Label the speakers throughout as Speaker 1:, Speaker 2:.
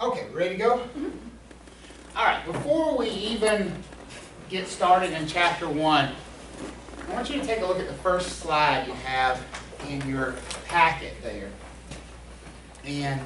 Speaker 1: Okay, ready to go? All right, before we even get started in chapter 1, I want you to take a look at the first slide you have in your packet there. And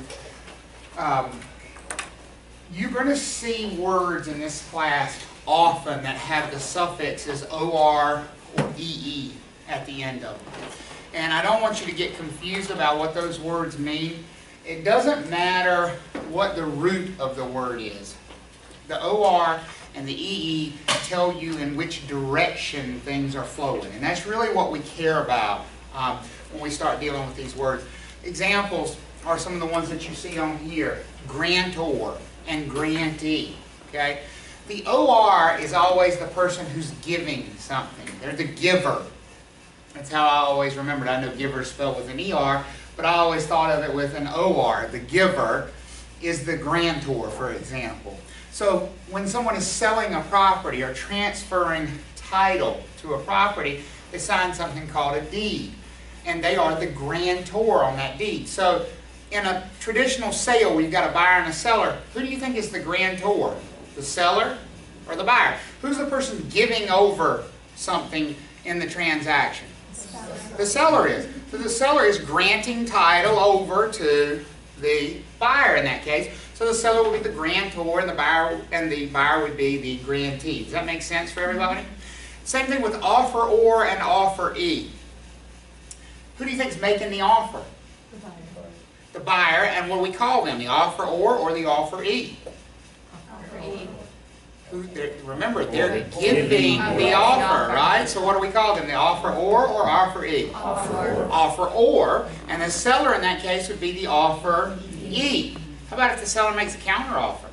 Speaker 1: you're going to see words in this class often that have the suffixes OR or EE at the end of them. And I don't want you to get confused about what those words mean. It doesn't matter what the root of the word is. The OR and the EE tell you in which direction things are flowing. And that's really what we care about when we start dealing with these words. Examples are some of the ones that you see on here. Grantor and grantee. Okay? The OR is always the person who's giving something. They're the giver. That's how I always remembered. I know giver is spelled with an ER, but I always thought of it with an OR. The giver is the grantor, for example. So when someone is selling a property or transferring title to a property, they sign something called a deed. And they are the grantor on that deed. So in a traditional sale where you've got a buyer and a seller, who do you think is the grantor? The seller or the buyer? Who's the person giving over something in the transaction? The seller is. So the seller is granting title over to the buyer in that case. So the seller will be the grantor and the buyer would be the grantee. Does that make sense for everybody? Same thing with offeror and offeree. Who do you think is making the offer?
Speaker 2: The buyer.
Speaker 1: The buyer, and what do we call them? The offeror or the offeree?
Speaker 2: Offeree.
Speaker 1: Remember, they're giving the offer, right? So what do we call them? The offeror or offeree?
Speaker 2: Offeror.
Speaker 1: Offeror, and the seller in that case would be the offeree. How about if the seller makes a counteroffer?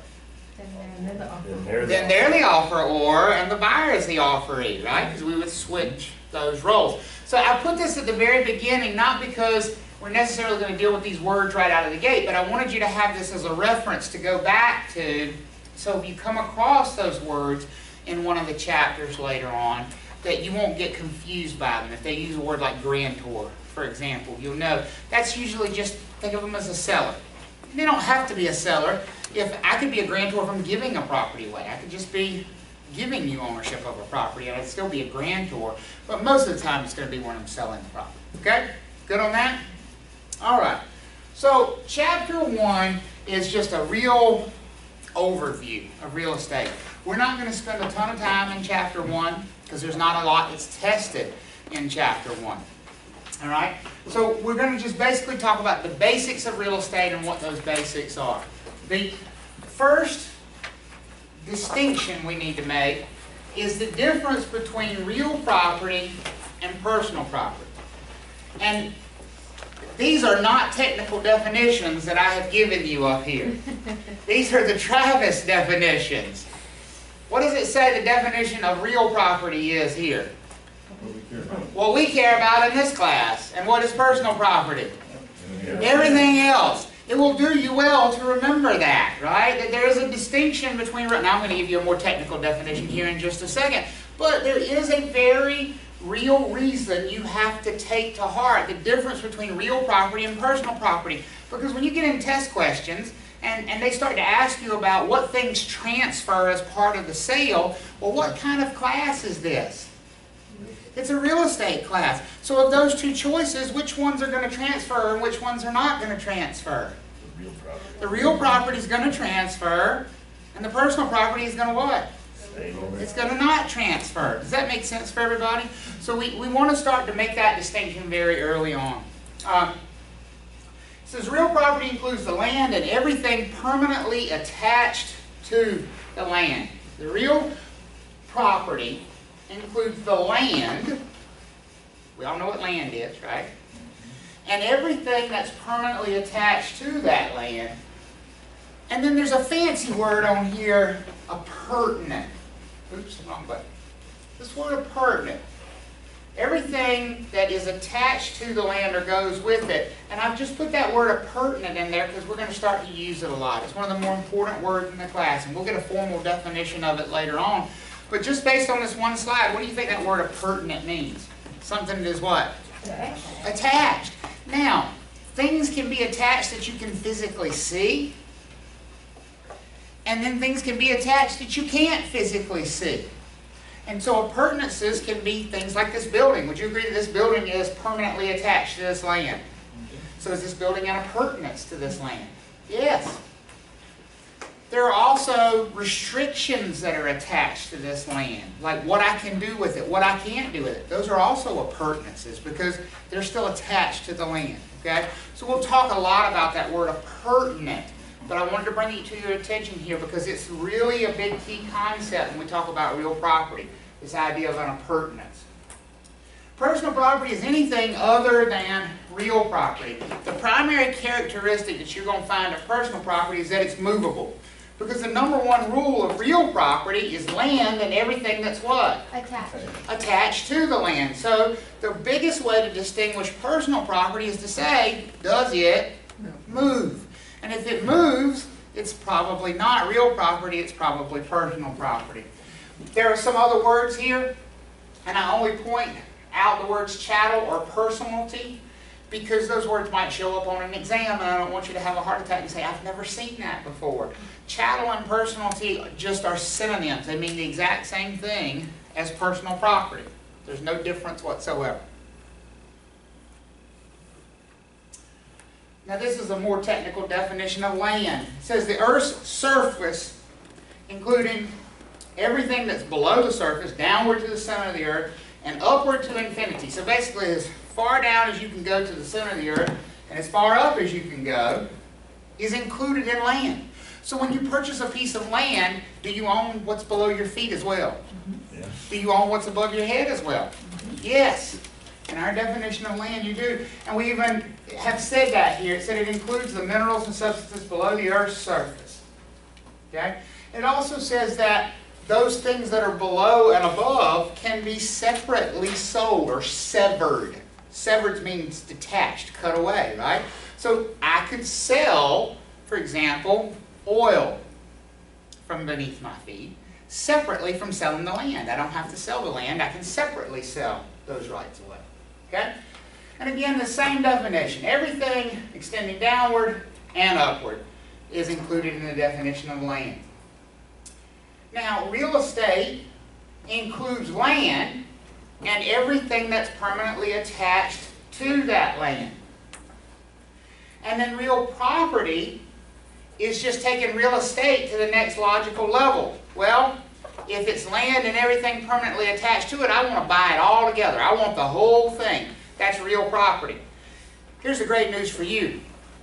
Speaker 1: Then they're the offeror and the buyer is the offeree, right? Because we would switch those roles. So I put this at the very beginning, not because we're necessarily going to deal with these words right out of the gate, but I wanted you to have this as a reference to go back to. So if you come across those words in one of the chapters later on, that you won't get confused by them. If they use a word like grantor, for example, you'll know that's usually just, think of them as a seller. They don't have to be a seller. If I could be a grantor if I'm giving a property away, I could just be giving you ownership of a property and I'd still be a grantor. But most of the time it's going to be when I'm selling the property. Okay? Good on that? All right. So chapter 1 is just a real overview of real estate. We're not going to spend a ton of time in chapter 1 because there's not a lot that's tested in chapter 1. All right? So we're going to just basically talk about the basics of real estate and what those basics are. The first distinction we need to make is the difference between real property and personal property. And these are not technical definitions that I have given you up here. These are the Travis definitions. What does it say the definition of real property is here? What we care about in this class. And what is personal property? Everything else. It will do you well to remember that, right? That there is a distinction between... Now I'm going to give you a more technical definition here in just a second. But there is a very real reason you have to take to heart the difference between real property and personal property. Because when you get in test questions and they start to ask you about what things transfer as part of the sale, well, what kind of class is this? It's a real estate class. So of those two choices, which ones are going to transfer and which ones are not going to transfer? The real property is going to transfer, and the personal property is going to what? It's going to not transfer. Does that make sense for everybody? So we want to start to make that distinction very early on. It says real property includes the land and everything permanently attached to the land. The real property includes the land. We all know what land is, right? And everything that's permanently attached to that land. And then there's a fancy word on here, appurtenant. Oops, wrong button. This word appurtenant. Everything that is attached to the land or goes with it. And I've just put that word appurtenant in there because we're going to start to use it a lot. It's one of the more important words in the class. And we'll get a formal definition of it later on. But just based on this one slide, what do you think that word appurtenant means? Something that is what?
Speaker 2: Attached.
Speaker 1: Attached. Now, things can be attached that you can physically see. And then things can be attached that you can't physically see. And so appurtenances can be things like this building. Would you agree that this building is permanently attached to this land? So is this building an appurtenance to this land? Yes. There are also restrictions that are attached to this land, like what I can do with it, what I can't do with it. Those are also appurtenances because they're still attached to the land. Okay? So we'll talk a lot about that word appurtenant, but I wanted to bring it to your attention here because it's really a big key concept when we talk about real property, this idea of an appurtenance. Personal property is anything other than real property. The primary characteristic that you're going to find of personal property is that it's movable. Because the number one rule of real property is land and everything that's what?
Speaker 2: Attached.
Speaker 1: Attached to the land. So the biggest way to distinguish personal property is to say, does it move? And if it moves, it's probably not real property, it's probably personal property. There are some other words here, and I only point out the words chattel or personalty because those words might show up on an exam and I don't want you to have a heart attack and say, I've never seen that before. Chattel and personalty just are synonyms. They mean the exact same thing as personal property. There's no difference whatsoever. Now this is a more technical definition of land. It says the Earth's surface, including everything that's below the surface, downward to the center of the Earth, and upward to infinity. So basically as far down as you can go to the center of the Earth, and as far up as you can go, is included in land. So when you purchase a piece of land, do you own what's below your feet as well?
Speaker 3: Mm-hmm. Yeah.
Speaker 1: Do you own what's above your head as well? Mm-hmm. Yes. In our definition of land, you do. And we even have said that here. It said it includes the minerals and substances below the Earth's surface. Okay? It also says that those things that are below and above can be separately sold or severed. Severed means detached, cut away, right? So I could sell, for example, oil from beneath my feet separately from selling the land. I don't have to sell the land. I can separately sell those rights away. Okay? And again, the same definition. Everything extending downward and upward is included in the definition of land. Now, real estate includes land and everything that's permanently attached to that land. And then real property is just taking real estate to the next logical level. Well, if it's land and everything permanently attached to it, I want to buy it all together. I want the whole thing. That's real property. Here's the great news for you.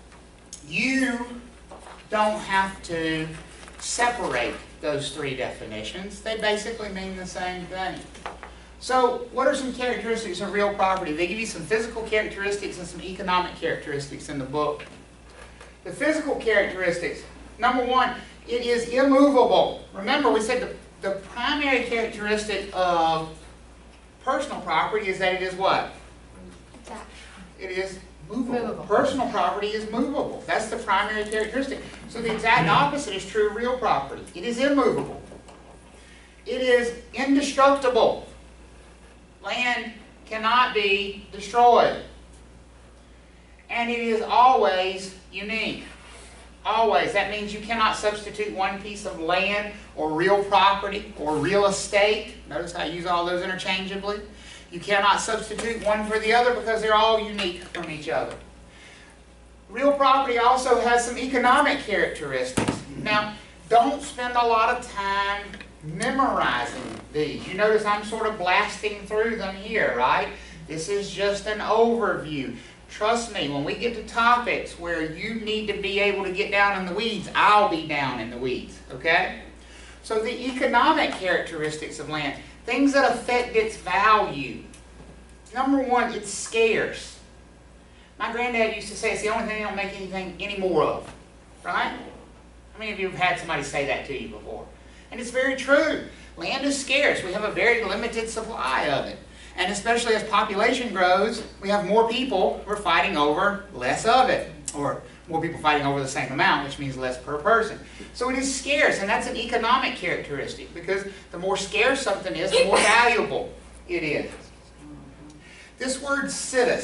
Speaker 1: You don't have to separate those three definitions. They basically mean the same thing. So, what are some characteristics of real property? They give you some physical characteristics and some economic characteristics in the book. The physical characteristics. Number one, it is immovable. Remember, we said the primary characteristic of personal property is that it is what?
Speaker 2: Attached.
Speaker 1: It is movable.
Speaker 2: Movable.
Speaker 1: Personal property is movable. That's the primary characteristic. So the exact opposite is true of real property. It is immovable. It is indestructible. Land cannot be destroyed. And it is always unique. Always. That means you cannot substitute one piece of land or real property or real estate. Notice how I use all those interchangeably. You cannot substitute one for the other because they're all unique from each other. Real property also has some economic characteristics. Now, don't spend a lot of time memorizing these. You notice I'm sort of blasting through them here, right? This is just an overview. Trust me, when we get to topics where you need to be able to get down in the weeds, I'll be down in the weeds, okay? So the economic characteristics of land, things that affect its value. Number one, it's scarce. My granddad used to say it's the only thing they don't make anything any more of, right? How many of you have had somebody say that to you before? And it's very true. Land is scarce. We have a very limited supply of it. And especially as population grows, we have more people who are fighting over less of it. Or more people fighting over the same amount, which means less per person. So it is scarce, and that's an economic characteristic, because the more scarce something is, the more valuable it is. This word situs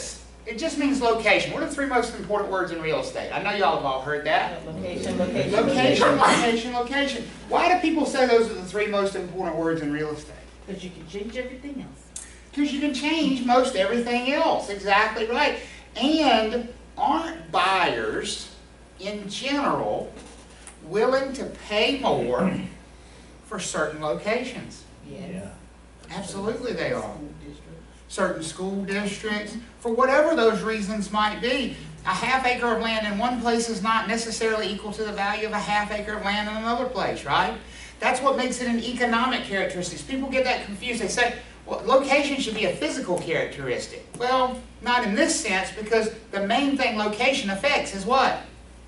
Speaker 1: It just means location. What are the three most important words in real estate? I know y'all have all heard that.
Speaker 2: Location, location.
Speaker 1: Location, location, location. Why do people say those are the three most important words in real estate?
Speaker 2: Because you can change everything else.
Speaker 1: Because you can change most everything else. Exactly right. And aren't buyers, in general, willing to pay more for certain locations?
Speaker 2: Yes.
Speaker 1: Absolutely they are.
Speaker 2: School district.
Speaker 1: Certain school districts, for whatever those reasons might be. A half acre of land in one place is not necessarily equal to the value of a half acre of land in another place, right? That's what makes it an economic characteristic. People get that confused. They say, well, location should be a physical characteristic. Well, not in this sense, because the main thing location affects is what?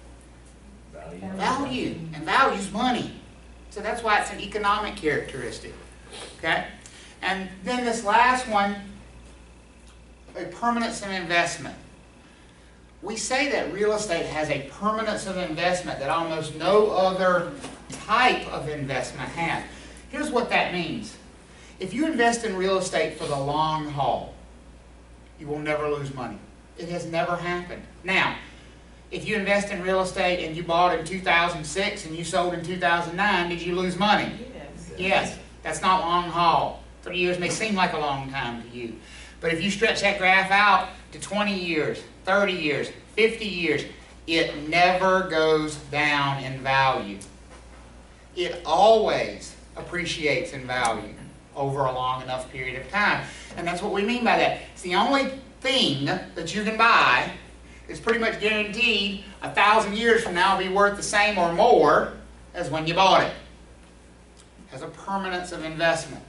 Speaker 1: Value. And value's money. So that's why it's an economic characteristic. Okay? And then this last one, a permanence of investment. We say that real estate has a permanence of investment that almost no other type of investment has. Here's what that means. If you invest in real estate for the long haul, you will never lose money. It has never happened. Now, if you invest in real estate and you bought in 2006 and you sold in 2009, did you lose money?
Speaker 2: Yes.
Speaker 1: Yes. That's not long haul. 3 years may seem like a long time to you. But if you stretch that graph out to 20 years, 30 years, 50 years, it never goes down in value. It always appreciates in value over a long enough period of time. And that's what we mean by that. It's the only thing that you can buy is pretty much guaranteed 1,000 years from now will be worth the same or more as when you bought it. It has a permanence of investment.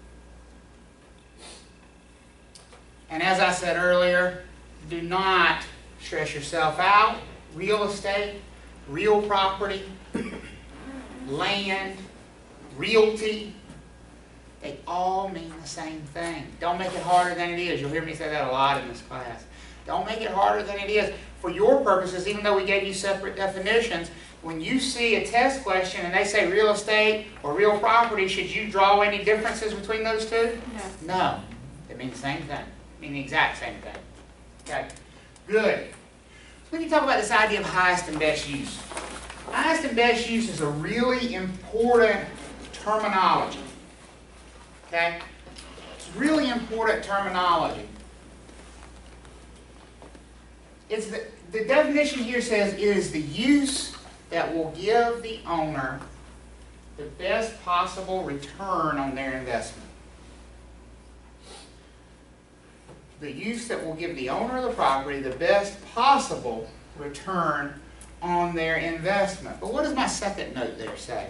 Speaker 1: And as I said earlier, do not stress yourself out. Real estate, real property, land, realty, they all mean the same thing. Don't make it harder than it is. You'll hear me say that a lot in this class. Don't make it harder than it is. For your purposes, even though we gave you separate definitions, when you see a test question and they say real estate or real property, should you draw any differences between those two?
Speaker 2: No.
Speaker 1: No. They mean the same thing. They mean the exact same thing. Okay? Good. So we can talk about this idea of highest and best use. Highest and best use is a really important terminology. Okay? It's really important terminology. It's the definition here says it is the use that will give the owner the best possible return on their investment. The use that will give the owner of the property the best possible return on their investment. But what does my second note there say?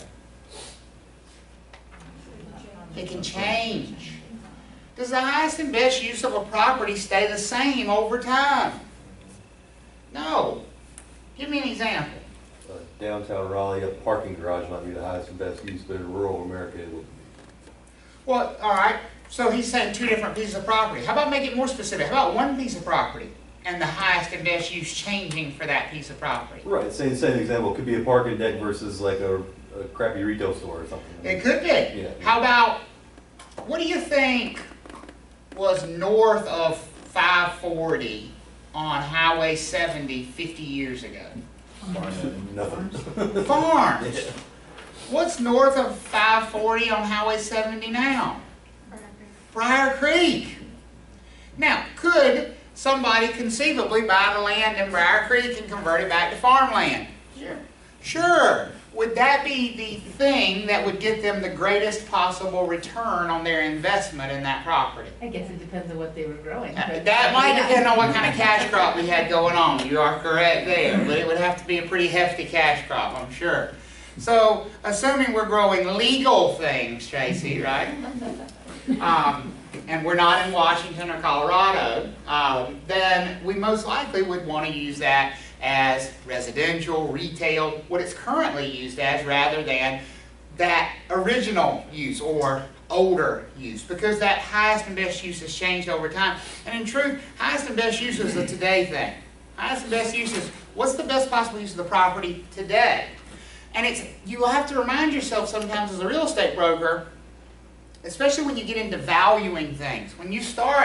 Speaker 1: It can change. Does the highest and best use of a property stay the same over time? No. Give me an example.
Speaker 3: Downtown Raleigh, a parking garage might be the highest and best use, but in rural America it would.
Speaker 1: Well, all right. So he's saying two different pieces of property. How about make it more specific? How about one piece of property and the highest and best use changing for that piece of property?
Speaker 3: Right, same example. It could be a parking deck versus like a crappy retail store or something.
Speaker 1: It could be.
Speaker 3: Yeah.
Speaker 1: How about, what do you think was north of 540 on Highway 70 50 years ago?
Speaker 3: Nothing.
Speaker 1: Farms.
Speaker 3: Yeah.
Speaker 1: What's north of 540 on Highway 70 now? Briar Creek. Now, could somebody conceivably buy the land in Briar Creek and convert it back to farmland?
Speaker 2: Sure.
Speaker 1: Sure. Would that be the thing that would get them the greatest possible return on their investment in that property?
Speaker 2: I guess it depends on what they were growing.
Speaker 1: That might depend on what kind of cash crop we had going on. You are correct there. But it would have to be a pretty hefty cash crop, I'm sure. So, assuming we're growing legal things, Tracy, right? And we're not in Washington or Colorado, then we most likely would want to use that as residential, retail, what it's currently used as, rather than that original use or older use, because that highest and best use has changed over time. And in truth, highest and best use is a today thing. Highest and best use is what's the best possible use of the property today. And you will have to remind yourself sometimes as a real estate broker, especially when you get into valuing things. When you start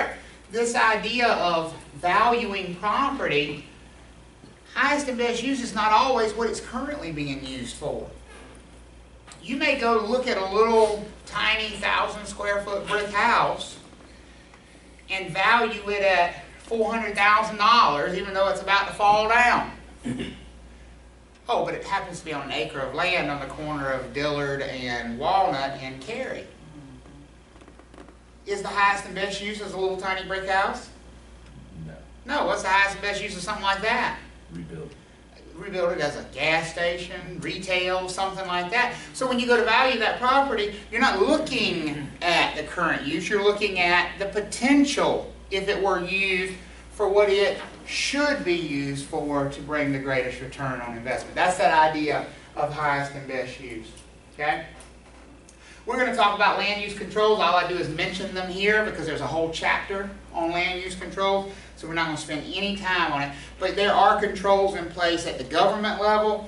Speaker 1: this idea of valuing property, highest and best use is not always what it's currently being used for. You may go look at a little tiny 1,000 square foot brick house and value it at $400,000, even though it's about to fall down. Oh, but it happens to be on an acre of land on the corner of Dillard and Walnut and Cary. Is the highest and best use as a little tiny brick house?
Speaker 4: No.
Speaker 1: No, what's the highest and best use of something like that?
Speaker 4: Rebuild.
Speaker 1: Rebuild it as a gas station, retail, something like that. So when you go to value that property, you're not looking at the current use, you're looking at the potential if it were used for what it should be used for to bring the greatest return on investment. That's that idea of highest and best use. Okay? We're going to talk about land use controls. All I do is mention them here because there's a whole chapter on land use controls, so we're not going to spend any time on it. But there are controls in place at the government level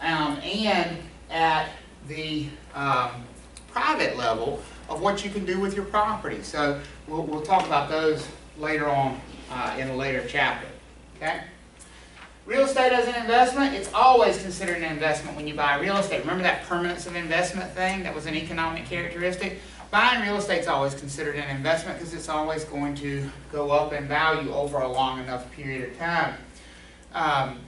Speaker 1: and at the private level of what you can do with your property. So we'll talk about those later on in a later chapter. Okay? Real estate as an investment, it's always considered an investment when you buy real estate. Remember that permanence of investment thing that was an economic characteristic? Buying real estate is always considered an investment because it's always going to go up in value over a long enough period of time.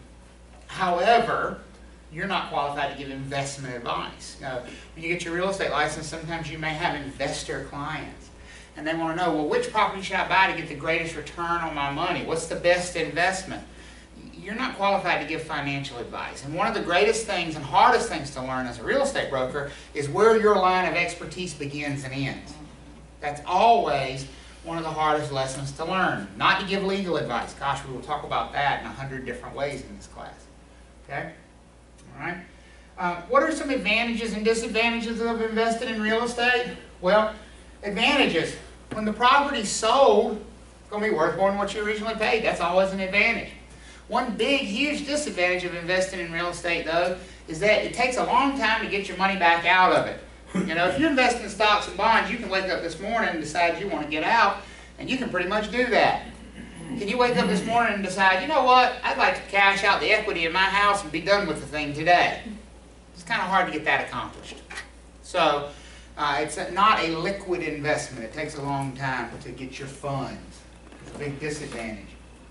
Speaker 1: However, you're not qualified to give investment advice. Now, when you get your real estate license, sometimes you may have investor clients. And they want to know, well, which property should I buy to get the greatest return on my money? What's the best investment? You're not qualified to give financial advice. And one of the greatest things and hardest things to learn as a real estate broker is where your line of expertise begins and ends. That's always one of the hardest lessons to learn. Not to give legal advice. Gosh, we will talk about that in 100 different ways in this class. Okay? All right? What are some advantages and disadvantages of investing in real estate? Well, advantages. When the property's sold, it's going to be worth more than what you originally paid. That's always an advantage. One big, huge disadvantage of investing in real estate, though, is that it takes a long time to get your money back out of it. You know, if you're investing in stocks and bonds, you can wake up this morning and decide you want to get out, and you can pretty much do that. Can you wake up this morning and decide, you know what, I'd like to cash out the equity in my house and be done with the thing today? It's kind of hard to get that accomplished. So, it's not a liquid investment. It takes a long time to get your funds. It's a big disadvantage.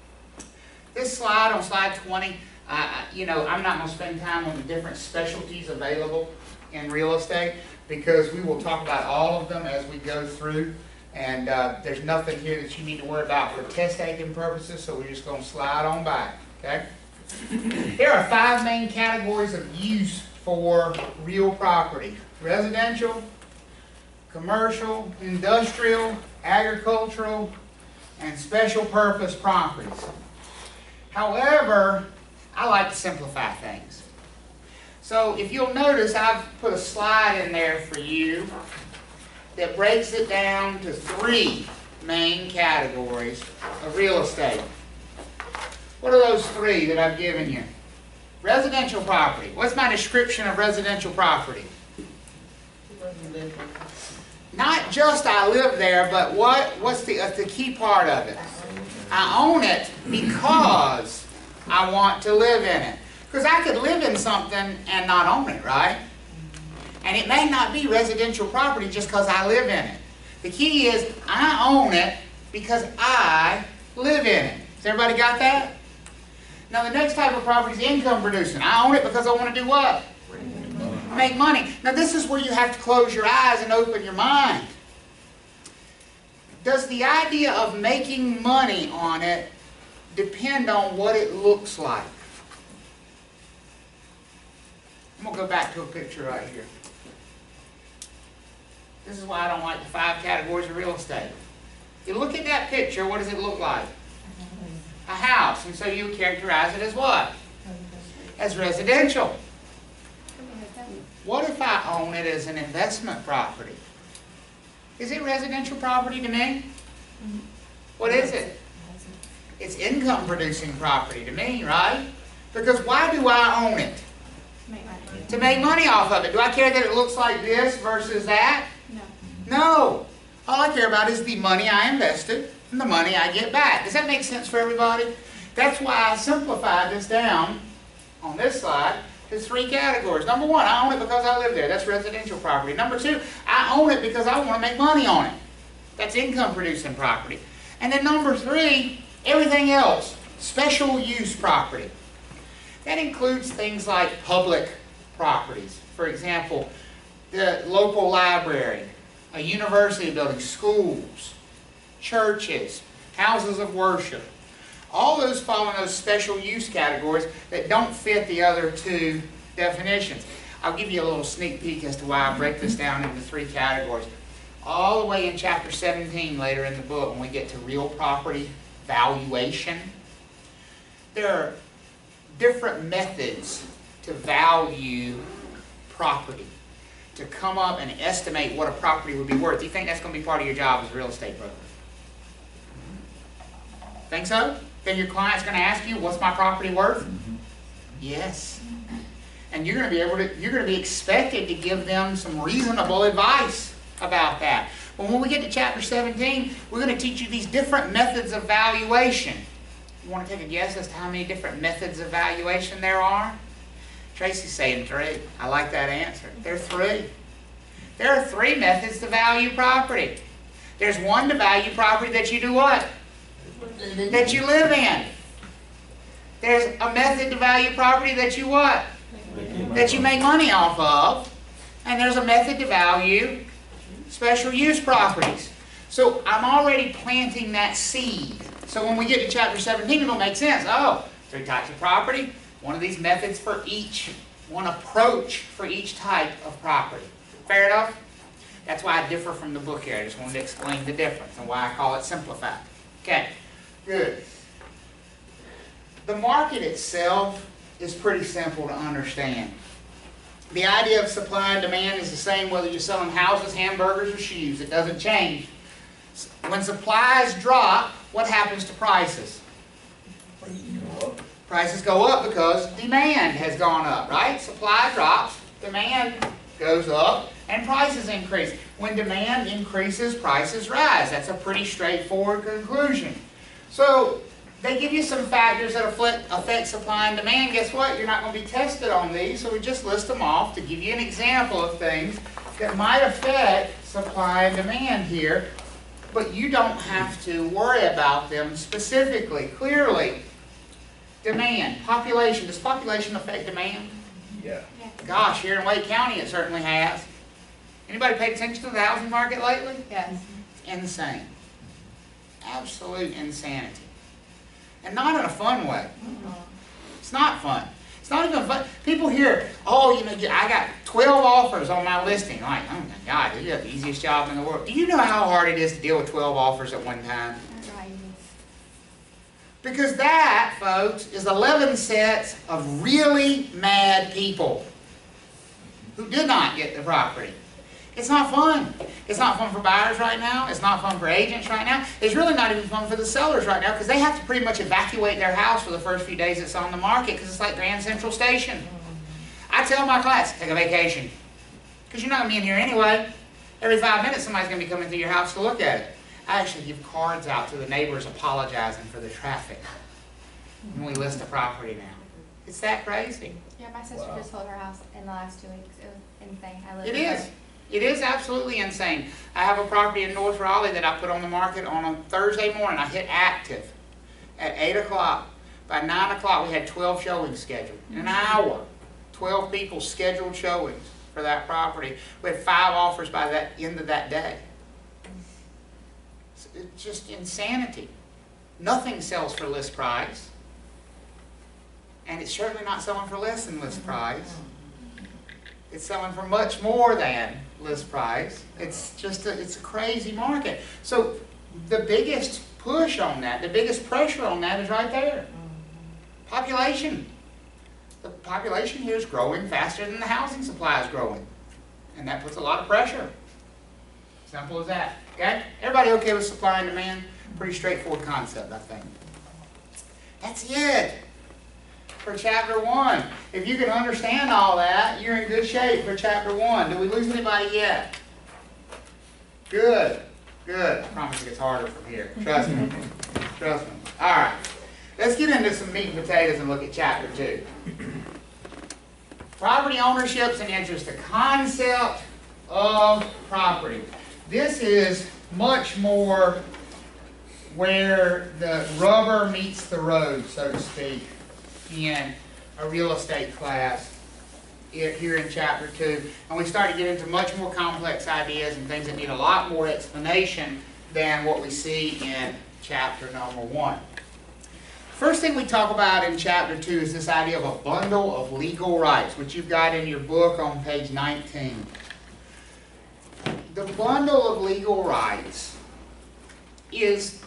Speaker 1: This slide, on slide 20, I'm not going to spend time on the different specialties available in real estate because we will talk about all of them as we go through. And there's nothing here that you need to worry about for test taking purposes, so we're just going to slide on by. Okay? There are 5 main categories of use for real property: residential, commercial, industrial, agricultural, and special purpose properties. However, I like to simplify things. So if you'll notice, I've put a slide in there for you that breaks it down to 3 main categories of real estate. What are those 3 that I've given you? Residential property. What's my description of residential property? Not just I live there, but what's the key part of it? I own it because I want to live in it. Because I could live in something and not own it, right? And it may not be residential property just because I live in it. The key is I own it because I live in it. Has everybody got that? Now the next type of property is income producing. I own it because I want to do what? Make money. Now this is where you have to close your eyes and open your mind. Does the idea of making money on it depend on what it looks like? I'm going to go back to a picture right here. This is why I don't like the 5 categories of real estate. You look at that picture, what does it look like? A house. And so you characterize it as what? As residential. What if I own it as an investment property? Is it residential property to me? What is it? It's income producing property to me, right? Because why do I own it? To make money off of it. Do I care that it looks like this versus that?
Speaker 5: No.
Speaker 1: No. All I care about is the money I invested and the money I get back. Does that make sense for everybody? That's why I simplified this down on this slide to 3 categories. Number 1, I own it because I live there. That's residential property. Number 2, I own it because I want to make money on it. That's income producing property. And then number 3, everything else, special use property. That includes things like public properties. For example, the local library, a university building, schools, churches, houses of worship. All those fall in those special use categories that don't fit the other 2 definitions. I'll give you a little sneak peek as to why I break this down into 3 categories. All the way in chapter 17 later in the book, when we get to real property valuation, there are different methods to value property, to come up and estimate what a property would be worth. Do you think that's going to be part of your job as a real estate broker? Think so? Then your client's going to ask you, what's my property worth? Yes. And you're going to be expected to give them some reasonable advice about that. But when we get to chapter 17, we're going to teach you these different methods of valuation. You want to take a guess as to how many different methods of valuation there are? Tracy's saying 3. I like that answer. There are 3. There are 3 methods to value property. There's one to value property that you do what? That you live in. There's a method to value property that you what? That you make money off of. And there's a method to value special use properties. So I'm already planting that seed. So when we get to chapter 17, it'll make sense. Oh, 3 types of property. One of these methods for each. One approach for each type of property. Fair enough? That's why I differ from the book here. I just wanted to explain the difference and why I call it simplified. Okay, good. The market itself is pretty simple to understand. The idea of supply and demand is the same whether you're selling houses, hamburgers, or shoes. It doesn't change. When supplies drop, what happens to prices? Prices go up because demand has gone up, right? Supply drops, demand goes up, and prices increase. When demand increases, prices rise. That's a pretty straightforward conclusion. So they give you some factors that affect supply and demand. Guess what? You're not going to be tested on these, so we just list them off to give you an example of things that might affect supply and demand here, but you don't have to worry about them specifically. Clearly, demand, population. Does population affect demand?
Speaker 4: Yeah.
Speaker 1: Gosh, here in Wake County it certainly has. Anybody paid attention to the housing market lately?
Speaker 2: Yes.
Speaker 1: Insane. Absolute insanity. And not in a fun way. It's not fun. It's not even fun. People hear, oh, you know, I got 12 offers on my listing. Like, oh my God, you have the easiest job in the world. Do you know how hard it is to deal with 12 offers at one time? Because that, folks, is 11 sets of really mad people who did not get the property. It's not fun. It's not fun for buyers right now. It's not fun for agents right now. It's really not even fun for the sellers right now because they have to pretty much evacuate their house for the first few days it's on the market because it's like Grand Central Station. I tell my clients, take a vacation because you're not going to be in here anyway. Every 5 minutes somebody's going to be coming through your house to look at it. I actually give cards out to the neighbors apologizing for the traffic when we list a property now. It's that crazy.
Speaker 5: Yeah, my sister just sold her house in the last 2 weeks. It was insane. I lived
Speaker 1: It
Speaker 5: with
Speaker 1: is.
Speaker 5: her.
Speaker 1: It is absolutely insane. I have a property in North Raleigh that I put on the market on a Thursday morning. I hit active at 8 o'clock. By 9 o'clock we had 12 showings scheduled. In an hour, 12 people scheduled showings for that property. We had 5 offers by the end of that day. It's just insanity. Nothing sells for list price. And it's certainly not selling for less than list price. It's selling for much more than list price. It's a crazy market. So the biggest push on that, the biggest pressure on that is right there. Population. The population here is growing faster than the housing supply is growing. And that puts a lot of pressure. Simple as that. Okay? Everybody okay with supply and demand? Pretty straightforward concept, I think. That's it for chapter 1. If you can understand all that, you're in good shape for chapter 1. Did we lose anybody yet? Good. Good. I promise it gets harder from here. Trust me. Trust me. All right. Let's get into some meat and potatoes and look at chapter 2. Property ownership's and interest, the concept of property. This is much more where the rubber meets the road, so to speak, in a real estate class here in chapter 2. And we start to get into much more complex ideas and things that need a lot more explanation than what we see in chapter number 1. First thing we talk about in chapter 2 is this idea of a bundle of legal rights, which you've got in your book on page 19. The bundle of legal rights is,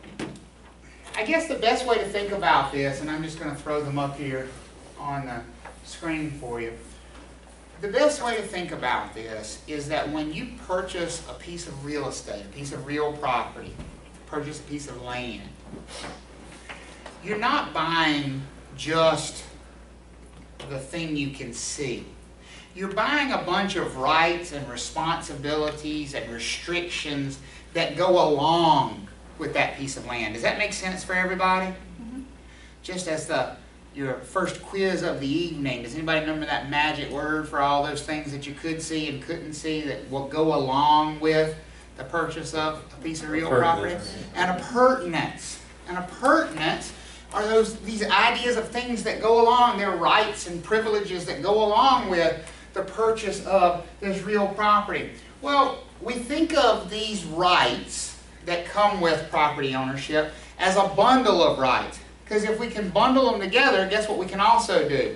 Speaker 1: I guess the best way to think about this, and I'm just going to throw them up here on the screen for you. The best way to think about this is that when you purchase a piece of real estate, a piece of real property, purchase a piece of land, you're not buying just the thing you can see. You're buying a bunch of rights and responsibilities and restrictions that go along with that piece of land. Does that make sense for everybody?
Speaker 5: Mm-hmm.
Speaker 1: Just as your first quiz of the evening, does anybody remember that magic word for all those things that you could see and couldn't see that will go along with the purchase of a piece of real property? And a pertinence. And a pertinence are these ideas of things that go along, their rights and privileges that go along with the purchase of this real property. Well, we think of these rights that come with property ownership as a bundle of rights. Because if we can bundle them together, guess what we can also do?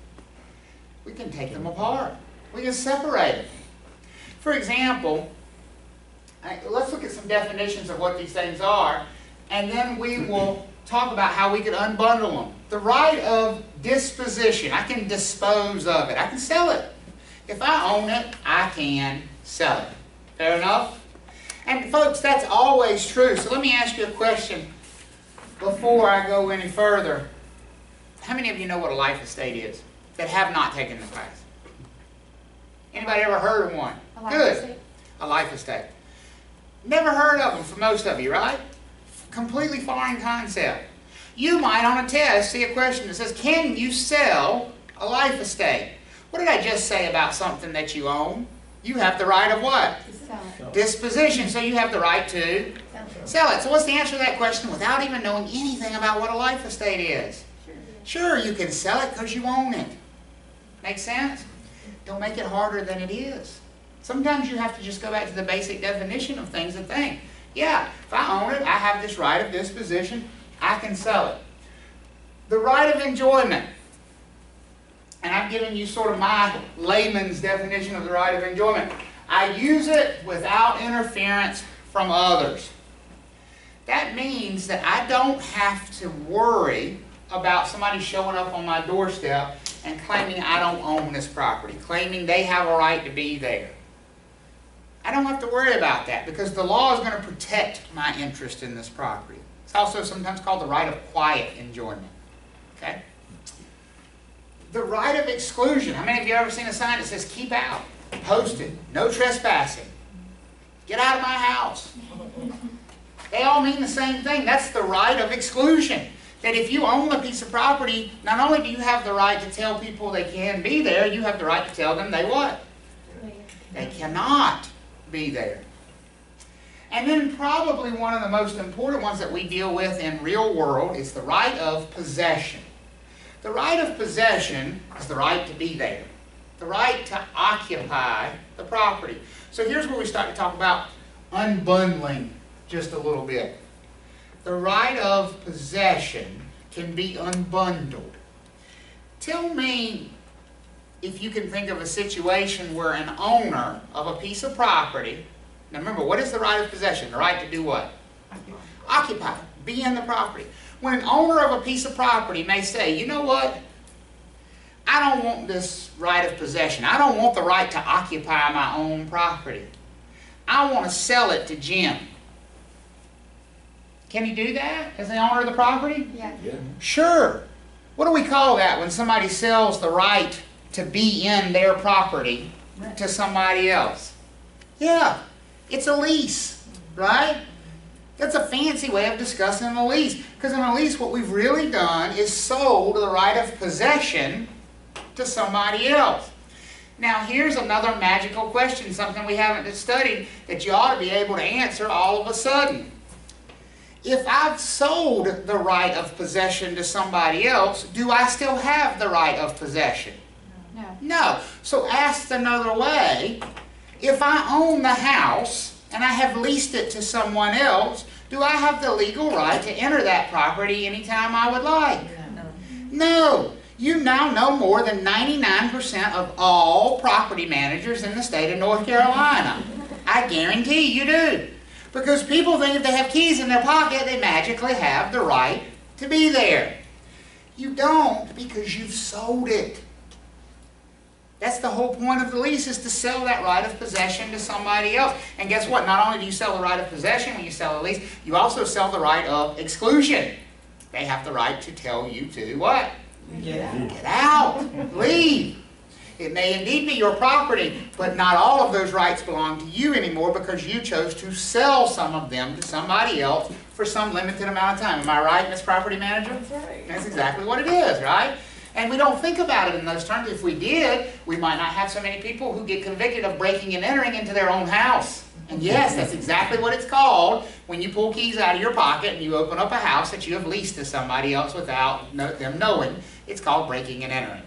Speaker 1: We can take them apart. We can separate them. For example, let's look at some definitions of what these things are, and then we will talk about how we could unbundle them. The right of disposition. I can dispose of it. I can sell it. If I own it, I can sell it. Fair enough? And folks, that's always true. So let me ask you a question before I go any further. How many of you know what a life estate is that have not taken the class? Anybody ever heard of one?
Speaker 5: A life
Speaker 1: Good.
Speaker 5: estate?
Speaker 1: A life estate. Never heard of them for most of you, right? Completely foreign concept. You might on a test see a question that says, can you sell a life estate? What did I just say about something that you own? You have the right of what?
Speaker 5: Sell it.
Speaker 1: Disposition. So you have the right to sell it. So what's the answer to that question without even knowing anything about what a life estate is? Sure, you can sell it because you own it. Make sense? Don't make it harder than it is. Sometimes you have to just go back to the basic definition of things and think, yeah, if I own it, I have this right of disposition, I can sell it. The right of enjoyment. And I've given you sort of my layman's definition of the right of enjoyment. I use it without interference from others. That means that I don't have to worry about somebody showing up on my doorstep and claiming I don't own this property, claiming they have a right to be there. I don't have to worry about that because the law is going to protect my interest in this property. It's also sometimes called the right of quiet enjoyment. Okay? The right of exclusion. How many of you have ever seen a sign that says, keep out, posted, no trespassing, get out of my house? They all mean the same thing. That's the right of exclusion. That if you own a piece of property, not only do you have the right to tell people they can be there, you have the right to tell them they what? They cannot be there. And then probably one of the most important ones that we deal with in real world is the right of possession. The right of possession is the right to be there. The right to occupy the property. So here's where we start to talk about unbundling just a little bit. The right of possession can be unbundled. Tell me if you can think of a situation where an owner of a piece of property, now remember, what is the right of possession? The right to do what? Occupy, be in the property. When an owner of a piece of property may say, you know what? I don't want this right of possession. I don't want the right to occupy my own property. I want to sell it to Jim. Can he do that as the owner of the property?
Speaker 5: Yeah.
Speaker 1: Sure. What do we call that when somebody sells the right to be in their property to somebody else? Yeah, it's a lease. right? That's a fancy way of discussing a lease. Because in a lease, what we've really done is sold the right of possession to somebody else. Now, here's another magical question, something we haven't studied that you ought to be able to answer all of a sudden. If I've sold the right of possession to somebody else, do I still have the right of possession?
Speaker 5: No.
Speaker 1: No. So asked another way, if I own the house and I have leased it to someone else, do I have the legal right to enter that property anytime I would like?
Speaker 2: No.
Speaker 1: No. You now know more than 99% of all property managers in the state of North Carolina. I guarantee you do. Because people think if they have keys in their pocket, they magically have the right to be there. You don't, because you've sold it. That's the whole point of the lease, is to sell that right of possession to somebody else. And guess what? Not only do you sell the right of possession when you sell a lease, you also sell the right of exclusion. They have the right to tell you to what? Get out. Leave. It may indeed be your property, but not all of those rights belong to you anymore because you chose to sell some of them to somebody else for some limited amount of time. Am I right, Ms. Property Manager?
Speaker 2: That's right.
Speaker 1: That's exactly what it is, right? And we don't think about it in those terms. If we did, we might not have so many people who get convicted of breaking and entering into their own house. And yes, that's exactly what it's called when you pull keys out of your pocket and you open up a house that you have leased to somebody else without them knowing. It's called breaking and entering.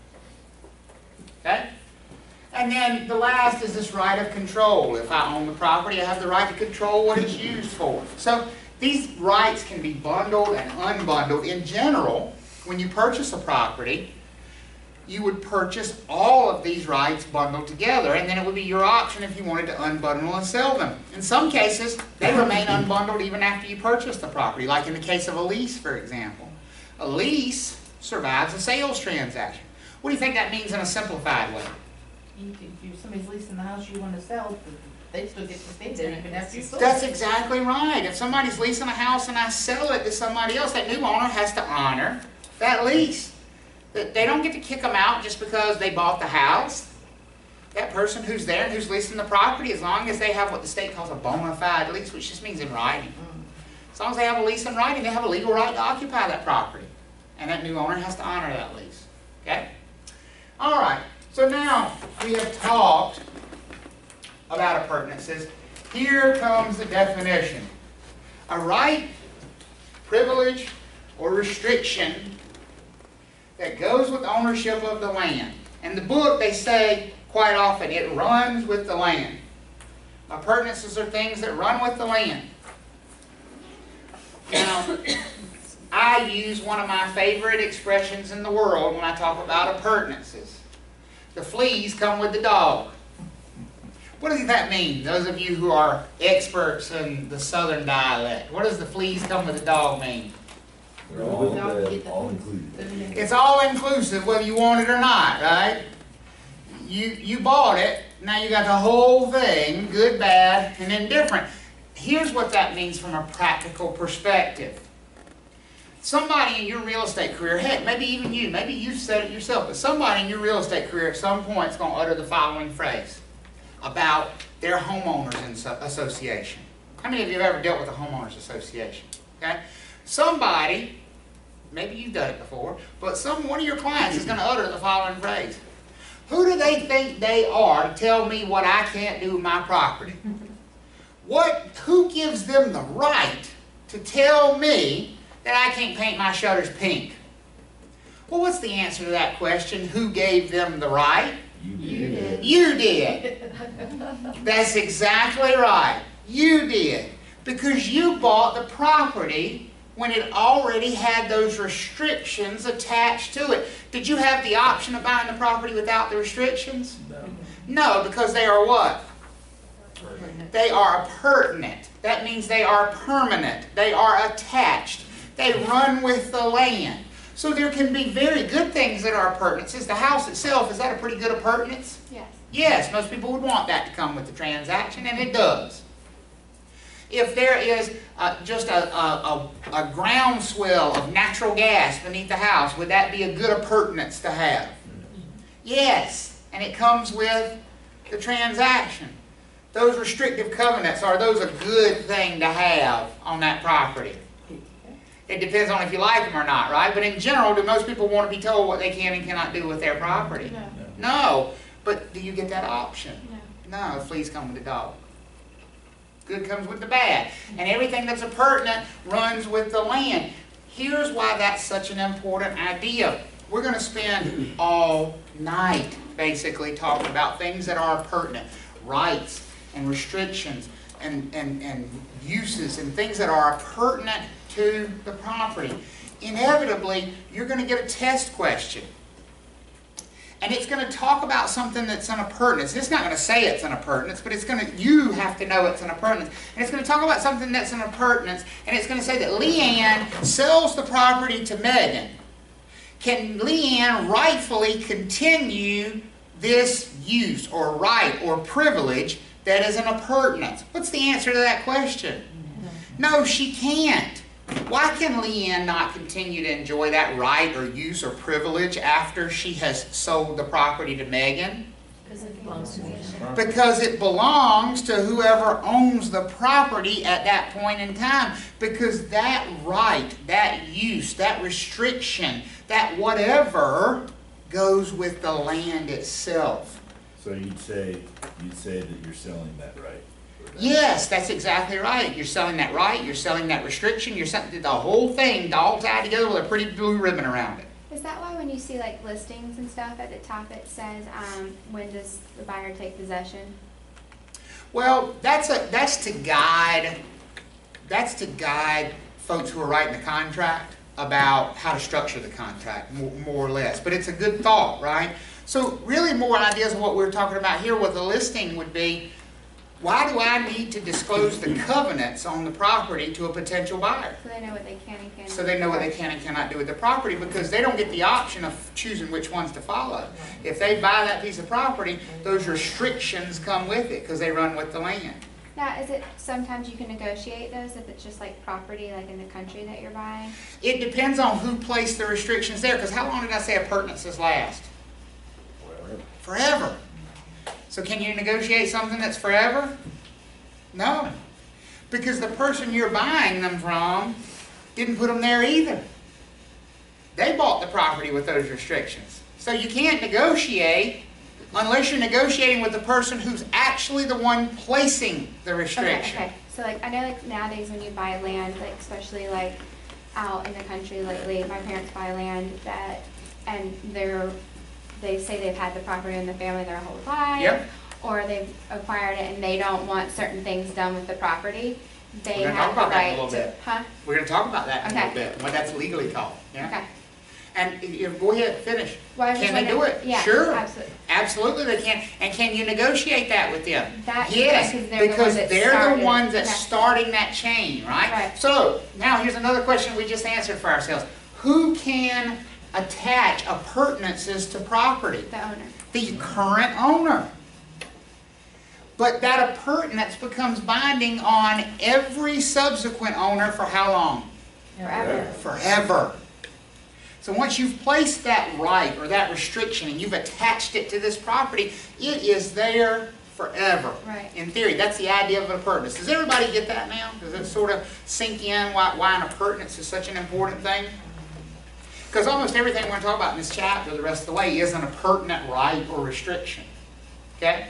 Speaker 1: Okay? And then the last is this right of control. If I own the property, I have the right to control what it's used for. So these rights can be bundled and unbundled. In general, when you purchase a property, you would purchase all of these rights bundled together, and then it would be your option if you wanted to unbundle and sell them. In some cases, they remain unbundled even after you purchase the property, like in the case of a lease, for example. A lease survives a sales transaction. What do you think that means in a simplified way?
Speaker 2: If somebody's leasing the house you want to sell, they still get to stay there even after you sold
Speaker 1: That's
Speaker 2: it.
Speaker 1: exactly right. If somebody's leasing a house and I sell it to somebody else, that new owner has to honor that lease. They don't get to kick them out just because they bought the house. That person who's there and who's leasing the property, as long as they have what the state calls a bona fide lease, which just means in writing. As long as they have a lease in writing, they have a legal right to occupy that property. And that new owner has to honor that lease. Okay? All right. So now we have talked about appurtenances. Here comes the definition. A right, privilege, or restriction that goes with ownership of the land. In the book, they say quite often, it runs with the land. Appurtenances are things that run with the land. Now, I use one of my favorite expressions in the world when I talk about appurtenances. The fleas come with the dog. What does that mean? Those of you who are experts in the southern dialect, what does the fleas come with the dog mean?
Speaker 3: All included.
Speaker 1: It's all inclusive whether you want it or not, right? You bought it, now you got the whole thing, good, bad, and indifferent. Here's what that means from a practical perspective. Somebody in your real estate career, heck, maybe even you, maybe you've said it yourself, but somebody in your real estate career at some point is going to utter the following phrase about their homeowners association. How many of you have ever dealt with a homeowners association? Okay? Somebody, maybe you've done it before, but one of your clients is going to utter the following phrase. Who do they think they are to tell me what I can't do with my property? Who gives them the right to tell me that I can't paint my shutters pink? Well, what's the answer to that question? Who gave them the right?
Speaker 3: You
Speaker 2: did.
Speaker 1: You did. That's exactly right. You did. Because you bought the property when it already had those restrictions attached to it. Did you have the option of buying the property without the restrictions?
Speaker 3: No.
Speaker 1: No, because they are what? They are appurtenant. That means they are permanent. They are attached. They run with the land. So there can be very good things that are appurtenances. The house itself, is that a pretty good appurtenance?
Speaker 5: Yes.
Speaker 1: Yes, most people would want that to come with the transaction, and it does. If there is just a groundswell of natural gas beneath the house, would that be a good appurtenance to have? Yes, and it comes with the transaction. those restrictive covenants, are those a good thing to have on that property? It depends on if you like them or not, right? But in general, do most people want to be told what they can and cannot do with their property?
Speaker 2: No.
Speaker 1: No. But do you get that option?
Speaker 5: No.
Speaker 1: No, fleas come with the dog. Good comes with the bad. And everything that's appurtenant runs with the land. Here's why that's such an important idea. We're going to spend all night basically talking about things that are appurtenant. Rights and restrictions and uses and things that are appurtenant to the property. Inevitably, you're going to get a test question. And it's going to talk about something that's an appurtenance. It's not going to say it's an appurtenance, but it's going to, you have to know it's an appurtenance. And it's going to talk about something that's an appurtenance, and it's going to say that Leanne sells the property to Megan. Can Leanne rightfully continue this use or right or privilege that is an appurtenance? What's the answer to that question? No, she can't. Why can Leanne not continue to enjoy that right or use or privilege after she has sold the property to Megan?
Speaker 2: Because it belongs to me.
Speaker 1: Because it belongs to whoever owns the property at that point in time. Because that right, that use, that restriction, that whatever goes with the land itself.
Speaker 4: So you'd say that you're selling that right?
Speaker 1: Yes, that's exactly right. You're selling that right, you're selling that restriction, you're selling the whole thing all tied together with a pretty blue ribbon around it.
Speaker 5: Is that why when you see like listings and stuff at the top it says, when does the buyer take possession?
Speaker 1: Well, that's to guide folks who are writing the contract about how to structure the contract, more or less. But it's a good thought, right? So really more ideas of what we're talking about here with a listing would be, why do I need to disclose the covenants on the property to a potential buyer?
Speaker 5: So they know what they can and cannot.
Speaker 1: So they know what they can and cannot do with the property, because they don't get the option of choosing which ones to follow. If they buy that piece of property, those restrictions come with it because they run with the land.
Speaker 5: Now, is it sometimes you can negotiate those if it's just like property like in the country that you're buying?
Speaker 1: It depends on who placed the restrictions there, because how long did I say appurtenances last? Forever. So can you negotiate something that's forever? No. Because the person you're buying them from didn't put them there either. They bought the property with those restrictions. So you can't negotiate unless you're negotiating with the person who's actually the one placing the restriction.
Speaker 5: Okay. So like I know like nowadays when you buy land, like especially like out in the country lately, my parents buy land that and they say they've had the property in the family their whole life,
Speaker 1: Yep.
Speaker 5: or they've acquired it and they don't want certain things done with the property. They
Speaker 1: We're gonna
Speaker 5: have
Speaker 1: talk about
Speaker 5: the
Speaker 1: that in a
Speaker 5: right
Speaker 1: little
Speaker 5: to,
Speaker 1: bit.
Speaker 5: huh?
Speaker 1: We're going to talk about that in a
Speaker 5: Okay.
Speaker 1: little bit, what that's legally called. Yeah?
Speaker 5: Okay.
Speaker 1: And go ahead, finish.
Speaker 5: Well, I was
Speaker 1: Can
Speaker 5: just
Speaker 1: they do
Speaker 5: wondering-
Speaker 1: it?
Speaker 5: Yeah,
Speaker 1: Sure.
Speaker 5: absolutely.
Speaker 1: Absolutely they can. And can you negotiate that with them?
Speaker 5: Yes,
Speaker 1: because they're the ones that's
Speaker 5: Okay.
Speaker 1: starting that chain, right?
Speaker 5: Right.
Speaker 1: So, now here's another question we just answered for ourselves. Who can attach appurtenances to property?
Speaker 5: The owner.
Speaker 1: The current owner. But that appurtenance becomes binding on every subsequent owner for how long?
Speaker 5: Forever.
Speaker 1: Forever. So once you've placed that right or that restriction and you've attached it to this property, it is there forever.
Speaker 5: Right.
Speaker 1: In theory, that's the idea of an appurtenance. Does everybody get that now? Does it sort of sink in why an appurtenance is such an important thing? Because almost everything we're going to talk about in this chapter the rest of the way is an appurtenant right or restriction. Okay?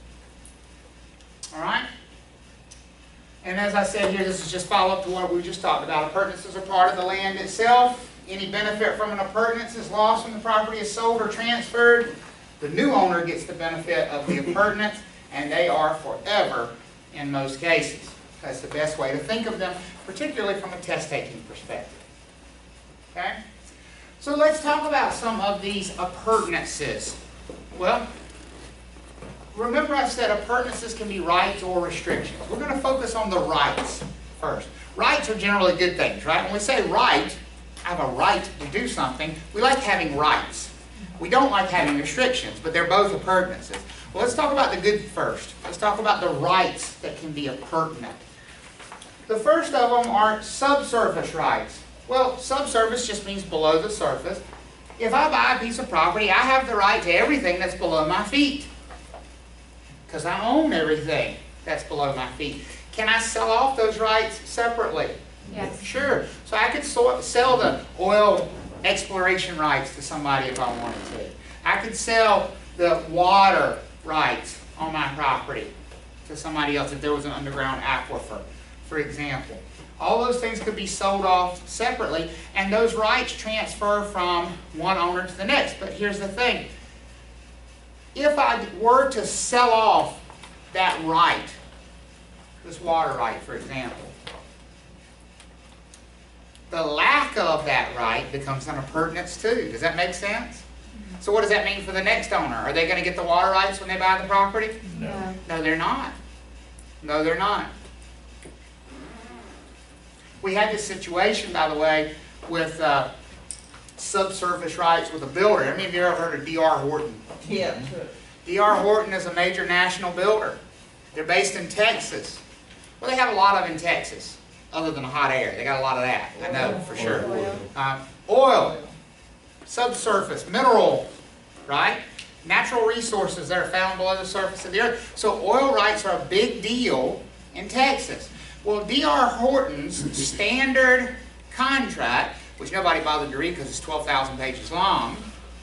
Speaker 1: All right? And as I said here, this is just follow-up to what we just talked about. Appurtenances are part of the land itself. Any benefit from an appurtenance is lost when the property is sold or transferred. The new owner gets the benefit of the appurtenance, and they are forever in most cases. That's the best way to think of them, particularly from a test-taking perspective. Okay? So let's talk about some of these appurtenances. Well, remember I said appurtenances can be rights or restrictions. We're going to focus on the rights first. Rights are generally good things, right? When we say right, I have a right to do something, we like having rights. We don't like having restrictions, but they're both appurtenances. Well, let's talk about the good first. Let's talk about the rights that can be appurtenant. The first of them are subsurface rights. Well, subsurface just means below the surface. If I buy a piece of property, I have the right to everything that's below my feet, because I own everything. that's below my feet. Can I sell off those rights separately?
Speaker 5: Yes.
Speaker 1: Sure. So I could sell the oil exploration rights to somebody if I wanted to. I could sell the water rights on my property to somebody else if there was an underground aquifer, for example. All those things could be sold off separately, and those rights transfer from one owner to the next. But here's the thing. If I were to sell off that right, this water right, for example, the lack of that right becomes an appurtenance too. Does that make sense? So what does that mean for the next owner? Are they going to get the water rights when they buy the property?
Speaker 5: No.
Speaker 1: No, they're not. No, they're not. We had this situation, by the way, with subsurface rights with a builder. How many of you ever heard of D.R. Horton?
Speaker 2: Yeah.
Speaker 1: D.R. Horton is a major national builder. They're based in Texas. Well, they have a lot of in Texas, other than hot air. They got a lot of that, I know for sure. Oil, subsurface, mineral, right? Natural resources that are found below the surface of the earth. So oil rights are a big deal in Texas. Well, D.R. Horton's standard contract, which nobody bothered to read because it's 12,000 pages long,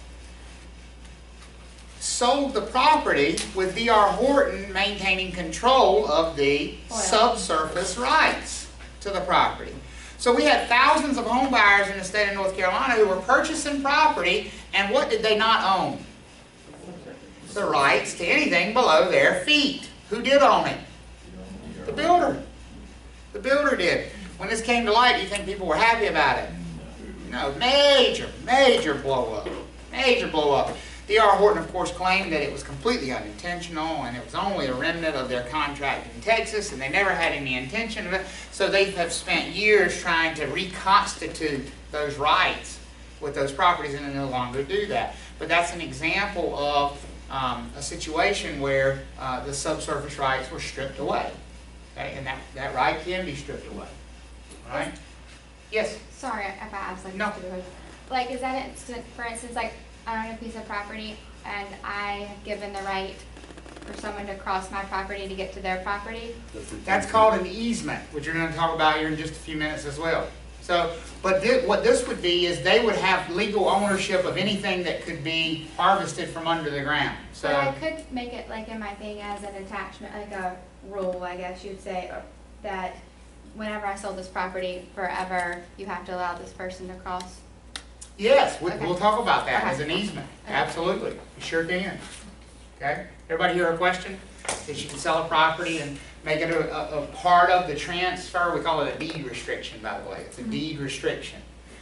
Speaker 1: sold the property with D.R. Horton maintaining control of the subsurface rights to the property. So we had thousands of home buyers in the state of North Carolina who were purchasing property, and what did they not own? The rights to anything below their feet. Who did own it? The builder. The builder did. When this came to light, do you think people were happy about it? No. Major blow up. Major blow up. D.R. Horton, of course, claimed that it was completely unintentional and it was only a remnant of their contract in Texas and they never had any intention of it. So they have spent years trying to reconstitute those rights with those properties and they no longer do that. But that's an example of a situation where the subsurface rights were stripped away. Okay? And that right can be stripped away. All right? Yes?
Speaker 5: Sorry if I asked like
Speaker 1: No.
Speaker 5: a stupid question. Like, is that instant, for instance, like I own a piece of property and I have given the right for someone to cross my property to get to their property?
Speaker 1: That's called an easement, which you're going to talk about here in just a few minutes as well. So, but what this would be is they would have legal ownership of anything that could be harvested from under the ground. So,
Speaker 5: But I could make it like in my thing as an attachment, like a rule, I guess you'd say, that whenever I sold this property forever, you have to allow this person to cross.
Speaker 1: yes,
Speaker 5: Okay.
Speaker 1: we'll talk about that
Speaker 5: Okay.
Speaker 1: as an easement.
Speaker 5: Okay.
Speaker 1: Absolutely. You sure can. Okay? Everybody hear a question? That you can sell a property and make it a part of the transfer. We call it a deed restriction, by the way. It's a deed restriction.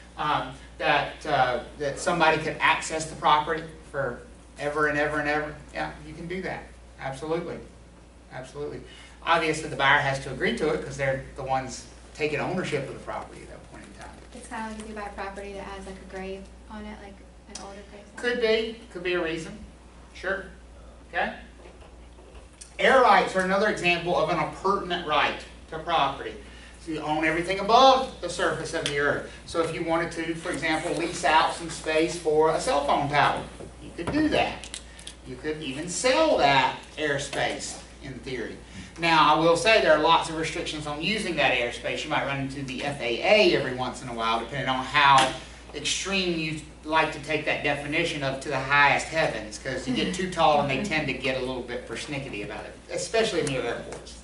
Speaker 1: That somebody could access the property for ever and ever and ever. Yeah, you can do that. Absolutely. Absolutely. Obviously, the buyer has to agree to it because they're the ones taking ownership of the property at that point in time.
Speaker 5: It's kind of like if you buy a property that has like a grave on it, like an older grave.
Speaker 1: Could be a reason. Sure. Okay? Air rights are another example of an appurtenant right to property. So you own everything above the surface of the earth. So if you wanted to, for example, lease out some space for a cell phone tower, you could do that. You could even sell that airspace in theory. Now, I will say there are lots of restrictions on using that airspace. You might run into the FAA every once in a while, depending on how extreme you like to take that definition of to the highest heavens, because you get too tall and they tend to get a little bit persnickety about it, especially near airports.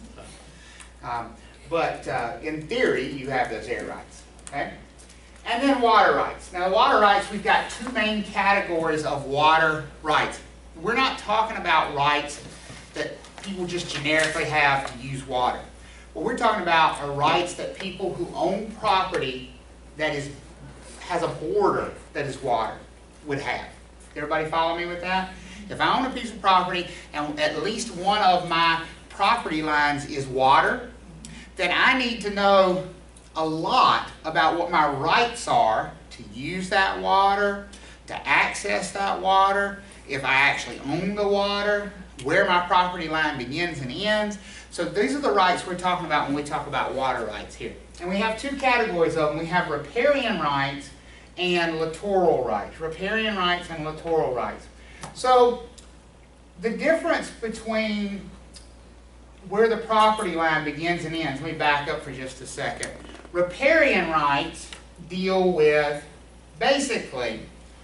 Speaker 1: But in theory, you have those air rights. Okay? And then water rights. Now, water rights, we've got two main categories of water rights. We're not talking about rights that people just generically have to use water. What we're talking about are rights that people who own property that has a border that is water would have. Everybody follow me with that? If I own a piece of property and at least one of my property lines is water, then I need to know a lot about what my rights are to use that water, to access that water, if I actually own the water, where my property line begins and ends. So these are the rights we're talking about when we talk about water rights here. And we have two categories of them. We have riparian rights and littoral rights. Riparian rights and littoral rights. So the difference between where the property line begins and ends. Let me back up for just a second. Riparian rights deal with basically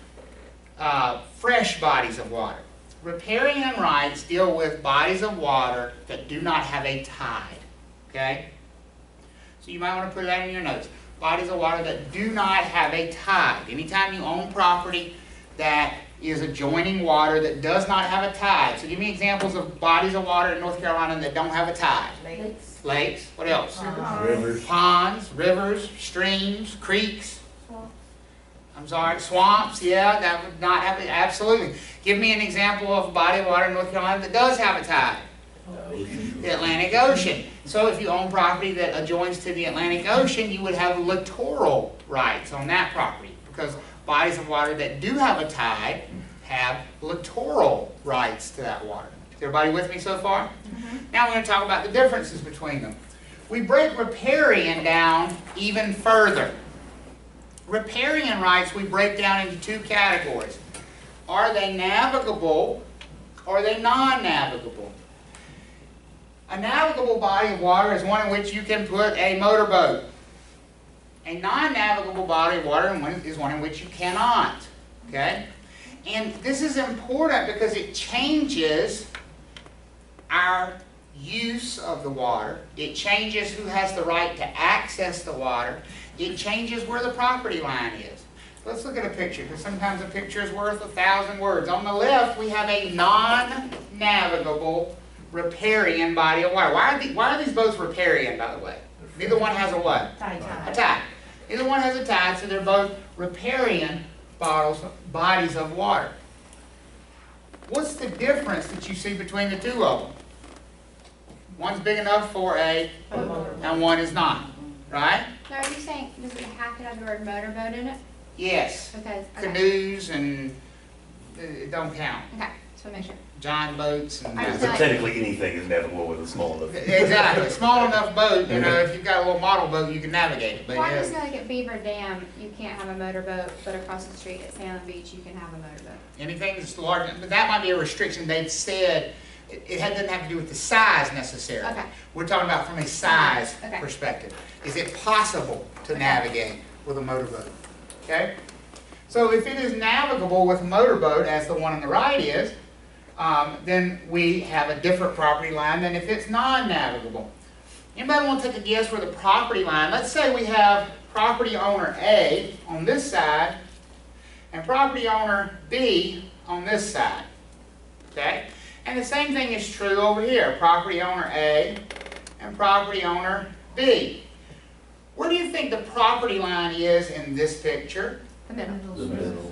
Speaker 1: fresh bodies of water. Riparian rights deal with bodies of water that do not have a tide. Okay? So you might want to put that in your notes. Bodies of water that do not have a tide. Anytime you own property that is adjoining water that does not have a tide. So give me examples of bodies of water in North Carolina that don't have a tide.
Speaker 2: Lakes.
Speaker 1: Lakes. What else?
Speaker 4: Rivers.
Speaker 1: Ponds, rivers, streams, creeks. I'm sorry, swamps. Yeah, that would not have it. Absolutely. Give me an example of a body of water in North Carolina that does have a tide. The Atlantic Ocean. So if you own property that adjoins to the Atlantic Ocean, you would have littoral rights on that property, because bodies of water that do have a tide have littoral rights to that water. Is everybody with me so far? Mm-hmm. Now we're going to talk about the differences between them. We break riparian down even further. Riparian rights we break down into two categories. Are they navigable or are they non-navigable? A navigable body of water is one in which you can put a motorboat. A non-navigable body of water is one in which you cannot. Okay? And this is important because it changes our use of the water. It changes who has the right to access the water. It changes where the property line is. Let's look at a picture, because sometimes a picture is worth 1,000 words. On the left, we have a non-navigable riparian body of water. Why are these boats riparian, by the way? Neither one has a what? A tide. Neither one has a tide, so they're both riparian bodies of water. What's the difference that you see between the two of them? One's big enough for a, and one is not, right?
Speaker 5: So are you saying, does it have to have the word motorboat in it?
Speaker 1: Yes.
Speaker 5: Because, okay.
Speaker 1: Canoes and it don't count.
Speaker 5: Okay, so make sure.
Speaker 1: Giant boats and
Speaker 5: I
Speaker 3: So technically anything is navigable with a small enough.
Speaker 1: exactly. A small enough boat, you know, if you've got a little model boat, you can navigate it. But
Speaker 5: Well, I
Speaker 1: yeah.
Speaker 5: just know like at Beaver Dam, you can't have a motorboat, but across the street at Salem Beach, you can have a motorboat.
Speaker 1: Anything that's large, but that might be a restriction. They've said it doesn't have to do with the size necessarily.
Speaker 5: Okay.
Speaker 1: We're talking about from a size
Speaker 5: Okay.
Speaker 1: perspective. Is it possible to navigate with a motorboat? Okay? So if it is navigable with a motorboat, as the one on the right is, then we have a different property line than if it's non-navigable. Anybody want to take a guess where the property line, let's say we have property owner A on this side and property owner B on this side. Okay? And the same thing is true over here, property owner A and property owner B. Where do you think the property line is in this picture?
Speaker 5: The middle.
Speaker 4: The middle.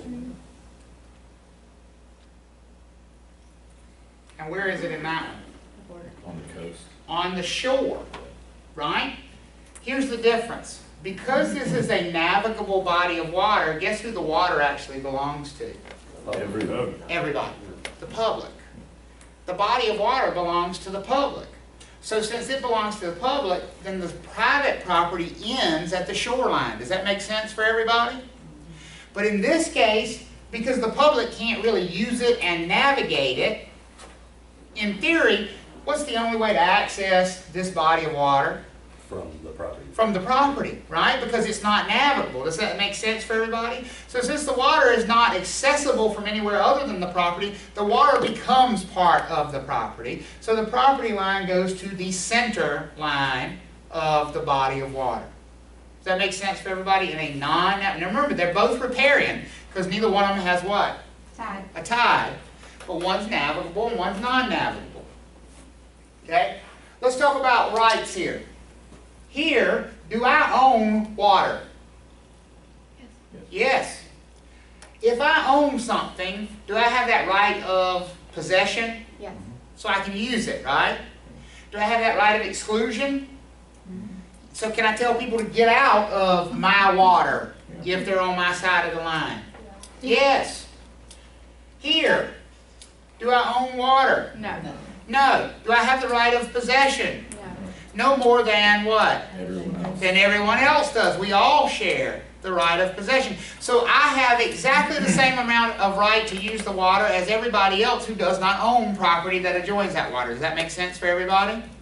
Speaker 1: And where is it in that one?
Speaker 4: On the coast.
Speaker 1: On the shore, right? Here's the difference. Because this is a navigable body of water, guess who the water actually belongs to?
Speaker 4: Everybody.
Speaker 1: Everybody. The public. The body of water belongs to the public. So since it belongs to the public, then the private property ends at the shoreline. Does that make sense for everybody? But in this case, because the public can't really use it and navigate it, in theory, what's the only way to access this body of water?
Speaker 3: From the property.
Speaker 1: From the property, right? Because it's not navigable. Does that make sense for everybody? So since the water is not accessible from anywhere other than the property, the water becomes part of the property. So the property line goes to the center line of the body of water. Does that make sense for everybody? In a now remember, they're both riparian, because neither one of them has what?
Speaker 5: Tide.
Speaker 1: A tide. But one's navigable and one's non-navigable. Okay? Let's talk about rights here. Here, do I own water? Yes. If I own something, do I have that right of possession?
Speaker 5: Yes.
Speaker 1: So I can use it, right? Do I have that right of exclusion? So can I tell people to get out of my water if they're on my side of the line? Yes. Here, do I own water?
Speaker 5: No.
Speaker 1: No. Do I have the right of possession?
Speaker 5: No.
Speaker 1: No more than what?
Speaker 4: Everyone else.
Speaker 1: Than everyone else does. We all share the right of possession. So I have exactly the same amount of right to use the water as everybody else who does not own property that adjoins that water. Does that make sense for everybody?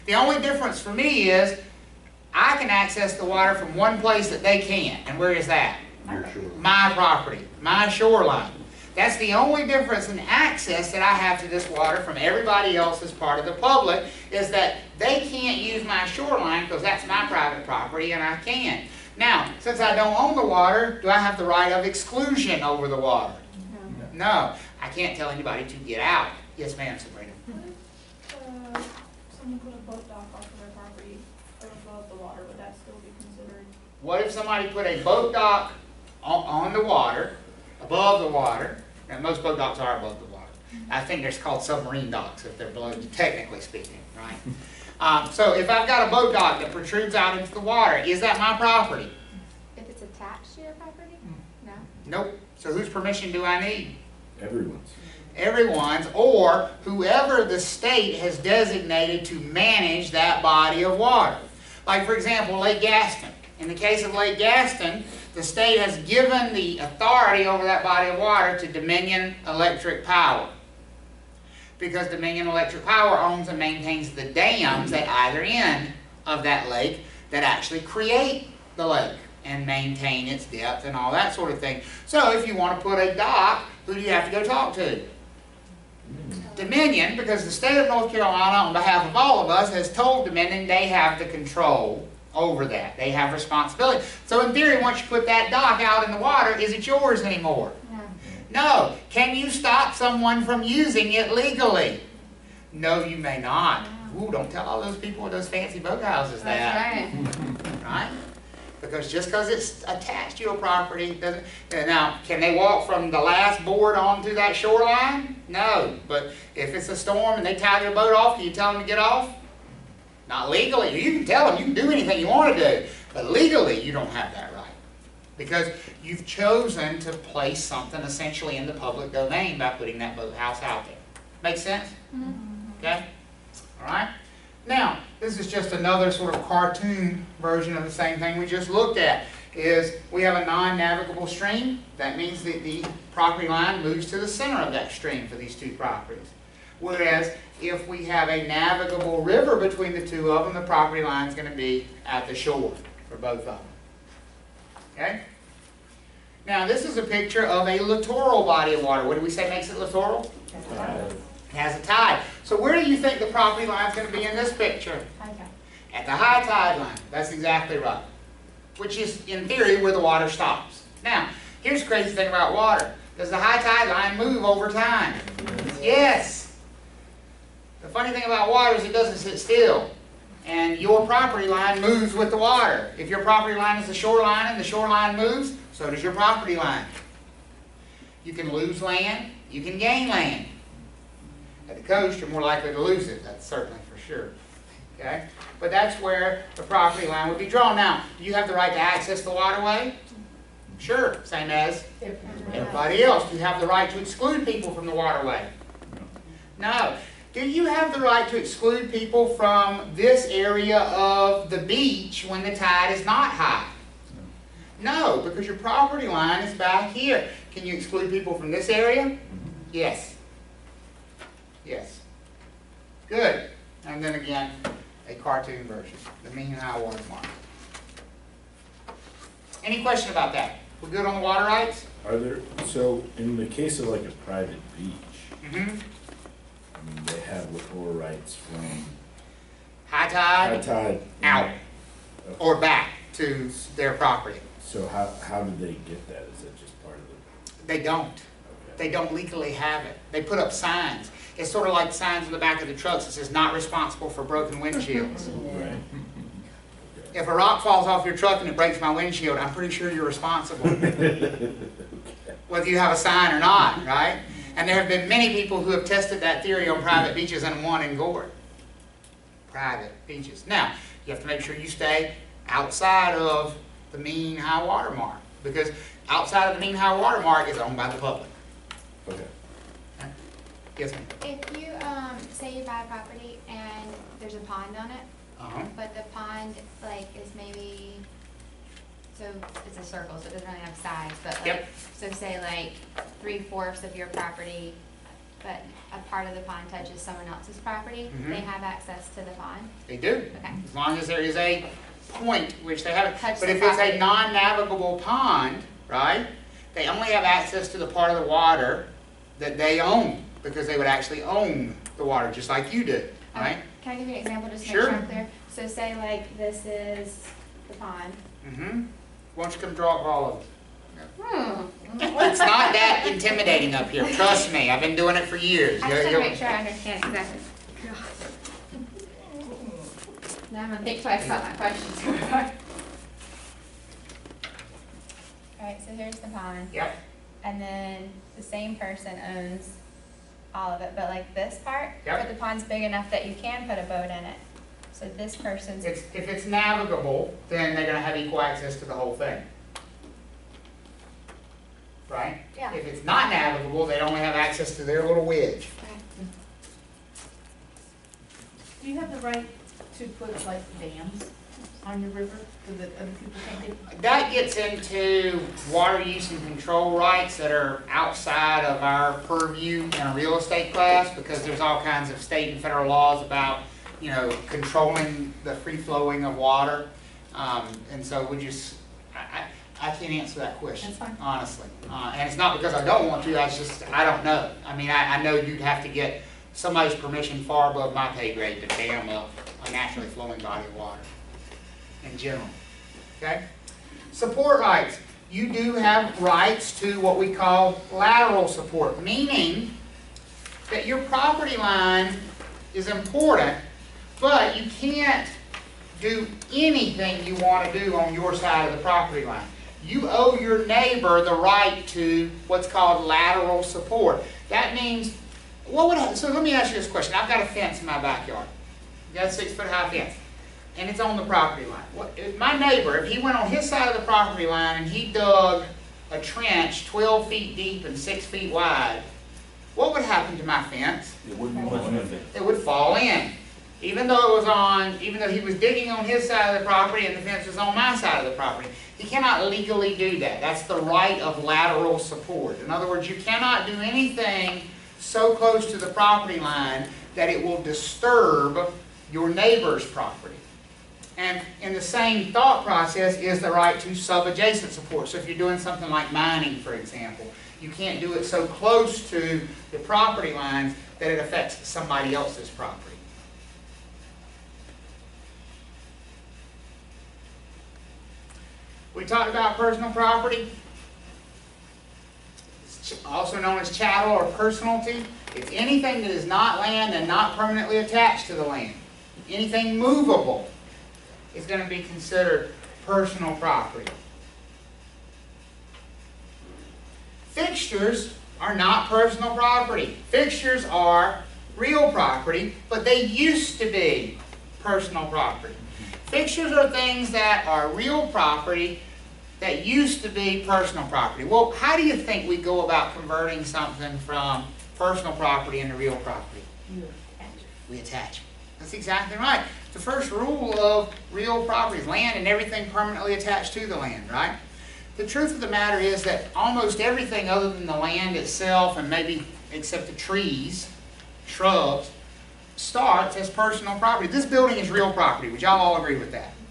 Speaker 1: The only difference for me is I can access the water from one place that they can't. And where is that?
Speaker 3: You're sure.
Speaker 1: My property, my shoreline. That's the only difference in access that I have to this water from everybody else as part of the public, is that they can't use my shoreline because that's my private property and I can. Now, since I don't own the water, do I have the right of exclusion over the water? No. I can't tell anybody to get out. Yes, ma'am, Sabrina.
Speaker 6: What if someone put a boat dock off of their property or above the water? Would that still be considered?
Speaker 1: What if somebody put a boat dock on the water, above the water, and most boat docks are above the water. I think they're called submarine docks if they're below, technically speaking, right? So if I've got a boat dock that protrudes out into the water, is that my property?
Speaker 5: If it's attached to your property? No.
Speaker 1: Nope. So whose permission do I need?
Speaker 4: Everyone's.
Speaker 1: Everyone's, or whoever the state has designated to manage that body of water. Like, for example, Lake Gaston. In the case of Lake Gaston, the state has given the authority over that body of water to Dominion Electric Power, because Dominion Electric Power owns and maintains the dams at either end of that lake that actually create the lake and maintain its depth and all that sort of thing. So if you want to put a dock, who do you have to go talk to? Dominion, because the state of North Carolina, on behalf of all of us, has told Dominion they have the control over that. They have responsibility. So in theory, once you put that dock out in the water, is it yours anymore?
Speaker 5: No.
Speaker 1: No. Can you stop someone from using it legally? No, you may not. Ooh, don't tell all those people with those fancy boathouses that.
Speaker 5: That's right.
Speaker 1: Right? Because just because it's attached to your property doesn't... Now, can they walk from the last board onto that shoreline? No. But if it's a storm and they tie your boat off, can you tell them to get off? Not legally. You can tell them, you can do anything you want to do. But legally, you don't have that right. Because you've chosen to place something essentially in the public domain by putting that boathouse out there. Make sense? Okay? All right? Now, this is just another sort of cartoon version of the same thing we just looked at. Is we have a non-navigable stream. That means that the property line moves to the center of that stream for these two properties. Whereas if we have a navigable river between the two of them, the property line is going to be at the shore for both of them. Okay? Now, this is a picture of a littoral body of water. What do we say makes it littoral? It has a tide. So where do you think the property line is going to be in this picture? At the high tide line. That's exactly right. Which is, in theory, where the water stops. Now, here's the crazy thing about water. Does the high tide line move over time? Yes. The funny thing about water is it doesn't sit still. And your property line moves with the water. If your property line is the shoreline and the shoreline moves, so does your property line. You can lose land, you can gain land. At the coast, you're more likely to lose it. That's certainly for sure. Okay? But that's where the property line would be drawn. Now, do you have the right to access the waterway? Sure, same as everybody else. Do you have the right to exclude people from the waterway? No. Do you have the right to exclude people from this area of the beach when the tide is not high? No, because your property line is back here. Can you exclude people from this area? Yes. Yes. Good. And then again, a cartoon version, the mean high water mark. Any question about that? We're good on the water rights?
Speaker 4: Are there, so in the case of like a private beach,
Speaker 1: Mm-hmm.
Speaker 4: I mean, they have littoral rights from
Speaker 1: High
Speaker 4: high
Speaker 1: tide,
Speaker 4: tide
Speaker 1: out,
Speaker 4: Okay.
Speaker 1: or back to their property.
Speaker 4: So how do they get that? Is that just part of the?
Speaker 1: They don't.
Speaker 4: Okay.
Speaker 1: They don't legally have it. They put up signs. It's sort of like signs on the back of the trucks that says not responsible for broken windshields.
Speaker 4: Right.
Speaker 1: If a rock falls off your truck and it breaks my windshield, I'm pretty sure you're responsible. Whether you have a sign or not, right? And there have been many people who have tested that theory on private beaches and won in court. Private beaches. Now, you have to make sure you stay outside of the mean high water mark, because outside of the mean high water mark is owned by the public.
Speaker 4: Okay.
Speaker 1: Yes, ma'am.
Speaker 5: If you, say you buy a property and there's a pond on it,
Speaker 1: Uh-huh.
Speaker 5: but the pond, like, is maybe, so it's a circle, so it doesn't really have sides, but like,
Speaker 1: Yep.
Speaker 5: so say like 3/4 of your property but a part of the pond touches someone else's property,
Speaker 1: Mhm.
Speaker 5: they have access to the pond?
Speaker 1: They do.
Speaker 5: Okay.
Speaker 1: As long as there is a point which they have it.
Speaker 5: Touch
Speaker 1: But
Speaker 5: the
Speaker 1: if it's a
Speaker 5: property.
Speaker 1: non-navigable pond, right, they only have access to the part of the water that they own, because they would actually own the water, just like you do, right?
Speaker 5: Can I give you an example just to
Speaker 1: Sure.
Speaker 5: make sure I'm clear? So say like this is the pond.
Speaker 1: Mm-hmm. Why don't you come draw all of them?
Speaker 5: Hmm.
Speaker 1: It's not that intimidating up here, trust me, I've been doing it for years.
Speaker 5: I just want to
Speaker 1: You'll-
Speaker 5: make sure I understand exactly. Now I'm gonna think twice about my questions. Alright, so here's the pond,
Speaker 1: Yep,
Speaker 5: and then the same person owns all of it, but like this part,
Speaker 1: Yep.
Speaker 5: but the pond's big enough that you can put a boat in it. So this person's,
Speaker 1: if it's navigable, then they're gonna have equal access to the whole thing. Right?
Speaker 5: yeah.
Speaker 1: If it's not navigable, they only have access to their little wedge.
Speaker 5: Okay.
Speaker 2: Do you have the right to put like dams on your river so that other people can't get?
Speaker 1: That gets into water use and control rights that are outside of our purview in a real estate class, because there's all kinds of state and federal laws about, you know, controlling the free flowing of water. And so we just, I can't answer that question,
Speaker 2: That's fine.
Speaker 1: honestly. And it's not because I don't want to, I don't know. I mean, I know you'd have to get somebody's permission far above my pay grade to dam up a naturally flowing body of water in general, okay? Support rights. You do have rights to what we call lateral support, meaning that your property line is important, but you can't do anything you want to do on your side of the property line. You owe your neighbor the right to what's called lateral support. That means, so let me ask you this question. I've got a fence in my backyard. I've got a 6-foot-high fence, and it's on the property line. If my neighbor, if he went on his side of the property line and he dug a trench 12 feet deep and 6 feet wide, what would happen to my fence?
Speaker 4: It wouldn't be much of it.
Speaker 1: It would fall in. Even though he was digging on his side of the property and the fence was on my side of the property. He cannot legally do that. That's the right of lateral support. In other words, you cannot do anything so close to the property line that it will disturb your neighbor's property. And in the same thought process is the right to sub-adjacent support. So if you're doing something like mining, for example, you can't do it so close to the property lines that it affects somebody else's property. We talked about personal property, it's also known as chattel or personalty. It's anything that is not land and not permanently attached to the land. Anything movable is going to be considered personal property. Fixtures are not personal property. Fixtures are real property, but they used to be personal property. Fixtures are things that are real property that used to be personal property. Well, how do you think we go about converting something from personal property into real property? We attach it. That's exactly right. The first rule of real property is land and everything permanently attached to the land, right? The truth of the matter is that almost everything other than the land itself, and maybe except the trees, shrubs, starts as personal property. This building is real property. Would y'all all agree with that?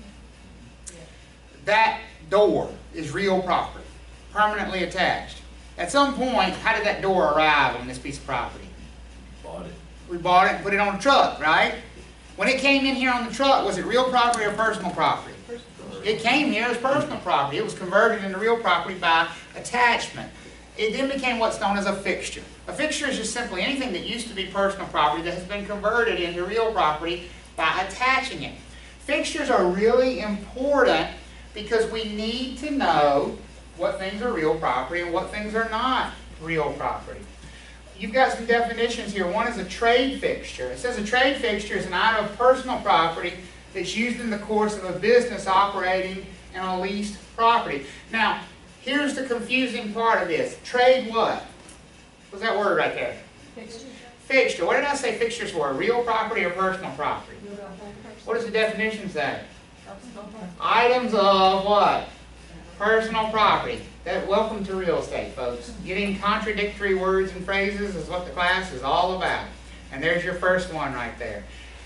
Speaker 1: That door is real property, permanently attached. At some point, how did that door arrive on this piece of property?
Speaker 4: Bought it.
Speaker 1: We bought it and put it on a truck, right? When it came in here on the truck, was it real property or personal property? It came here as personal property. It was converted into real property by attachment. It then became what's known as a fixture. A fixture is just simply anything that used to be personal property that has been converted into real property by attaching it. Fixtures are really important because we need to know what things are real property and what things are not real property. You've got some definitions here. One is a trade fixture. It says a trade fixture is an item of personal property that's used in the course of a business operating in a leased property. Now, here's the confusing part of this. Trade what? What's that word right there?
Speaker 6: Fixture.
Speaker 1: Fixture. What did I say fixtures were? Real property or personal property? What does the definition say? Items of what? personal property. Welcome to real estate, folks. Getting contradictory words and phrases is what the class is all about. And there's your first one right there.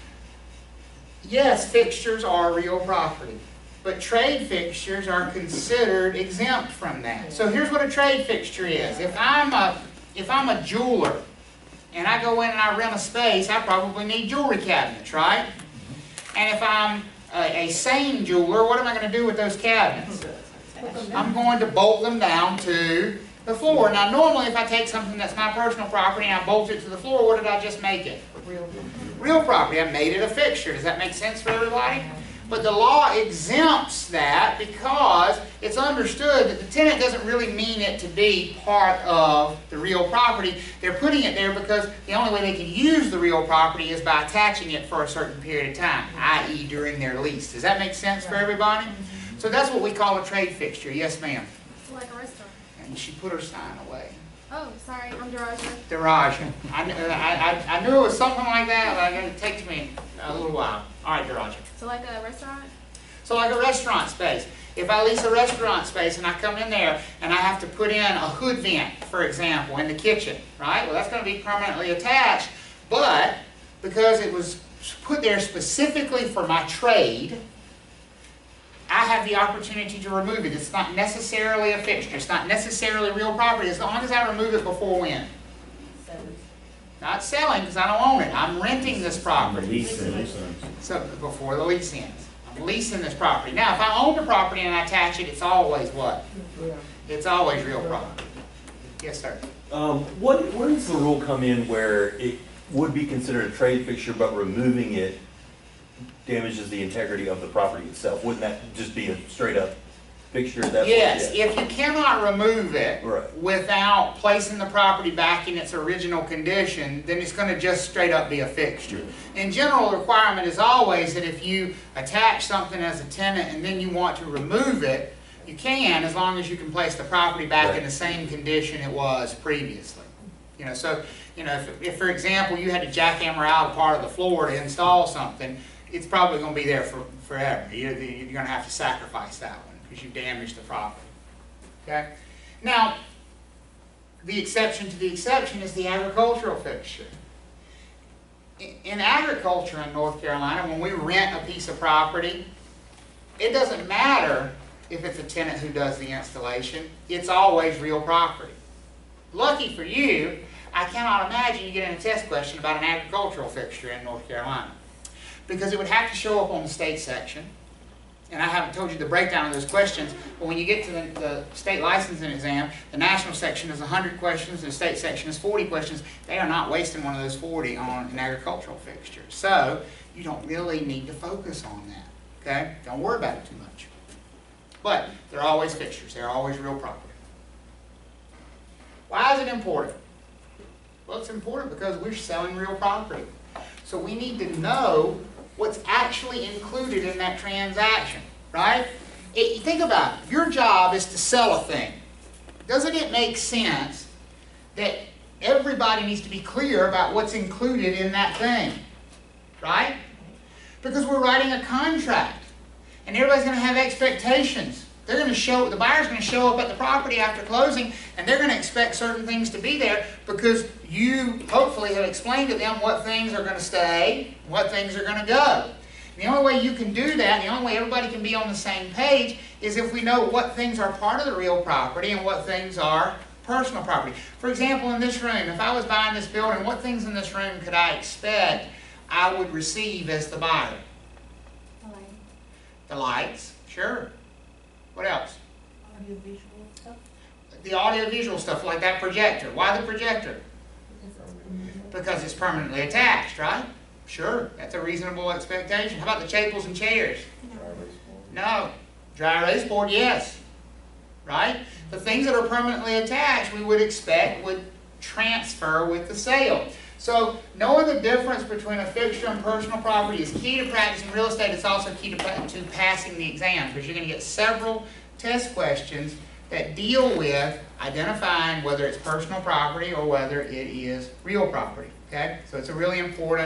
Speaker 1: Yes, fixtures are real property, but trade fixtures are considered exempt from that. So here's what a trade fixture is. If I'm a jeweler and I go in and I rent a space, I probably need jewelry cabinets, right? And if I'm a sane jeweler, what am I going to do with those cabinets? I'm going to bolt them down to the floor. Now normally if I take something that's my personal property and I bolt it to the floor, what did I just make it? Real property. I made it a fixture. Does that make sense for everybody? But the law exempts that because it's understood that the tenant doesn't really mean it to be part of the real property. They're putting it there because the only way they can use the real property is by attaching it for a certain period of time, i.e. during their lease. Does that make sense for everybody? So that's what we call a trade fixture. Yes, ma'am.
Speaker 6: Like a restaurant.
Speaker 1: And she put her sign away.
Speaker 6: Oh, sorry, I'm Daraja.
Speaker 1: Daraja. I knew it was something like that, but it takes me a little while. All right, Daraja.
Speaker 6: So like a restaurant?
Speaker 1: So like a restaurant space. If I lease a restaurant space and I come in there and I have to put in a hood vent, for example, in the kitchen, right? Well, that's going to be permanently attached, but because it was put there specifically for my trade, I have the opportunity to remove it. It's not necessarily a fixture. It's not necessarily real property as long as I remove it before when? Not selling because I don't own it. I'm renting this property. So before the lease ends. I'm leasing this property. Now if I own the property and I attach it, it's always what? It's always real property. Yes, sir.
Speaker 7: Where does the rule come in where it would be considered a trade fixture but removing it damages the integrity of the property itself? Wouldn't that just be a straight up fixture?
Speaker 1: Yes, if you cannot remove it without placing the property back in its original condition, then it's going to just straight up be a fixture. In general, the requirement is always that if you attach something as a tenant and then you want to remove it, you can, as long as you can place the property back in the same condition it was previously. You know, so if for example you had to jackhammer out a part of the floor to install something, it's probably going to be there forever. You're going to have to sacrifice that one because you've damaged the property. Okay? Now, the exception to the exception is the agricultural fixture. In agriculture in North Carolina, when we rent a piece of property, it doesn't matter if it's a tenant who does the installation. It's always real property. Lucky for you, I cannot imagine you getting a test question about an agricultural fixture in North Carolina, because it would have to show up on the state section. And I haven't told you the breakdown of those questions, but when you get to the state licensing exam, the national section is 100 questions, and the state section is 40 questions. They are not wasting one of those 40 on an agricultural fixture. So you don't really need to focus on that. Okay? Don't worry about it too much. But they're always fixtures. They're always real property. Why is it important? Well, it's important because we're selling real property. So we need to know what's actually included in that transaction, right? Think about it. Your job is to sell a thing. Doesn't it make sense that everybody needs to be clear about what's included in that thing, right? Because we're writing a contract, and everybody's going to have expectations. They're going to show, the buyer's going to show up at the property after closing, and they're going to expect certain things to be there because you hopefully have explained to them what things are going to stay, what things are going to go. And the only way you can do that, and the only way everybody can be on the same page, is if we know what things are part of the real property and what things are personal property. For example, in this room, if I was buying this building, what things in this room could I expect I would receive as the buyer? The lights, sure. What else?
Speaker 2: Audiovisual stuff.
Speaker 1: The audiovisual stuff, like that projector. Why the projector? Because it's permanently attached, right? Sure, that's a reasonable expectation. How about the tables and chairs? No. Dry erase board, yes. Right? The things that are permanently attached, we would expect would transfer with the sale. So knowing the difference between a fixture and personal property is key to practicing real estate. It's also key to passing the exam, because you're going to get several test questions that deal with identifying whether it's personal property or whether it is real property. Okay? So it's a really important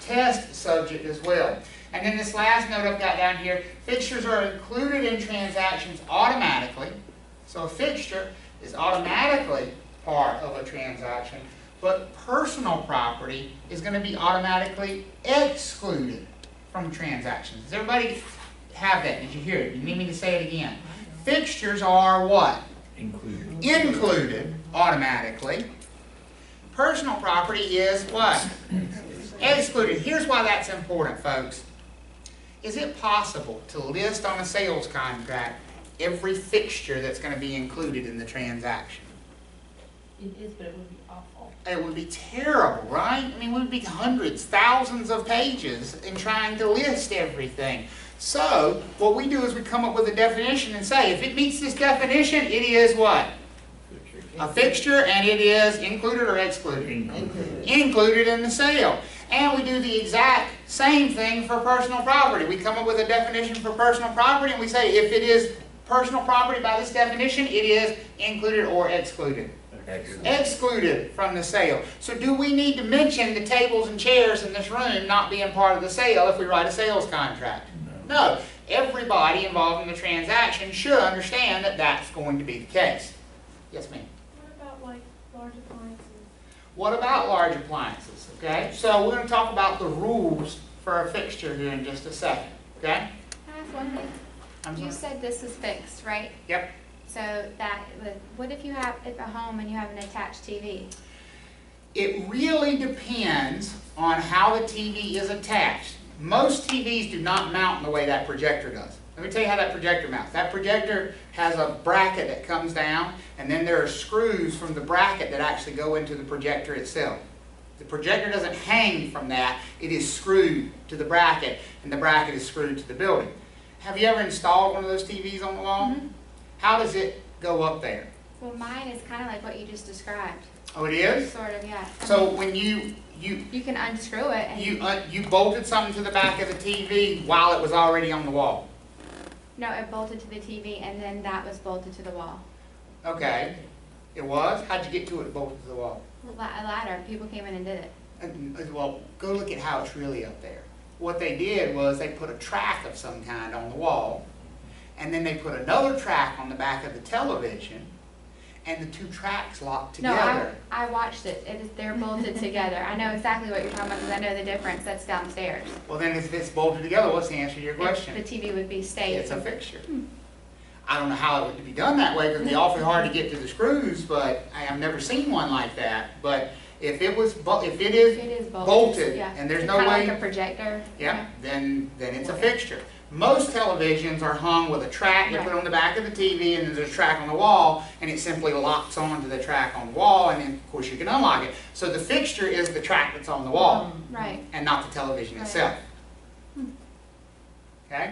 Speaker 1: test subject as well. And then this last note I've got down here, fixtures are included in transactions automatically. So a fixture is automatically part of a transaction, but personal property is going to be automatically excluded from transactions. Does everybody have that? Did you hear it? You need me to say it again? Fixtures are what?
Speaker 4: Included.
Speaker 1: Included automatically. Personal property is what? Excluded. Here's why that's important, folks. Is it possible to list on a sales contract every fixture that's going to be included in the transaction?
Speaker 2: It is, but it would be awful.
Speaker 1: It would be terrible, right? I mean, we would be hundreds, thousands of pages in trying to list everything. So, what we do is we come up with a definition and say, if it meets this definition, it is what? A fixture, and it is included or excluded? Included in the sale. And we do the exact same thing for personal property. We come up with a definition for personal property, and we say, if it is personal property by this definition, it is included or excluded. Excluded from the sale. So do we need to mention the tables and chairs in this room not being part of the sale if we write a sales contract? No. Everybody involved in the transaction should understand that that's going to be the case. Yes, ma'am?
Speaker 6: What about like large appliances?
Speaker 1: What about large appliances? Okay, so we're going to talk about the rules for a fixture here in just a second. Okay?
Speaker 5: Can I ask one thing?
Speaker 1: I'm
Speaker 5: You
Speaker 1: sorry.
Speaker 5: said this is fixed, right?
Speaker 1: Yep.
Speaker 5: So that, what if you have, if a home and you have an attached TV?
Speaker 1: It really depends on how the TV is attached. Most TVs do not mount in the way that projector does. Let me tell you how that projector mounts. That projector has a bracket that comes down, and then there are screws from the bracket that actually go into the projector itself. The projector doesn't hang from that. It is screwed to the bracket, and the bracket is screwed to the building. Have you ever installed one of those TVs on the wall?
Speaker 5: Mm-hmm.
Speaker 1: How does it go up there?
Speaker 5: Well, mine is kind of like what you just described.
Speaker 1: Oh, it is?
Speaker 5: Sort of, yeah.
Speaker 1: So when you
Speaker 5: can unscrew it and
Speaker 1: you bolted something to the back of the TV while it was already on the wall.
Speaker 5: no, it bolted to the TV and then that was bolted to the wall.
Speaker 1: Okay. It was? How'd you get to it bolted to the wall?
Speaker 5: A ladder. People came in and did it.
Speaker 1: Well, go look at how it's really up there. What they did was they put a track of some kind on the wall, and then they put another track on the back of the television, and the two tracks locked
Speaker 5: No,
Speaker 1: together.
Speaker 5: I watched it. They're bolted together. I know exactly what you're talking about because I know the difference. That's downstairs.
Speaker 1: Well, then if it's bolted together, what's the answer to your question?
Speaker 5: The TV would be stayed.
Speaker 1: It's a fixture. I don't know how it would be done that way because it'd be awfully hard to get to the screws, but I've never seen one like that. But if it is bolted,
Speaker 5: yeah.
Speaker 1: and there's
Speaker 5: It's
Speaker 1: no
Speaker 5: kinda
Speaker 1: way,
Speaker 5: like a projector.
Speaker 1: yeah, then it's a fixture. Most televisions are hung with a track you put on the back of the TV, and then there's a track on the wall, and it simply locks onto the track on the wall, and then of course you can unlock it. So the fixture is the track that's on the wall,
Speaker 5: Right.
Speaker 1: and not the television
Speaker 5: Right.
Speaker 1: itself. Okay?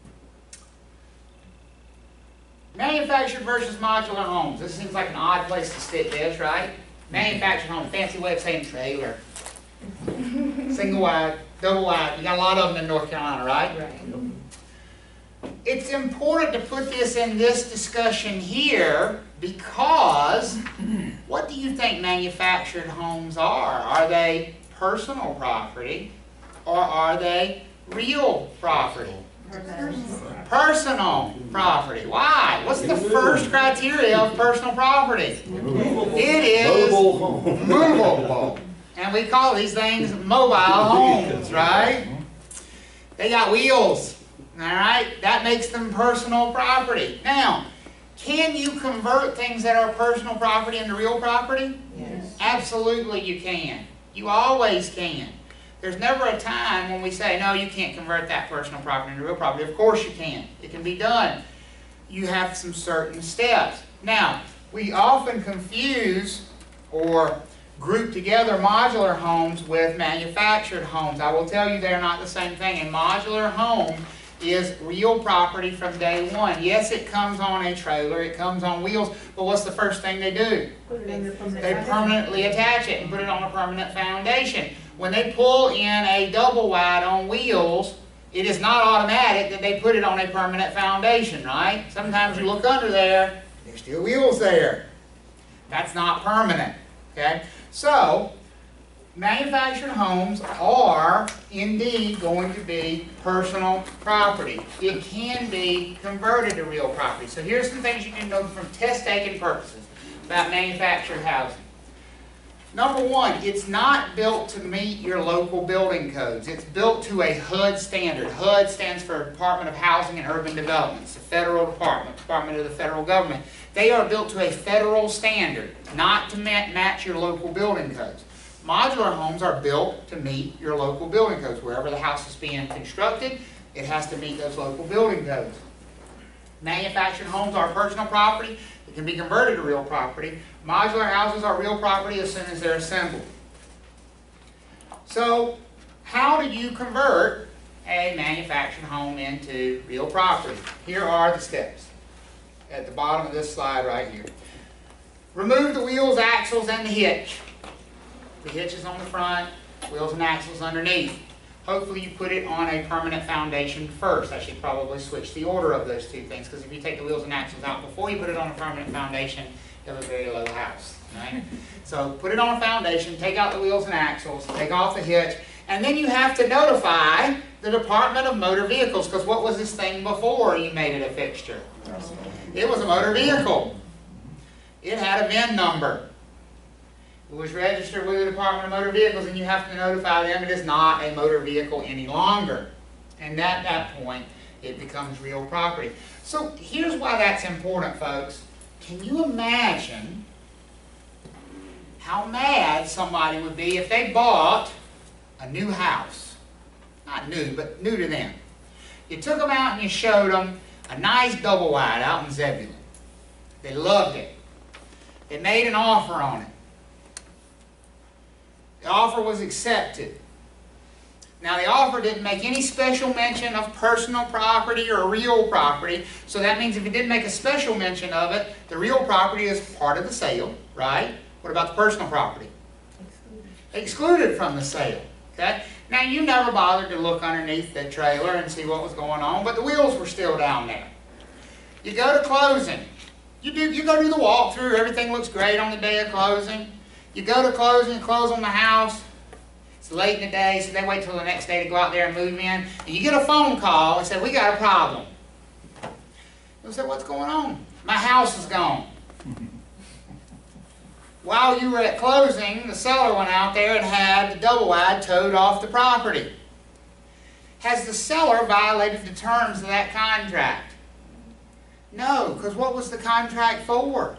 Speaker 1: Manufactured versus modular homes. This seems like an odd place to stick this, right? Manufactured home, fancy way of saying trailer. Single wide, double wide. You got a lot of them in North Carolina, right?
Speaker 2: Right.
Speaker 1: It's important to put this in this discussion here because what do you think manufactured homes are? Are they personal property or are they real property? Personal property. Why? What's the first criteria of personal property? It is
Speaker 3: Mobile home.
Speaker 1: movable. And we call these things mobile homes, right? They got wheels, all right? That makes them personal property. Now, can you convert things that are personal property into real property?
Speaker 2: Yes.
Speaker 1: Absolutely you can. You always can. There's never a time when we say, no, you can't convert that personal property into real property. Of course you can. It can be done. You have some certain steps. Now, we often confuse or group together modular homes with manufactured homes. I will tell you they're not the same thing. A modular home is real property from day one. Yes, it comes on a trailer, it comes on wheels, but what's the first thing they do?
Speaker 2: Put it in the permanent
Speaker 1: They
Speaker 2: foundation.
Speaker 1: permanently attach it and put it on a permanent foundation. When they pull in a double wide on wheels, it is not automatic that they put it on a permanent foundation, right? Sometimes you look under there, there's still wheels there. That's not permanent, okay? So, manufactured homes are indeed going to be personal property. It can be converted to real property. So here's some things you can know from test-taking purposes about manufactured housing. Number one, it's not built to meet your local building codes. It's built to a HUD standard. HUD stands for Department of Housing and Urban Development. It's a federal department, Department of the Federal Government. They are built to a federal standard, not to match your local building codes. Modular homes are built to meet your local building codes. Wherever the house is being constructed, it has to meet those local building codes. Manufactured homes are personal property. It can be converted to real property. Modular houses are real property as soon as they're assembled. So, how do you convert a manufactured home into real property? Here are the steps at the bottom of this slide right here. Remove the wheels, axles, and the hitch. The hitch is on the front, wheels and axles underneath. Hopefully you put it on a permanent foundation first. I should probably switch the order of those two things, because if you take the wheels and axles out before you put it on a permanent foundation, you have a very low house. Right? So put it on a foundation, take out the wheels and axles, take off the hitch, and then you have to notify the Department of Motor Vehicles, because what was this thing before you made it a fixture? It was a motor vehicle. It had a VIN number. It was registered with the Department of Motor Vehicles, and you have to notify them it is not a motor vehicle any longer. And at that point, it becomes real property. So here's why that's important, folks. Can you imagine how mad somebody would be if they bought a new house? Not new, but new to them. You took them out and you showed them a nice double wide out in Zebulon. They loved it. They made an offer on it. The offer was accepted. Now the offer didn't make any special mention of personal property or real property, so that means if it didn't make a special mention of it, the real property is part of the sale, right? What about the personal property? Excluded from the sale, okay? Now you never bothered to look underneath the trailer and see what was going on, but the wheels were still down there. You go to closing. You go do the walkthrough, everything looks great on the day of closing. You go to closing, close on the house. It's late in the day, so they wait till the next day to go out there and move in. And you get a phone call and say, we got a problem. You'll say, what's going on? My house is gone. While you were at closing, the seller went out there and had the double wide towed off the property. Has the seller violated the terms of that contract? No, because what was the contract for?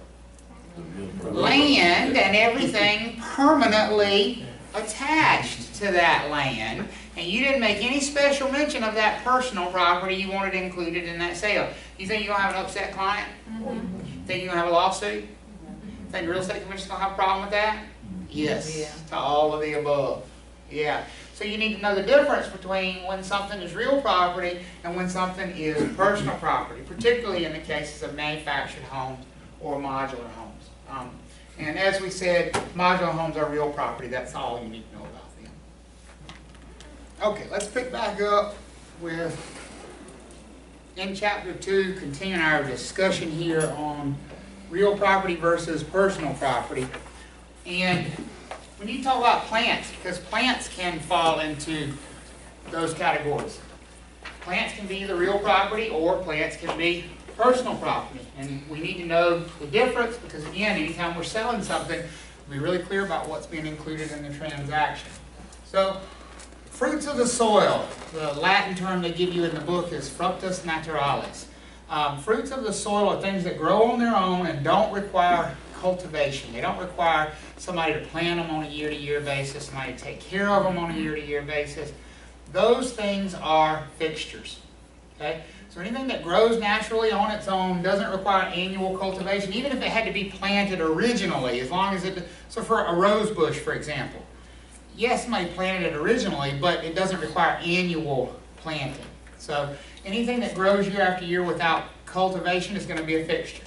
Speaker 1: Land and everything permanently attached to that land, and you didn't make any special mention of that personal property you wanted included in that sale. You think you're going to have an upset client? Think you're going to have a lawsuit? Think the real estate commission's going to have a problem with that? Yes,
Speaker 2: Yeah.
Speaker 1: to all of the above. Yeah. So you need to know the difference between when something is real property and when something is personal property, particularly in the cases of manufactured homes or modular homes. And as we said, modular homes are real property. That's all you need to know about them. Okay, let's pick back up with, in Chapter 2, continuing our discussion here on real property versus personal property. And when you talk about plants, because plants can fall into those categories. Plants can be either real property or plants can be personal property. And we need to know the difference because, again, anytime we're selling something, be really clear about what's being included in the transaction. So, fruits of the soil, the Latin term they give you in the book is fructus naturalis. Fruits of the soil are things that grow on their own and don't require cultivation. They don't require somebody to plant them on a year-to-year basis, somebody to take care of them on a year-to-year basis. Those things are fixtures. Okay? So anything that grows naturally on its own doesn't require annual cultivation, even if it had to be planted originally, as long as it... So for a rose bush, for example, yes, somebody planted it originally, but it doesn't require annual planting. So anything that grows year after year without cultivation is going to be a fixture.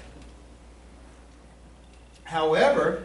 Speaker 1: However,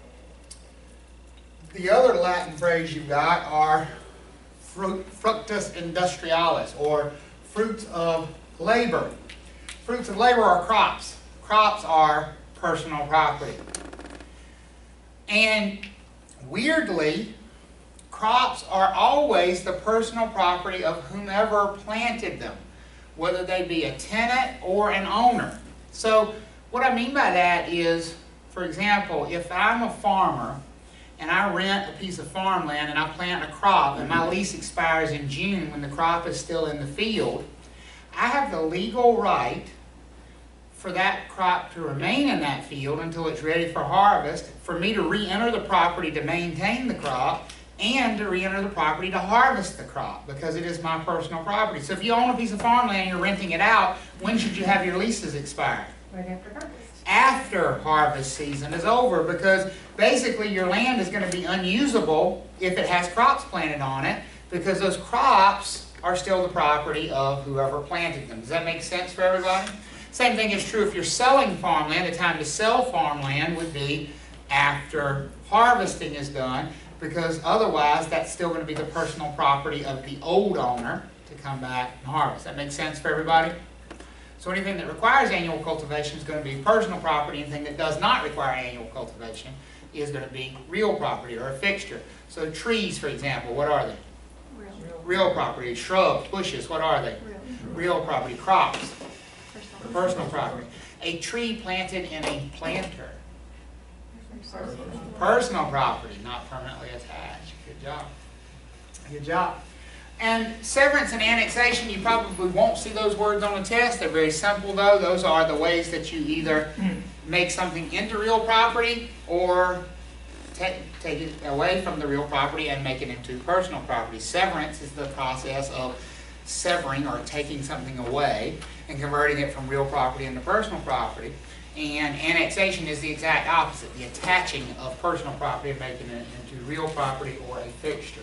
Speaker 1: the other Latin phrase you've got are fructus industrialis, or fruits of labor. Fruits of labor are crops. Crops are personal property. And weirdly, crops are always the personal property of whomever planted them, whether they be a tenant or an owner. So what I mean by that is, for example, if I'm a farmer and I rent a piece of farmland and I plant a crop and my lease expires in June when the crop is still in the field, I have the legal right for that crop to remain in that field until it's ready for harvest, for me to re-enter the property to maintain the crop, and to re-enter the property to harvest the crop, because it is my personal property. So if you own a piece of farmland and you're renting it out, when should you have your leases expire?
Speaker 2: Right after harvest.
Speaker 1: After harvest season is over, because basically your land is going to be unusable if it has crops planted on it, because those crops are still the property of whoever planted them. Does that make sense for everybody? Same thing is true if you're selling farmland. The time to sell farmland would be after harvesting is done, because otherwise that's still going to be the personal property of the old owner to come back and harvest. That makes sense for everybody? So anything that requires annual cultivation is going to be personal property. Anything that does not require annual cultivation is going to be real property or a fixture. So trees, for example, what are they? Real property. Shrubs, bushes, what are they? Real property. Crops, personal property. A tree planted in a planter, personal property, not permanently attached. Good job. Good job. And severance and annexation, you probably won't see those words on the test. They're very simple though. Those are the ways that you either make something into real property or take it away from the real property and make it into personal property. Severance is the process of severing or taking something away and converting it from real property into personal property. And annexation is the exact opposite, the attaching of personal property and making it into real property or a fixture.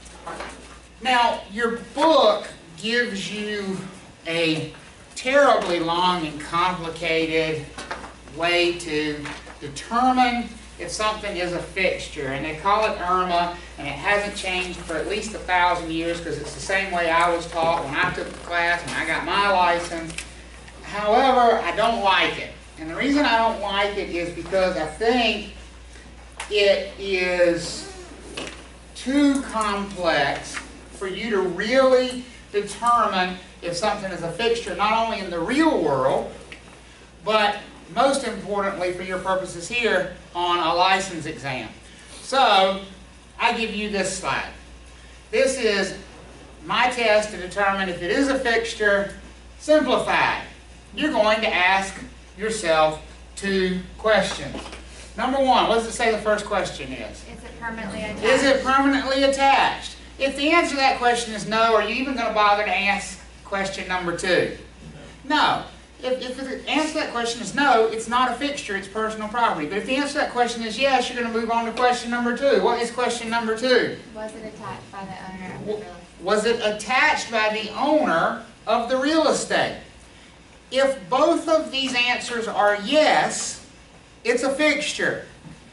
Speaker 1: Now, your book gives you a terribly long and complicated way to determine if something is a fixture. And they call it IRMA, and it hasn't changed for at least 1,000 years because it's the same way I was taught when I took the class, when I got my license. However, I don't like it. And the reason I don't like it is because I think it is too complex for you to really determine if something is a fixture, not only in the real world, but most importantly for your purposes here, on a license exam. So, I give you this slide. This is my test to determine if it is a fixture, simplified. You're going to ask yourself 2 questions. Number 1, what does it say the first question is?
Speaker 5: Is it permanently attached?
Speaker 1: Is it permanently attached? If the answer to that question is no, are you even going to bother to ask question number 2? No. If the answer to that question is no, it's not a fixture, it's personal property. But if the answer to that question is yes, you're going to move on to question number 2. What is question number 2?
Speaker 5: Was it attached by the owner of the real estate?
Speaker 1: Was it attached by the owner of the real estate? If both of these answers are yes, it's a fixture.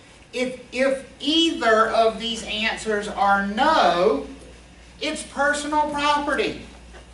Speaker 1: If either of these answers are no, it's personal property.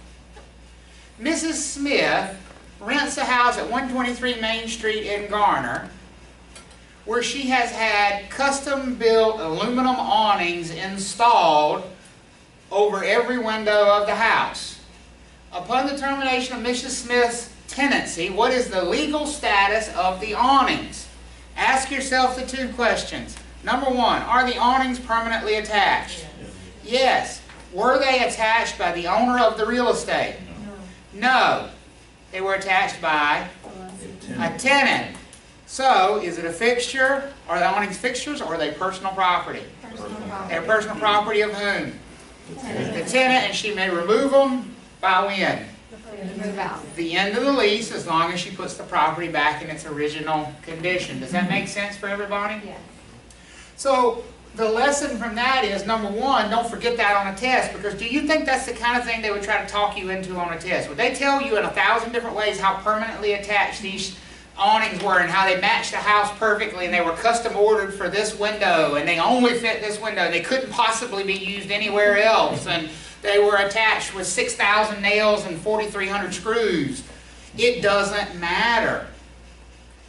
Speaker 1: Mrs. Smith rents a house at 123 Main Street in Garner, where she has had custom-built aluminum awnings installed over every window of the house. Upon the termination of Mrs. Smith's tenancy, what is the legal status of the awnings? Ask yourself the 2 questions. Number 1, are the awnings permanently attached? Yes. Were they attached by the owner of the real estate? No. They were attached by a tenant. So, is it a fixture? Are the awnings fixtures or are they personal property?
Speaker 5: Personal property.
Speaker 1: They're personal property of whom? The tenant, and she may remove them by when?
Speaker 5: Move out.
Speaker 1: The end of the lease, as long as she puts the property back in its original condition. Does that make sense for everybody?
Speaker 5: Yes.
Speaker 1: So the lesson from that is, number 1, don't forget that on a test, because do you think that's the kind of thing they would try to talk you into on a test? Would they tell you in 1,000 different ways how permanently attached these awnings were and how they matched the house perfectly and they were custom ordered for this window and they only fit this window, they couldn't possibly be used anywhere else, and they were attached with 6,000 nails and 4,300 screws? It doesn't matter.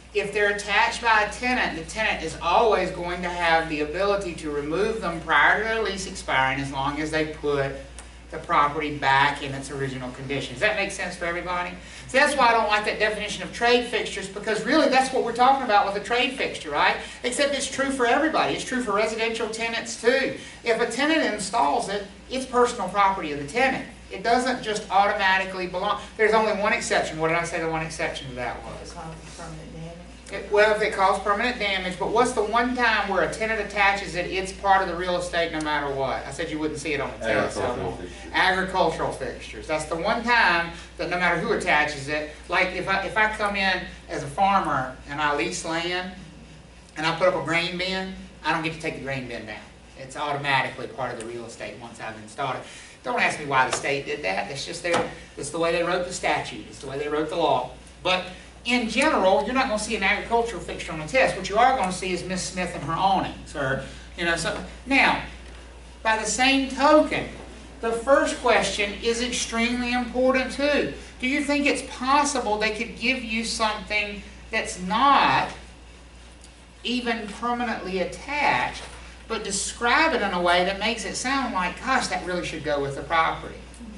Speaker 1: If they're attached by a tenant, the tenant is always going to have the ability to remove them prior to their lease expiring as long as they put the property back in its original condition. Does that make sense for everybody? See, that's why I don't like that definition of trade fixtures, because really that's what we're talking about with a trade fixture, right? Except it's true for everybody. It's true for residential tenants too. If a tenant installs it, it's personal property of the tenant. It doesn't just automatically belong. There's only one exception. What did I say the one exception to that was?
Speaker 2: Permanent damage.
Speaker 1: Well, if it causes permanent damage, but what's the one time where a tenant attaches it, it's part of the real estate no matter what? I said you wouldn't see it on the test.
Speaker 3: Agricultural fixtures.
Speaker 1: Agricultural fixtures. That's the one time that no matter who attaches it, like if I come in as a farmer and I lease land and I put up a grain bin, I don't get to take the grain bin down. It's automatically part of the real estate once I've installed it. Don't ask me why the state did that. That's just that's the way they wrote the statute. It's the way they wrote the law. But in general, you're not going to see an agricultural fixture on the test. What you are going to see is Miss Smith and her awnings, or something. Now, by the same token, the first question is extremely important too. Do you think it's possible they could give you something that's not even permanently attached, but describe it in a way that makes it sound like, gosh, that really should go with the property?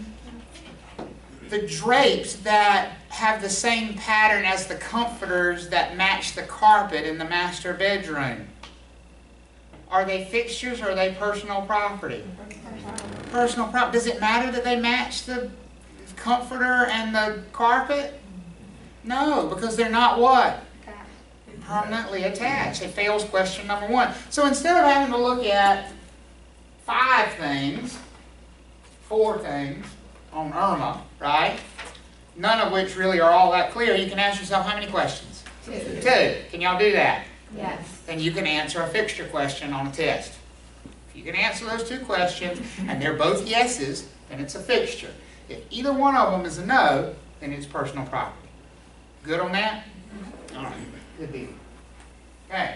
Speaker 1: The drapes that have the same pattern as the comforters that match the carpet in the master bedroom, are they fixtures or are they personal property? Personal property. Does it matter that they match the comforter and the carpet? No, because they're not what? Permanently attached. It fails question number one. So instead of having to look at 4 things on Irma, right? None of which really are all that clear. You can ask yourself how many questions? 2. Can y'all do that?
Speaker 5: Yes.
Speaker 1: Then you can answer a fixture question on a test. If you can answer those 2 questions and they're both yeses, then it's a fixture. If either one of them is a no, then it's personal property. Good on that? All right. Good deal. Okay.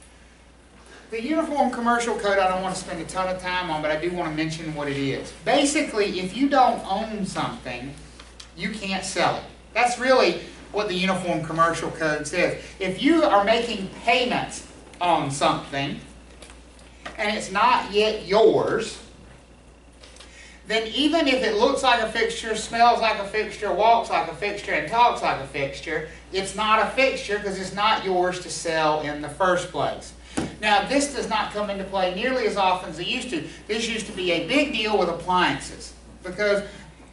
Speaker 1: The Uniform Commercial Code I don't want to spend a ton of time on, but I do want to mention what it is. Basically, if you don't own something, you can't sell it. That's really what the Uniform Commercial Code says. If you are making payments on something and it's not yet yours, then even if it looks like a fixture, smells like a fixture, walks like a fixture, and talks like a fixture, it's not a fixture because it's not yours to sell in the first place. Now, this does not come into play nearly as often as it used to. This used to be a big deal with appliances because,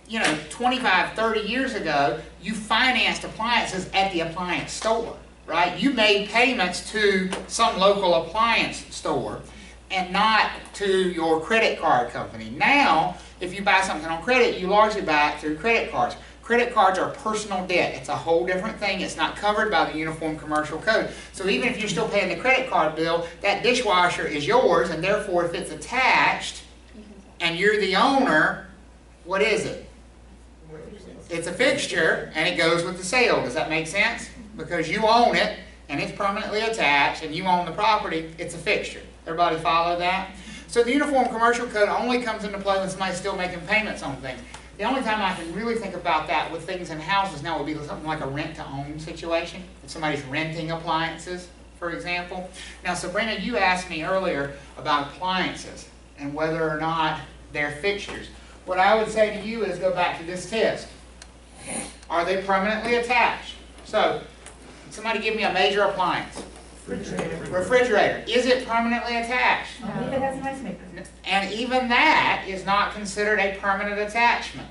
Speaker 1: 25, 30 years ago, you financed appliances at the appliance store, right? You made payments to some local appliance store and not to your credit card company. Now, if you buy something on credit, you largely buy it through credit cards. Credit cards are personal debt. It's a whole different thing. It's not covered by the Uniform Commercial Code. So even if you're still paying the credit card bill, that dishwasher is yours, and therefore if it's attached and you're the owner, what is it? It's a fixture, and it goes with the sale. Does that make sense? Because you own it, and it's permanently attached, and you own the property, it's a fixture. Everybody follow that? So the Uniform Commercial Code only comes into play when somebody's still making payments on things. The only time I can really think about that with things in houses now would be something like a rent-to-own situation. If somebody's renting appliances, for example. Now, Sabrina, you asked me earlier about appliances and whether or not they're fixtures. What I would say to you is go back to this test. Are they permanently attached? So, somebody give me a major appliance. Refrigerator. Is it permanently attached?
Speaker 2: I believe it has an ice maker.
Speaker 1: And even that is not considered a permanent attachment.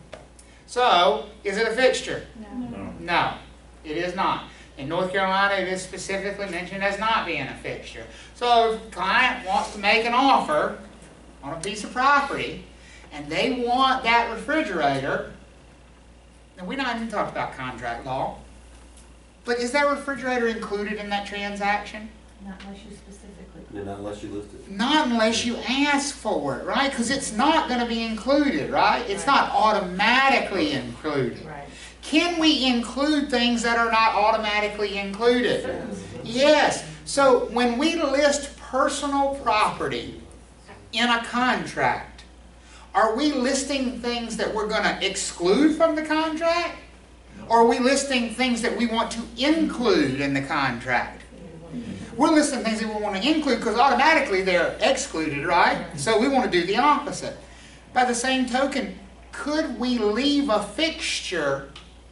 Speaker 1: So, is it a fixture?
Speaker 5: No.
Speaker 1: No, it is not. In North Carolina, it is specifically mentioned as not being a fixture. So, if a client wants to make an offer on a piece of property, and they want that refrigerator, and we're not even talking about contract law, but is that refrigerator included in that transaction?
Speaker 2: Not unless you specifically.
Speaker 3: Not unless you list it.
Speaker 1: Not unless you ask for it, right? Because it's not going to be included, right? It's not automatically included.
Speaker 2: Right.
Speaker 1: Can we include things that are not automatically included? Yes. So when we list personal property in a contract, are we listing things that we're going to exclude from the contract? Or are we listing things that we want to include in the contract? We're listing things that we want to include because automatically they're excluded, right? So we want to do the opposite. By the same token, could we leave a fixture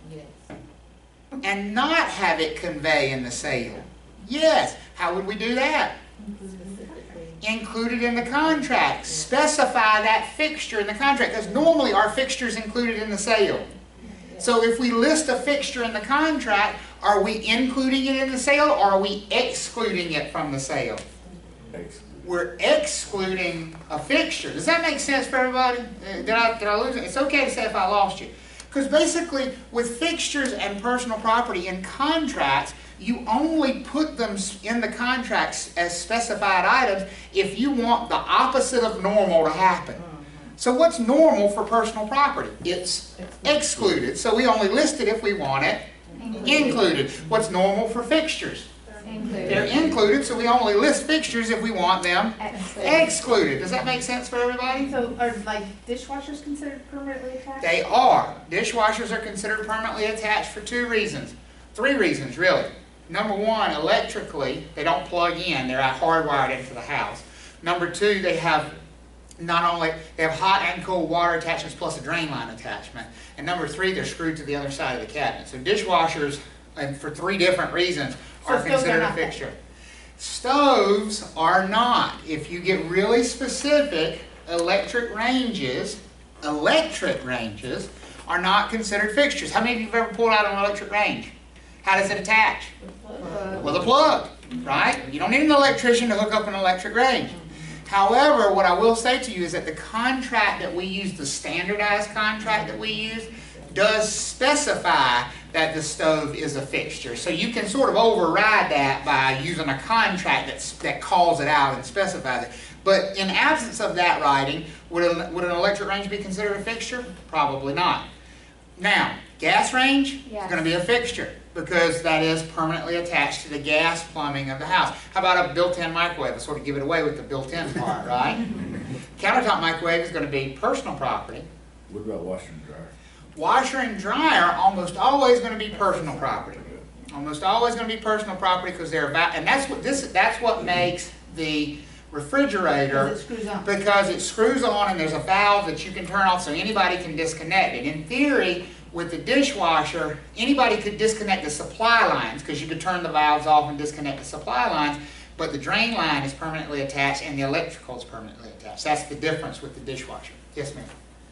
Speaker 1: and not have it convey in the sale? Yes. How would we do that? Include it in the contract. Specify that fixture in the contract, because normally our fixture is included in the sale. So if we list a fixture in the contract, are we including it in the sale or are we excluding it from the sale? We're excluding a fixture. Does that make sense for everybody? Did I lose it? It's okay to say if I lost you. Because basically, with fixtures and personal property in contracts, you only put them in the contracts as specified items if you want the opposite of normal to happen. So what's normal for personal property? It's excluded. So we only list it if we want it included. What's normal for fixtures? They're included, so we only list fixtures if we want them excluded. Does that make sense for everybody?
Speaker 2: So are like dishwashers considered permanently attached?
Speaker 1: They are. Dishwashers are considered permanently attached for 2 reasons. 3 reasons, really. Number 1, electrically, they don't plug in. They're hardwired into the house. Number 2, they have hot and cold water attachments plus a drain line attachment. And number 3, they're screwed to the other side of the cabinet. So dishwashers, and for 3 different reasons, are considered a fixture. Stoves are not. If you get really specific, electric ranges are not considered fixtures. How many of you have ever pulled out an electric range? How does it attach? With a plug, right? You don't need an electrician to hook up an electric range. However, what I will say to you is that the contract that we use, the standardized contract that we use, does specify that the stove is a fixture. So you can sort of override that by using a contract that calls it out and specifies it. But in absence of that writing, would an electric range be considered a fixture? Probably not. Now, gas range is going to be a fixture because that is permanently attached to the gas plumbing of the house. How about a built-in microwave? I'll sort of give it away with the built-in part, right? Countertop microwave is going to be personal property.
Speaker 4: What about washer and dryer?
Speaker 1: Washer and dryer are almost always going to be personal property. Almost always going to be personal property because they're about, and that's what makes the refrigerator, because it screws on and there's a valve that you can turn off so anybody can disconnect it. In theory, with the dishwasher, anybody could disconnect the supply lines because you could turn the valves off and disconnect the supply lines, but the drain line is permanently attached and the electrical is permanently attached. That's the difference with the dishwasher. Yes, ma'am?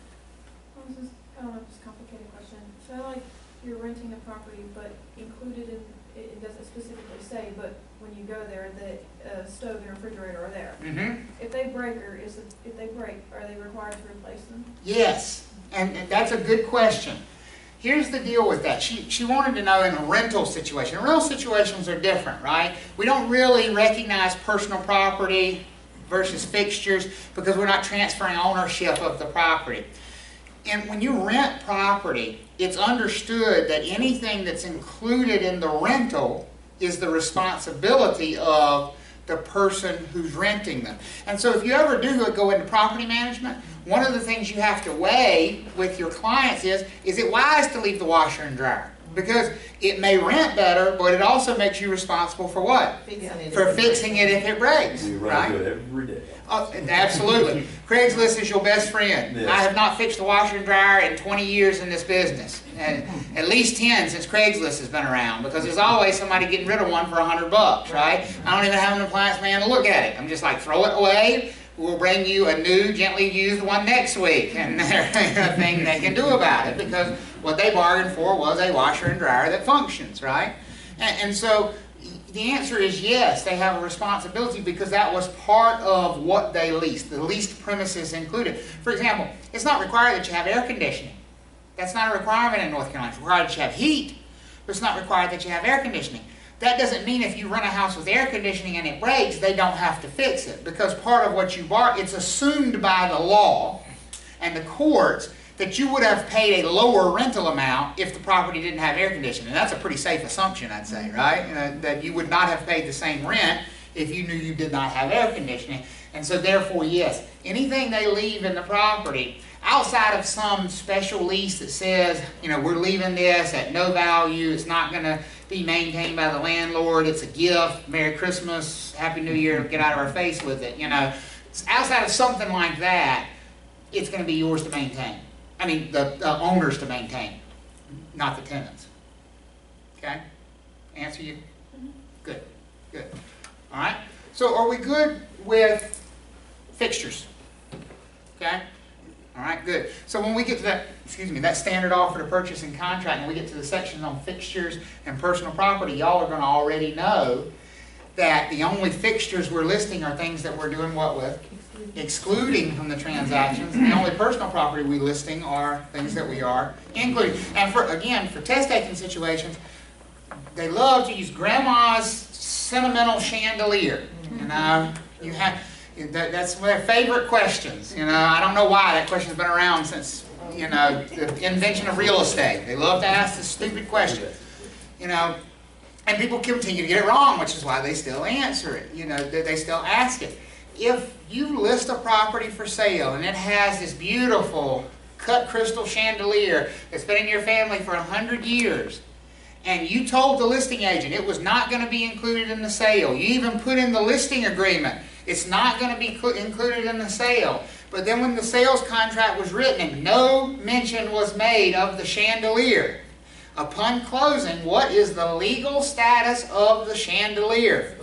Speaker 6: I don't know if it's a complicated question. So like you're renting a property, but included in, it doesn't specifically say, but when you go there, the stove and refrigerator are there.
Speaker 1: Mm-hmm.
Speaker 6: If they break, are they required to replace them?
Speaker 1: Yes, and that's a good question. Here's the deal with that. She wanted to know in a rental situation. Rental situations are different, right? We don't really recognize personal property versus fixtures because we're not transferring ownership of the property. And when you rent property, it's understood that anything that's included in the rental is the responsibility of the person who's renting them. And so if you ever do go into property management, one of the things you have to weigh with your clients is it wise to leave the washer and dryer? Because it may rent better, but it also makes you responsible for what? For fixing it if it breaks.
Speaker 3: You
Speaker 1: right?
Speaker 3: run into it every day.
Speaker 1: Oh, absolutely. Craigslist is your best friend.
Speaker 3: Yes.
Speaker 1: I have not fixed a washer and dryer in 20 years in this business. And at least 10 since Craigslist has been around, because there's always somebody getting rid of one for $100, right? I don't even have an appliance man to look at it. I'm just like, throw it away. We'll bring you a new, gently used one next week. And there's nothing they can do about it, because what they bargained for was a washer and dryer that functions, right? And so the answer is yes, they have a responsibility because that was part of what they leased. The leased premises included. For example, it's not required that you have air conditioning. That's not a requirement in North Carolina. It's required that you have heat, but it's not required that you have air conditioning. That doesn't mean if you rent a house with air conditioning and it breaks, they don't have to fix it. Because part of what you bought, it's assumed by the law and the courts that you would have paid a lower rental amount if the property didn't have air conditioning. And that's a pretty safe assumption, I'd say, right? That you would not have paid the same rent if you knew you did not have air conditioning. And so therefore, yes, anything they leave in the property, outside of some special lease that says, you know, we're leaving this at no value, it's not going to be maintained by the landlord, it's a gift, Merry Christmas, Happy New Year, get out of our face with it, you know. Outside of something like that, it's going to be yours to maintain. I mean, the owners to maintain, not the tenants. Okay? Answer you? Good, good. All right? So are we good with fixtures? Okay? All right, good. So when we get to that, that standard offer to purchase and contract, and we get to the sections on fixtures and personal property, y'all are going to already know that the only fixtures we're listing are things that we're doing what with? Excluding from the transactions. The only personal property we listing are things that we are including. And for test taking situations, they love to use grandma's sentimental chandelier. You know, that's one of their favorite questions. You know, I don't know why that question's been around since, you know, the invention of real estate. They love to ask this stupid question. You know, and people continue to get it wrong, which is why they still answer it. You know, they still ask it. If you list a property for sale and it has this beautiful cut crystal chandelier that's been in your family for 100 years, and you told the listing agent it was not going to be included in the sale, you even put in the listing agreement, it's not going to be included in the sale, but then when the sales contract was written and no mention was made of the chandelier, upon closing, what is the legal status of the chandelier?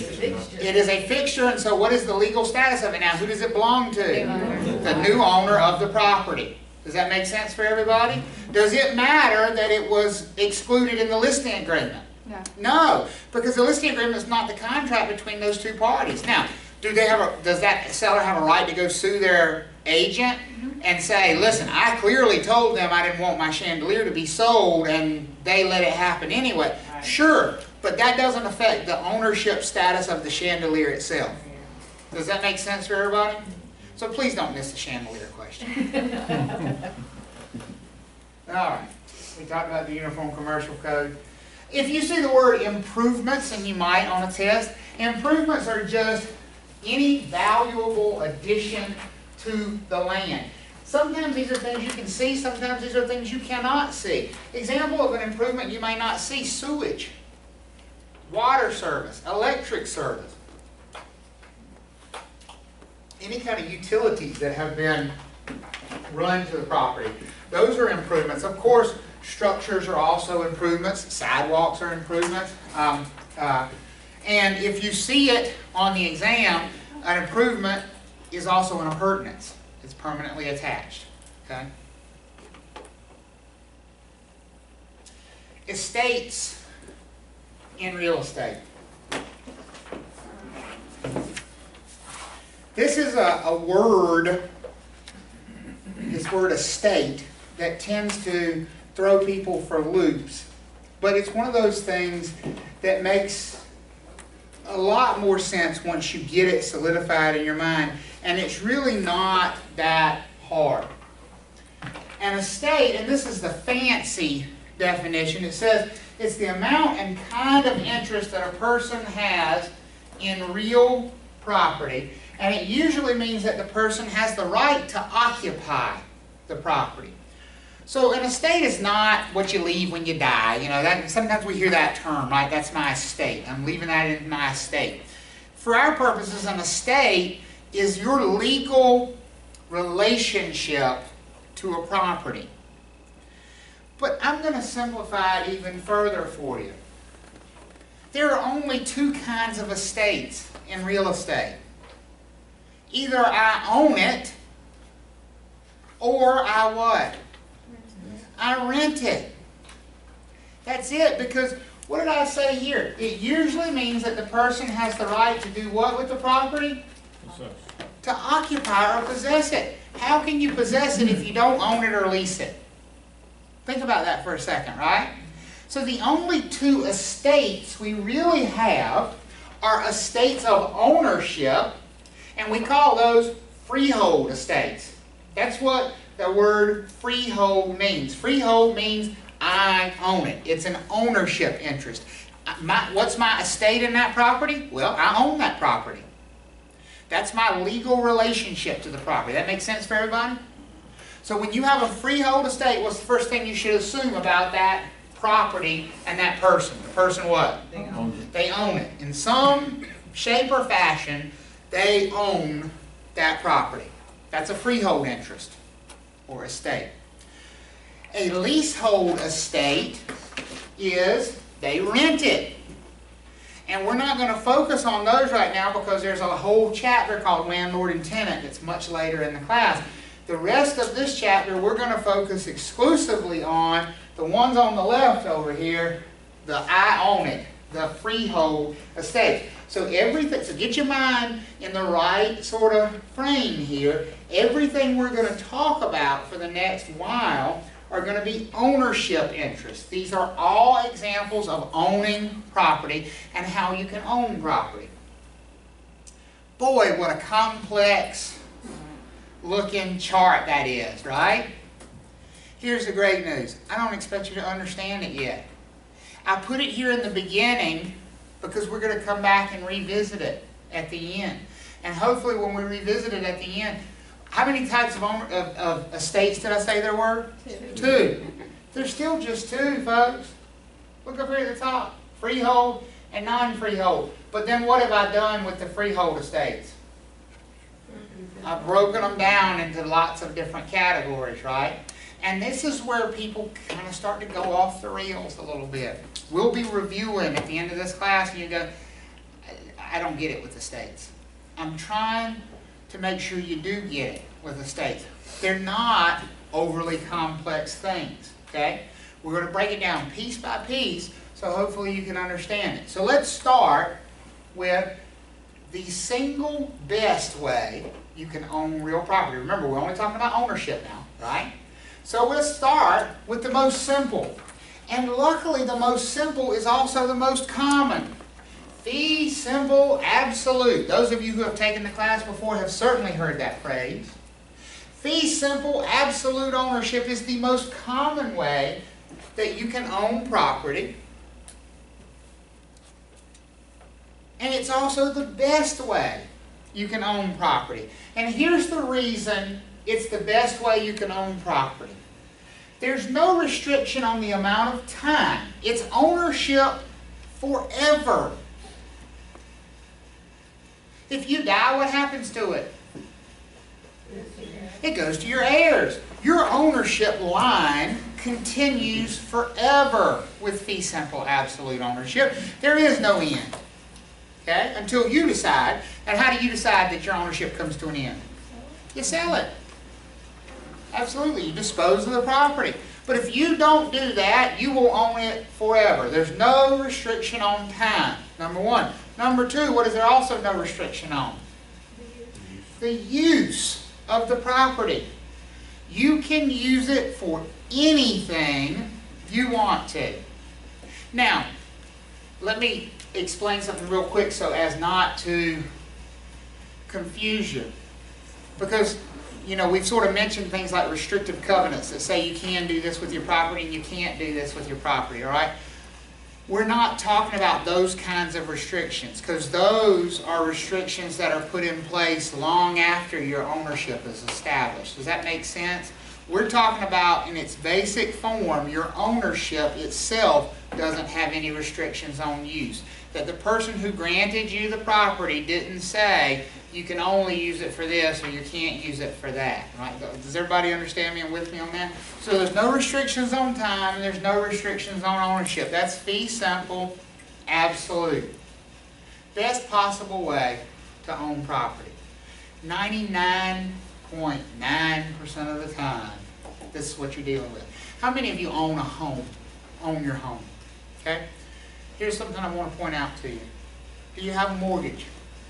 Speaker 1: It is a fixture, and so what is the legal status of it now? Who does it belong to? The new owner of the property. Does that make sense for everybody? Does it matter that it was excluded in the listing agreement?
Speaker 5: No.
Speaker 1: No, because the listing agreement is not the contract between those two parties. Now, does that seller have a right to go sue their agent and say, listen, I clearly told them I didn't want my chandelier to be sold and they let it happen anyway? Right. Sure, but that doesn't affect the ownership status of the chandelier itself. Does that make sense for everybody? So please don't miss the chandelier question. All right, we talked about the Uniform Commercial Code. If you see the word improvements, and you might on a test, improvements are just any valuable addition to the land. Sometimes these are things you can see, sometimes these are things you cannot see. Example of an improvement you may not see: sewage, water service, electric service, any kind of utilities that have been run to the property. Those are improvements. Of course, structures are also improvements. Sidewalks are improvements. And if you see it on the exam, an improvement is also an appurtenance. It's permanently attached. Okay? Estates in real estate. This is a word, this word estate, that tends to throw people for loops. But it's one of those things that makes a lot more sense once you get it solidified in your mind. And it's really not that hard. An estate, and this is the fancy definition, it says it's the amount and kind of interest that a person has in real property. And it usually means that the person has the right to occupy the property. So an estate is not what you leave when you die. You know, that sometimes we hear that term, right? That's my estate. I'm leaving that in my estate. For our purposes, an estate is your legal relationship to a property. But I'm going to simplify it even further for you. There are only two kinds of estates in real estate. Either I own it, or I what? I rent it. That's it, because what did I say here? It usually means that the person has the right to do what with the property? To occupy or possess it. How can you possess it if you don't own it or lease it? Think about that for a second, right? So the only two estates we really have are estates of ownership, and we call those freehold estates. That's what the word freehold means. Freehold means I own it. It's an ownership interest. What's my estate in that property? Well, I own that property. That's my legal relationship to the property. That makes sense for everybody? So when you have a freehold estate, what's the first thing you should assume about that property and that person? The person what? They own it. In some shape or fashion, they own that property. That's a freehold interest or estate. A leasehold estate is they rent it. And we're not going to focus on those right now because there's a whole chapter called landlord and tenant that's much later in the class. The rest of this chapter we're going to focus exclusively on the ones on the left over here, the I own it, the freehold estate. So everything, so get your mind in the right sort of frame here. Everything we're going to talk about for the next while are going to be ownership interests. These are all examples of owning property and how you can own property. Boy, what a complex looking chart that is, right? Here's the great news. I don't expect you to understand it yet. I put it here in the beginning because we're going to come back and revisit it at the end. And hopefully when we revisit it at the end, how many types of estates did I say there were? Two. There's still just two, folks. Look up here at the top. Freehold and non-freehold. But then what have I done with the freehold estates? I've broken them down into lots of different categories, right? And this is where people kind of start to go off the rails a little bit. We'll be reviewing at the end of this class and you go, I don't get it with estates. I'm trying to make sure you do get it with estates. They're not overly complex things, okay? We're going to break it down piece by piece so hopefully you can understand it. So let's start with the single best way you can own real property. Remember, we're only talking about ownership now, right? So let's start with the most simple. And luckily the most simple is also the most common. Fee simple absolute. Those of you who have taken the class before have certainly heard that phrase. Fee simple absolute ownership is the most common way that you can own property. And it's also the best way you can own property. And here's the reason it's the best way you can own property. There's no restriction on the amount of time. It's ownership forever. If you die, what happens to it? It goes to your heirs. Your ownership line continues forever with fee simple absolute ownership. There is no end. Okay? Until you decide. And how do you decide that your ownership comes to an end? You sell it. Absolutely. You dispose of the property. But if you don't do that, you will own it forever. There's no restriction on time, number one. Number two, what is there also no restriction on? The use of the property. You can use it for anything you want to. Now, let me explain something real quick so as not to confuse you. Because, you know, we've sort of mentioned things like restrictive covenants that say you can do this with your property and you can't do this with your property, all right? We're not talking about those kinds of restrictions because those are restrictions that are put in place long after your ownership is established. Does that make sense? We're talking about, in its basic form, your ownership itself doesn't have any restrictions on use. That the person who granted you the property didn't say you can only use it for this or you can't use it for that. Right? Does everybody understand me and with me on that? So there's no restrictions on time and there's no restrictions on ownership. That's fee simple absolute. Best possible way to own property. 99.9% of the time, this is what you're dealing with. How many of you own a home? Own your home? Okay? Here's something I want to point out to you. Do you have a mortgage?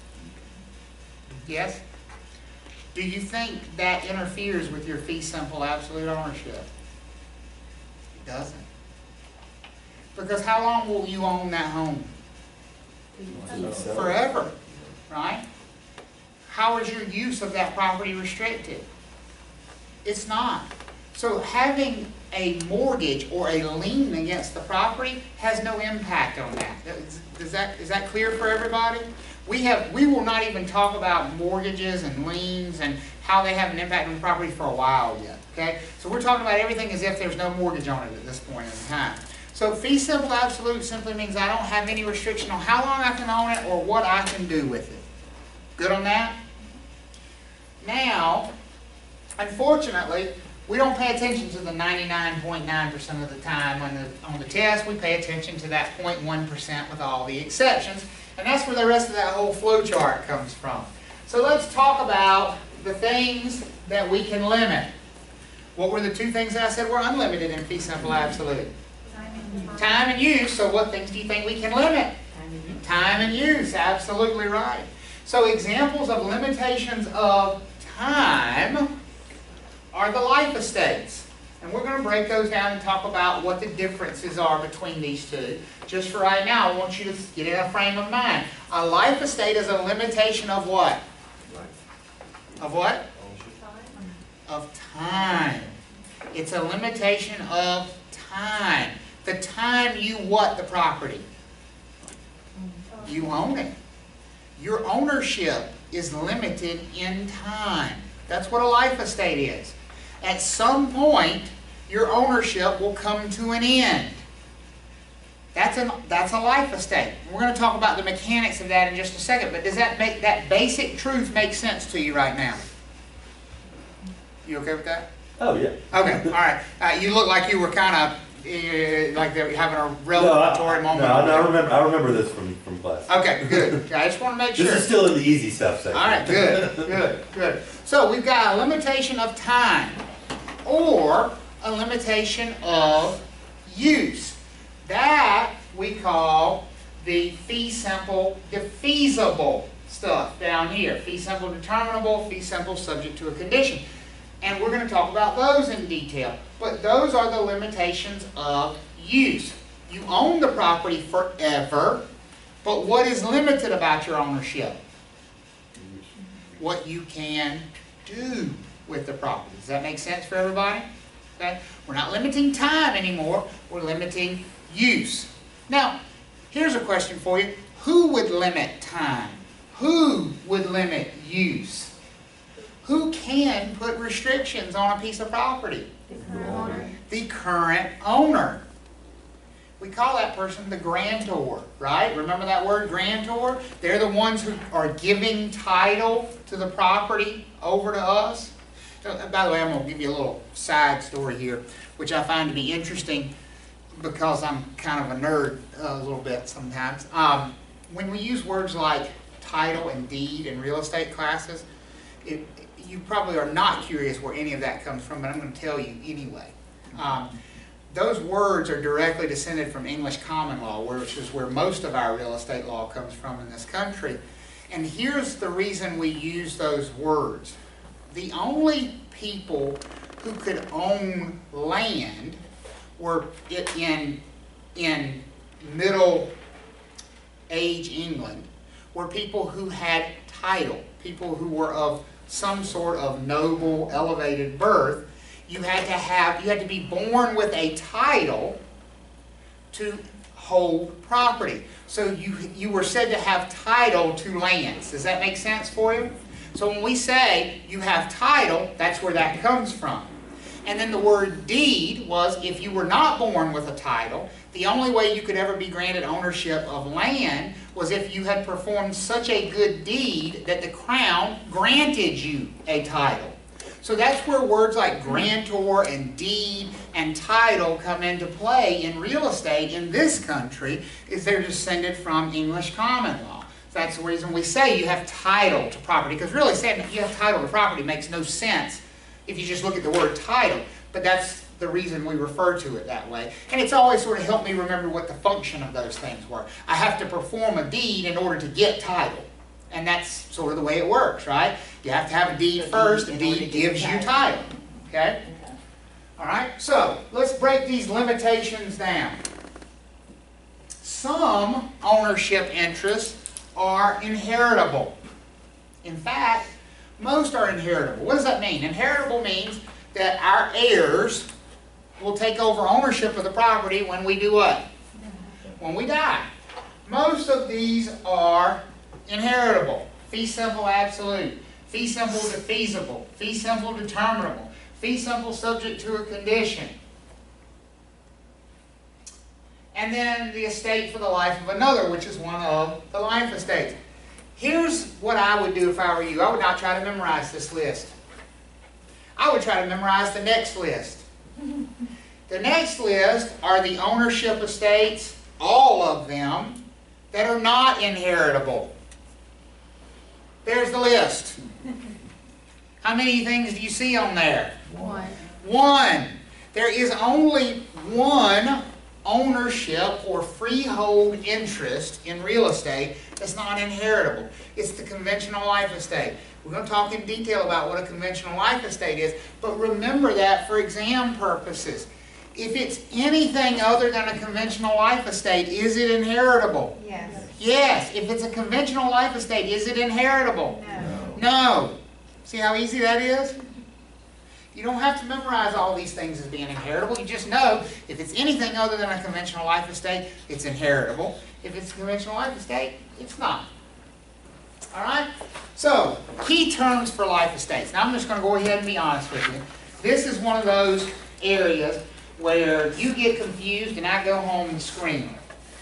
Speaker 1: Yes? Do you think that interferes with your fee simple absolute ownership? It doesn't. Because how long will you own that home? Forever. Right? How is your use of that property restricted? It's not. So having a mortgage or a lien against the property has no impact on that. Is that clear for everybody? We will not even talk about mortgages and liens and how they have an impact on the property for a while yet, okay? So we're talking about everything as if there's no mortgage on it at this point in time. So fee simple absolute simply means I don't have any restriction on how long I can own it or what I can do with it. Good on that? Now, unfortunately, we don't pay attention to the 99.9% of the time on the test. We pay attention to that 0.1% with all the exceptions. And that's where the rest of that whole flow chart comes from. So let's talk about the things that we can limit. What were the two things that I said were unlimited in fee simple absolute? Time and use. So what things do you think we can limit? Time and use. Absolutely right. So examples of limitations of time are the life estates. And we're going to break those down and talk about what the differences are between these two. Just for right now, I want you to get in a frame of mind. A life estate is a limitation of what? Of what? Of time. It's a limitation of time. The time you what the property? You own it. Your ownership is limited in time. That's what a life estate is. At some point, your ownership will come to an end. That's a life estate. We're going to talk about the mechanics of that in just a second, but does that make that basic truth make sense to you right now? You okay with that?
Speaker 7: Oh, yeah.
Speaker 1: Okay, all right. You look like you were kind of like they were having a revelatory moment.
Speaker 7: No, I remember this from class.
Speaker 1: Okay, good. I just want to make sure.
Speaker 7: This is still in the easy stuff section.
Speaker 1: All right, good. So we've got a limitation of time or a limitation of use. That we call the fee simple defeasible stuff down here. Fee simple determinable, fee simple subject to a condition. And we're going to talk about those in detail. But those are the limitations of use. You own the property forever, but what is limited about your ownership? What you can do with the property. Does that make sense for everybody? Okay? We're not limiting time anymore. We're limiting use. Now, here's a question for you. Who would limit time? Who would limit use? Who can put restrictions on a piece of property? The current owner. We call that person the grantor, right? Remember that word, grantor? They're the ones who are giving title to the property over to us. By the way, I'm going to give you a little side story here, which I find to be interesting because I'm kind of a nerd a little bit sometimes. When we use words like title and deed in real estate classes, you probably are not curious where any of that comes from, but I'm going to tell you anyway. Those words are directly descended from English common law, which is where most of our real estate law comes from in this country. And here's the reason we use those words. The only people who could own land were in Middle Age England were people who had title, people who were of some sort of noble, elevated birth. You had to be born with a title to hold property. So you were said to have title to lands. Does that make sense for you? So when we say you have title, that's where that comes from. And then the word deed was if you were not born with a title, the only way you could ever be granted ownership of land was if you had performed such a good deed that the crown granted you a title. So that's where words like grantor and deed and title come into play in real estate in this country, is they're descended from English common law. So that's the reason we say you have title to property, because really saying you have title to property makes no sense if you just look at the word title, but that's the reason we refer to it that way. And it's always sort of helped me remember what the function of those things were. I have to perform a deed in order to get title. And that's sort of the way it works, right? You have to have a deed first, a deed gives you title. Okay? All right, so let's break these limitations down. Some ownership interests are inheritable. In fact, most are inheritable. What does that mean? Inheritable means that our heirs will take over ownership of the property when we do what? When we die. Most of these are inheritable. Fee simple absolute. Fee simple defeasible. Fee simple determinable. Fee simple subject to a condition. And then the estate for the life of another, which is one of the life estates. Here's what I would do if I were you. I would not try to memorize this list. I would try to memorize the next list. The next list are the ownership estates, all of them, that are not inheritable. There's the list. How many things do you see on there?
Speaker 2: One.
Speaker 1: One. There is only one ownership or freehold interest in real estate that's not inheritable. It's the conventional life estate. We're going to talk in detail about what a conventional life estate is, but remember that for exam purposes. If it's anything other than a conventional life estate, is it inheritable?
Speaker 2: Yes.
Speaker 1: Yes. If it's a conventional life estate, is it inheritable?
Speaker 2: No.
Speaker 1: No. See how easy that is? You don't have to memorize all these things as being inheritable. You just know if it's anything other than a conventional life estate, it's inheritable. If it's a conventional life estate, it's not. All right? So, key terms for life estates. Now, I'm just going to go ahead and be honest with you. This is one of those areas where you get confused and I go home and scream.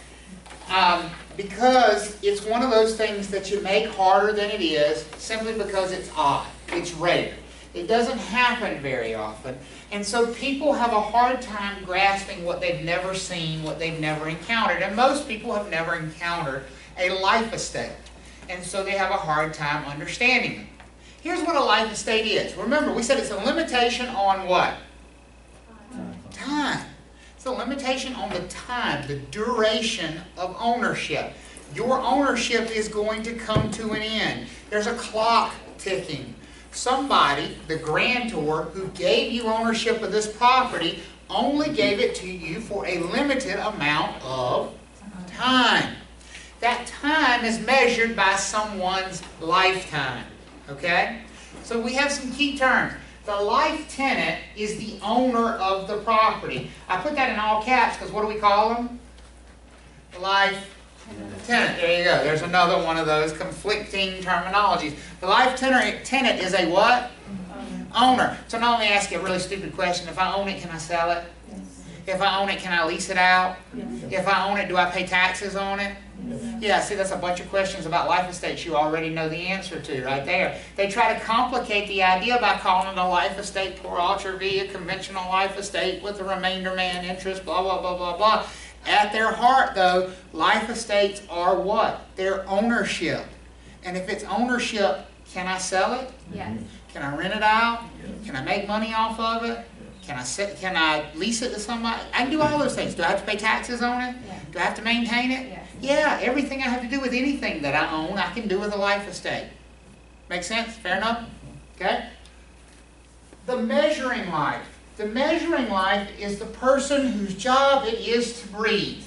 Speaker 1: Because it's one of those things that you make harder than it is simply because it's odd. It's rare. It doesn't happen very often. And so people have a hard time grasping what they've never seen, what they've never encountered. And most people have never encountered a life estate. And so they have a hard time understanding it. Here's what a life estate is. Remember, we said it's a limitation on what? Time. It's a limitation on the time, the duration of ownership. Your ownership is going to come to an end. There's a clock ticking. Somebody, the grantor, who gave you ownership of this property, only gave it to you for a limited amount of time. That time is measured by someone's lifetime. Okay? So we have some key terms. The life tenant is the owner of the property. I put that in all caps because what do we call them? The life tenant. There you go. There's another one of those conflicting terminologies. The life tenant is a what? Owner. So now let me ask you a really stupid question. If I own it, can I sell it?
Speaker 2: Yes.
Speaker 1: If I own it, can I lease it out?
Speaker 2: Yes.
Speaker 1: If I own it, do I pay taxes on it? Yeah, see, that's a bunch of questions about life estates you already know the answer to right there. They try to complicate the idea by calling it a life estate per alter via conventional life estate with a remainder man interest, blah, blah, blah, blah, blah. At their heart, though, life estates are what? They're ownership. And if it's ownership, can I sell it?
Speaker 5: Yes.
Speaker 1: Can I rent it out? Can I make money off of it? Can I lease it to somebody? I can do all those things. Do I have to pay taxes on it?
Speaker 2: Yeah.
Speaker 1: Do I have to maintain it?
Speaker 2: Yes.
Speaker 1: Yeah, everything I have to do with anything that I own, I can do with a life estate. Make sense? Fair enough? Okay? The measuring life. The measuring life is the person whose job it is to breathe.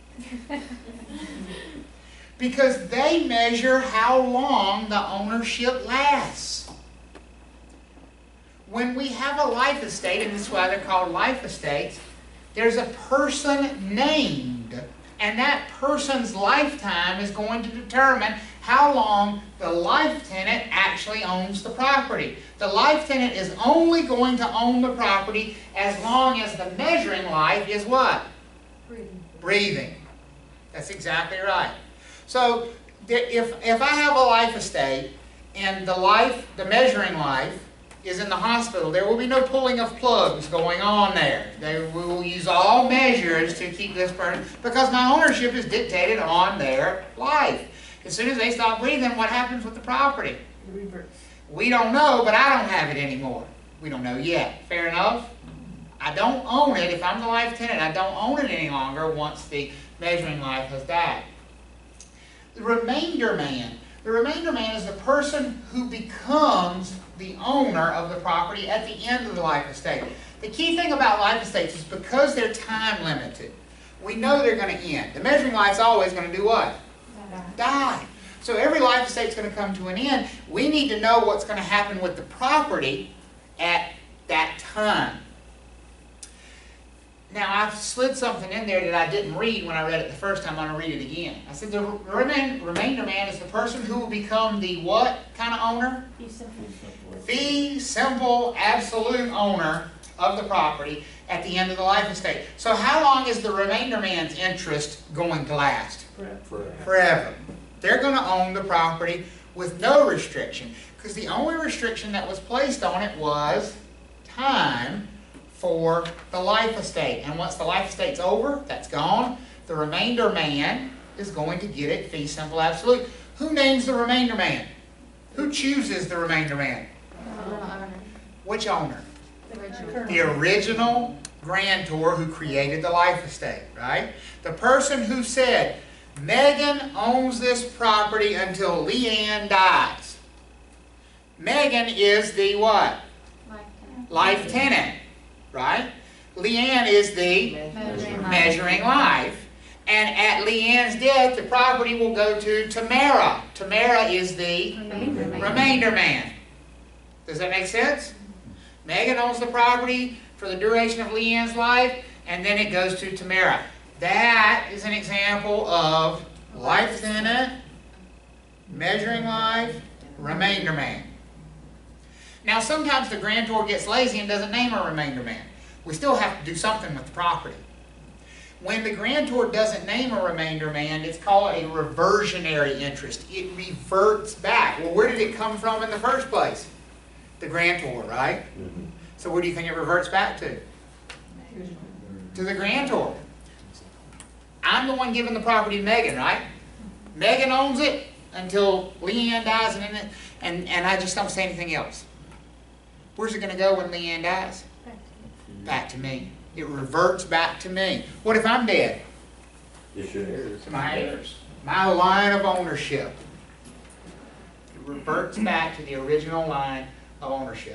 Speaker 1: Because they measure how long the ownership lasts. When we have a life estate, and this is why they're called life estates, there's a person named, and that person's lifetime is going to determine how long the life tenant actually owns the property. The life tenant is only going to own the property as long as the measuring life is what?
Speaker 6: Breathing.
Speaker 1: Breathing. That's exactly right. So if I have a life estate and the measuring life is in the hospital, there will be no pulling of plugs going on there. We will use all measures to keep this person, because my ownership is dictated on their life. As soon as they stop breathing, what happens with the property? We don't know, but I don't have it anymore. We don't know yet. Fair enough? I don't own it. If I'm the life tenant, I don't own it any longer once the measuring life has died. The remainder man. The remainder man is the person who becomes the owner of the property at the end of the life estate. The key thing about life estates is because they're time limited, we know they're going to end. The measuring life's always going to do what? Die. So every life estate's going to come to an end. We need to know what's going to happen with the property at that time. Now, I've slid something in there that I didn't read when I read it the first time. I'm going to read it again. I said the remainder man is the person who will become the what kind of owner? Fee simple, absolute owner of the property at the end of the life estate. So how long is the remainder man's interest going to last? Forever. They're going to own the property with no restriction, because the only restriction that was placed on it was time for the life estate. And once the life estate's over, that's gone, the remainder man is going to get it fee simple absolute. Who names the remainder man? Who chooses the remainder man? Which owner? The original grantor who created the life estate, right? The person who said, Megan owns this property until Leanne dies. Megan is the what? Life tenant, right? Leanne is the measuring life. And at Leanne's death, the property will go to Tamara. Tamara is the remainder man. Does that make sense? Megan owns the property for the duration of Leanne's life, and then it goes to Tamara. That is an example of life tenant, measuring life, remainder man. Now, sometimes the grantor gets lazy and doesn't name a remainder man. We still have to do something with the property. When the grantor doesn't name a remainder man, it's called a reversionary interest. It reverts back. Well, where did it come from in the first place? The grantor, right? Mm-hmm. So where do you think it reverts back to? To the grantor. I'm the one giving the property to Megan, right? Megan owns it until Leanne dies, and I just don't say anything else. Where's it going to go when Leanne dies? Back to me. It reverts back to me. What if I'm dead?
Speaker 3: It's your heirs.
Speaker 1: To my heirs. My line of ownership. It reverts back to the original line of ownership.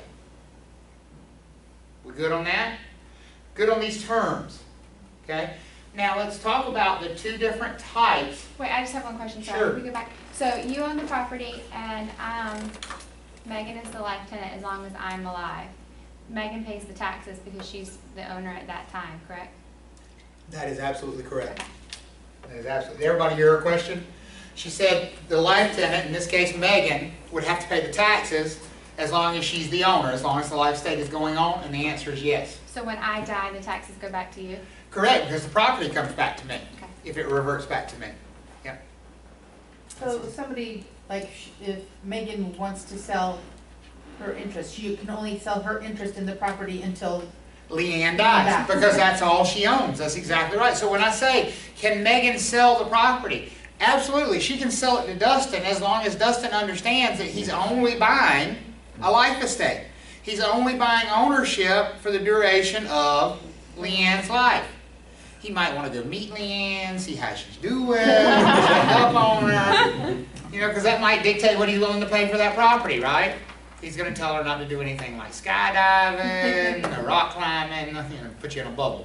Speaker 1: We good on that? Good on these terms. Okay? Now let's talk about the two different types.
Speaker 5: Wait, I just have one question. Sorry,
Speaker 1: Sure.
Speaker 5: we go back. So you own the property, and Megan is the life tenant as long as I'm alive. Megan pays the taxes because she's the owner at that time, correct?
Speaker 1: That is absolutely correct. That is absolutely. Did everybody hear her question? She said the life tenant, in this case Megan, would have to pay the taxes as long as she's the owner, as long as the life estate is going on, and the answer is yes.
Speaker 5: So when I die, the taxes go back to you?
Speaker 1: Correct, because the property comes back to me,
Speaker 5: Okay.
Speaker 1: if it reverts back to me. Yep.
Speaker 2: So somebody, like, if Megan wants to sell her interest, she can only sell her interest in the property until
Speaker 1: Leanne dies, because that's all she owns. That's exactly right. So when I say, can Megan sell the property? Absolutely. She can sell it to Dustin as long as Dustin understands that he's only buying a life estate. He's only buying ownership for the duration of Leanne's life. He might want to go meet Leanne, see how she's doing, check up on her, you know, because that might dictate what he's willing to pay for that property, right? He's going to tell her not to do anything like skydiving, or rock climbing, put you in a bubble.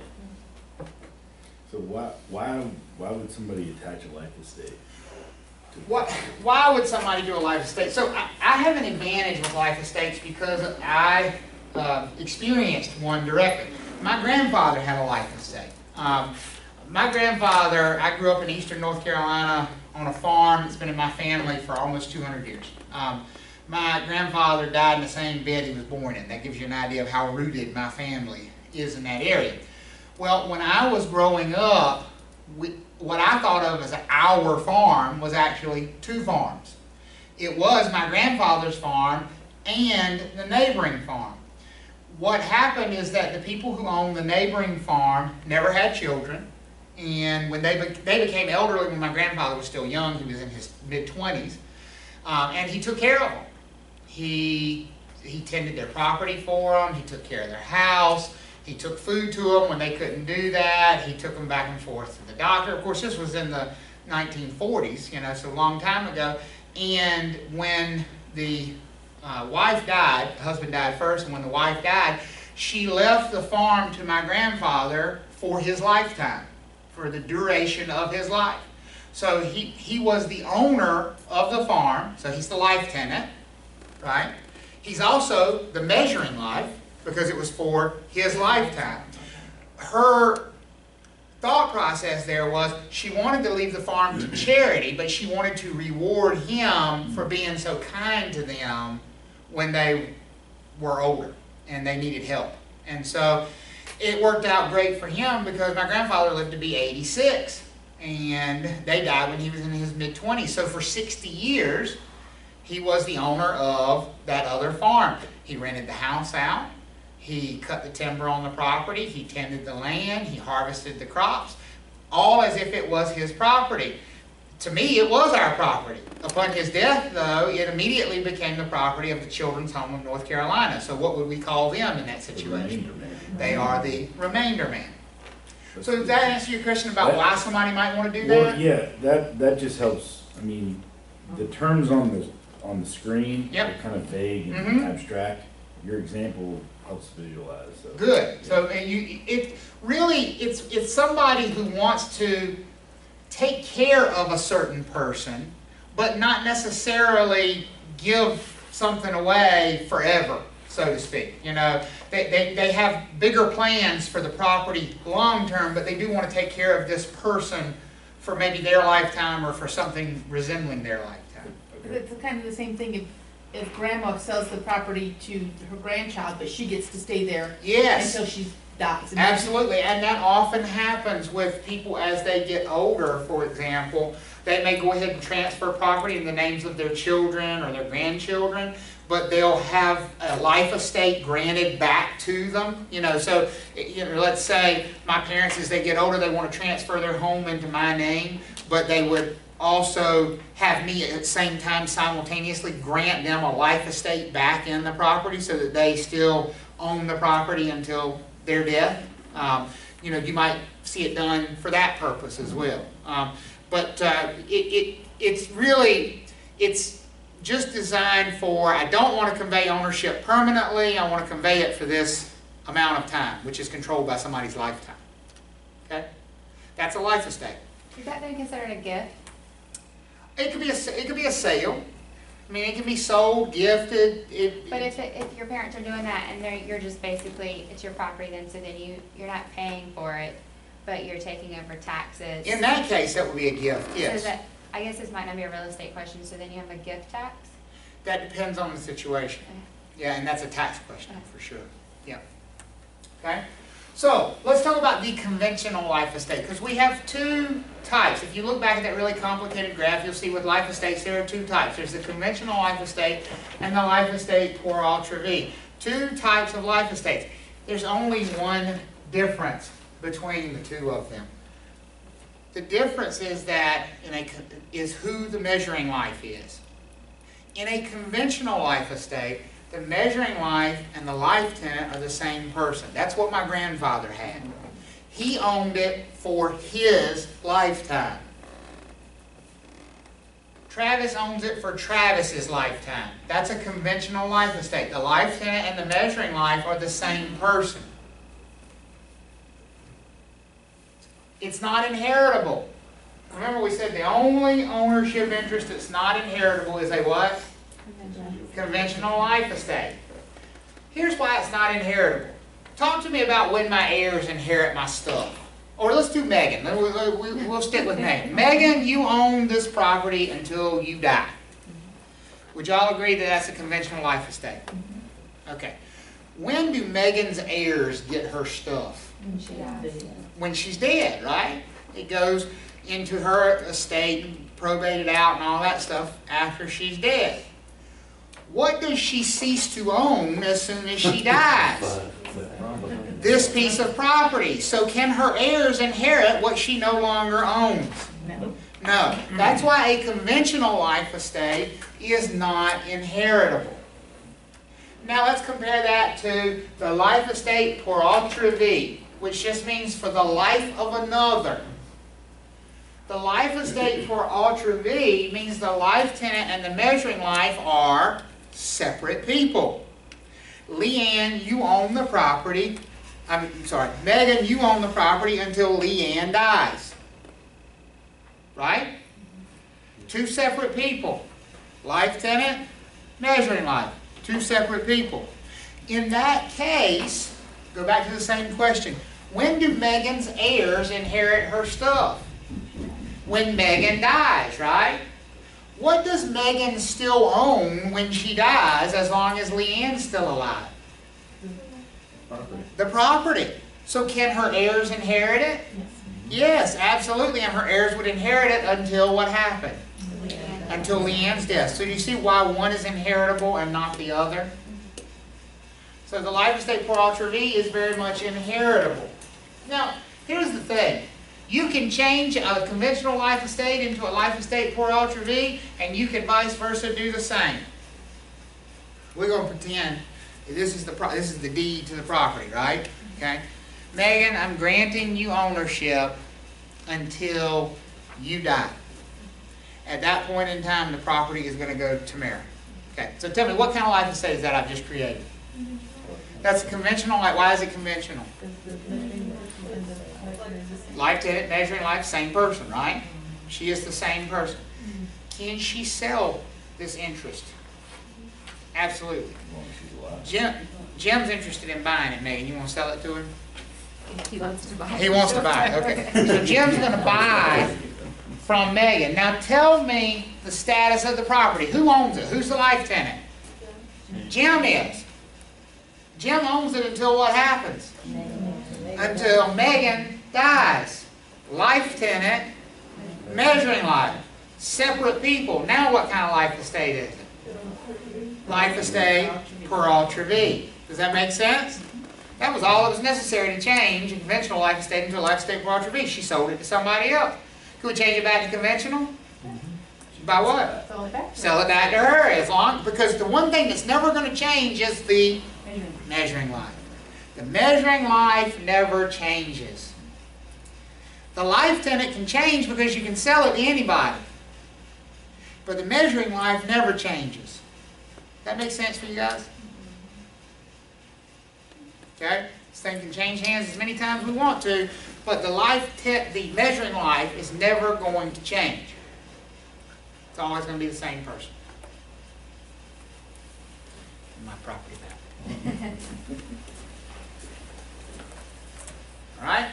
Speaker 4: So why would somebody attach a life estate?
Speaker 1: Why would somebody do a life estate? So I have an advantage with life estates because I experienced one directly. My grandfather had a life estate. My grandfather, I grew up in eastern North Carolina on a farm that's been in my family for almost 200 years. My grandfather died in the same bed he was born in. That gives you an idea of how rooted my family is in that area. Well, when I was growing up, what I thought of as our farm was actually two farms. It was my grandfather's farm and the neighboring farm. What happened is that the people who owned the neighboring farm never had children, and when they became elderly when my grandfather was still young, he was in his mid-20s, and he took care of them. He tended their property for them, he took care of their house, he took food to them when they couldn't do that, he took them back and forth to the doctor. Of course, this was in the 1940s, so a long time ago, and when the wife died, the husband died first, and when the wife died, she left the farm to my grandfather for his lifetime, for the duration of his life. So he was the owner of the farm, so he's the life tenant, right? He's also the measuring life, because it was for his lifetime. her thought process there was she wanted to leave the farm to charity, but she wanted to reward him for being so kind to them when they were older and they needed help. And so it worked out great for him because my grandfather lived to be 86 and they died when he was in his mid-20s. So for 60 years, he was the owner of that other farm. He rented the house out. He cut the timber on the property, he tended the land, he harvested the crops, all as if it was his property. To me, it was our property. Upon his death, though, it immediately became the property of the Children's Home of North Carolina. So what would we call them in that situation? They are the remainder man. So does that answer your question about why somebody might want to do
Speaker 4: Well,
Speaker 1: that?
Speaker 4: yeah, that just helps. I mean, the terms on the screen
Speaker 1: Yep.
Speaker 4: are kind of vague and
Speaker 1: Mhm.
Speaker 4: abstract. Your example helps visualize. So.
Speaker 1: Good. So it's somebody who wants to take care of a certain person, but not necessarily give something away forever, so to speak. You know, they have bigger plans for the property long term, but they do want to take care of this person for maybe their lifetime or for something resembling their lifetime.
Speaker 2: It's kind of the same thing if grandma sells the property to her grandchild, but she gets to stay there
Speaker 1: Yes.
Speaker 2: until she dies.
Speaker 1: Absolutely, and that often happens with people as they get older, for example. They may go ahead and transfer property in the names of their children or their grandchildren, but they'll have a life estate granted back to them. You know, so, you know, let's say my parents, as they get older, they want to transfer their home into my name, but they would also have me at the same time simultaneously grant them a life estate back in the property so that they still own the property until their death. You know, you might see it done for that purpose as well. It's just designed for, I don't want to convey ownership permanently, I want to convey it for this amount of time, which is controlled by somebody's lifetime. Okay? That's a life estate.
Speaker 5: Is that then considered a gift?
Speaker 1: It could be a sale. I mean, it can be sold, gifted.
Speaker 5: But if your parents are doing that and you're just basically, it's your property then, so then you're not paying for it, but you're taking over taxes.
Speaker 1: In that case, that would be a gift, yes.
Speaker 5: So that, I guess this might not be a real estate question, so then you have a gift tax?
Speaker 1: That depends on the situation.
Speaker 5: Okay.
Speaker 1: Yeah, and that's a tax question
Speaker 5: Okay.
Speaker 1: for sure. Yeah. Okay? So, let's talk about the conventional life estate, because we have two types. If you look back at that really complicated graph, you'll see with life estates there are two types. There's the conventional life estate and the life estate pour ultra V. Two types of life estates. There's only one difference between the two of them. The difference is that is who the measuring life is. In a conventional life estate, the measuring life and the life tenant are the same person. That's what my grandfather had. He owned it for his lifetime. Travis owns it for Travis's lifetime. That's a conventional life estate. The life tenant and the measuring life are the same person. It's not inheritable. Remember we said the only ownership interest that's not inheritable is a what? Conventional life estate. Here's why it's not inheritable. Talk to me about when my heirs inherit my stuff. Or let's do Megan. We'll stick with Megan. Megan, you own this property until you die. Would y'all agree that that's a conventional life estate? Okay. When do Megan's heirs get her stuff? When she's dead, right? It goes into her estate and probated out and all that stuff after she's dead. What does she cease to own as soon as she dies? This piece of property. So can her heirs inherit what she no longer owns?
Speaker 2: No.
Speaker 1: No. That's why a conventional life estate is not inheritable. Now let's compare that to the life estate pour ultra V, which just means for the life of another. The life estate pour ultra V means the life tenant and the measuring life are separate people. Leanne, you own the property. Megan, you own the property until Leanne dies. Right? Two separate people. Life tenant, measuring life. Two separate people. In that case, go back to the same question. When do Megan's heirs inherit her stuff? When Megan dies, right? What does Megan still own when she dies as long as Leanne's still alive? The property. So can her heirs inherit it? Yes, absolutely. And her heirs would inherit it until what happened? Until Leanne's death. So do you see why one is inheritable and not the other? So the life estate pour ultra-v is very much inheritable. Now, here's the thing. You can change a conventional life estate into a life estate pour ultra-v, and you can vice versa do the same. We're going to pretend this is the deed to the property, right? Okay. Megan, I'm granting you ownership until you die. At that point in time, the property is going to go to Mary. Okay. So tell me, what kind of life estate is that I've just created? That's a conventional life. Why is it conventional? Life tenant, measuring life, same person, right? She is the same person. Can she sell this interest? Absolutely. Jim's interested in buying it, Megan. You want to sell it to him?
Speaker 8: He wants to buy it.
Speaker 1: He wants to buy it, okay. So Jim's going to buy from Megan. Now tell me the status of the property. Who owns it? Who's the life tenant? Jim is. Jim owns it until what happens? Until Megan dies. Life tenant, measuring life. Separate people. Now what kind of life estate is it? Life estate per ultra-v. Does that make sense? That was all that was necessary to change a conventional life estate into a life estate per ultra-v. She sold it to somebody else. Can we change it back to conventional? By what? Sell it back to her. Because the one thing that's never going to change is the measuring life. The measuring life never changes. The life tenant can change because you can sell it to anybody. But the measuring life never changes. That makes sense for you guys? Okay? This thing can change hands as many times as we want to, but the measuring life is never going to change. It's always going to be the same person. My property back. Alright?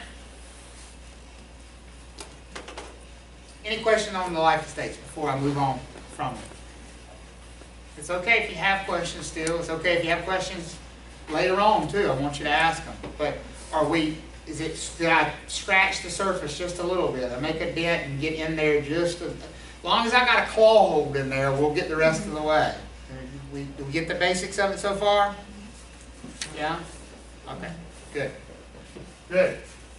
Speaker 1: Any question on the life estates before I move on from it? It's okay if you have questions still. It's okay if you have questions later on too. I want you to ask them. But did I scratch the surface just a little bit? I make a dent and get in there as long as I got a claw hold in there, we'll get the rest of the way. Do we get the basics of it so far? Yeah? Okay, good. Good.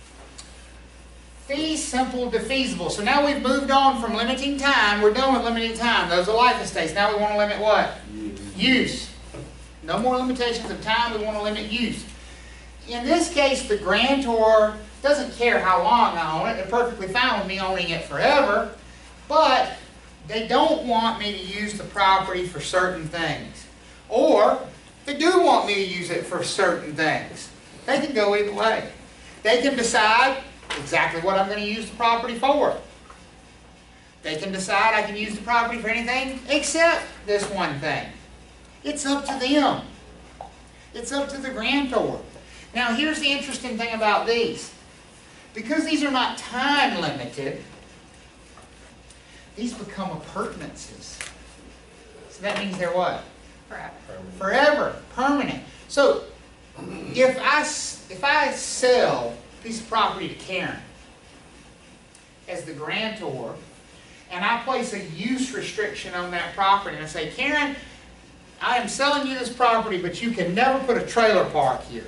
Speaker 1: Fee simple to feasible. So now we've moved on from limiting time. We're done with limiting time. Those are life estates. Now we want to limit what? Use. No more limitations of time. We want to limit use. In this case, the grantor doesn't care how long I own it. They're perfectly fine with me owning it forever. But they don't want me to use the property for certain things. Or they do want me to use it for certain things. They can go either way. They can decide exactly what I'm going to use the property for. They can decide I can use the property for anything except this one thing. It's up to them. It's up to the grantor. Now here's the interesting thing about these. Because these are not time limited, these become appurtenances. So that means they're what?
Speaker 8: Forever.
Speaker 1: Forever. Permanent. So if I sell a piece of property to Karen as the grantor, and I place a use restriction on that property, and I say, Karen, I am selling you this property, but you can never put a trailer park here.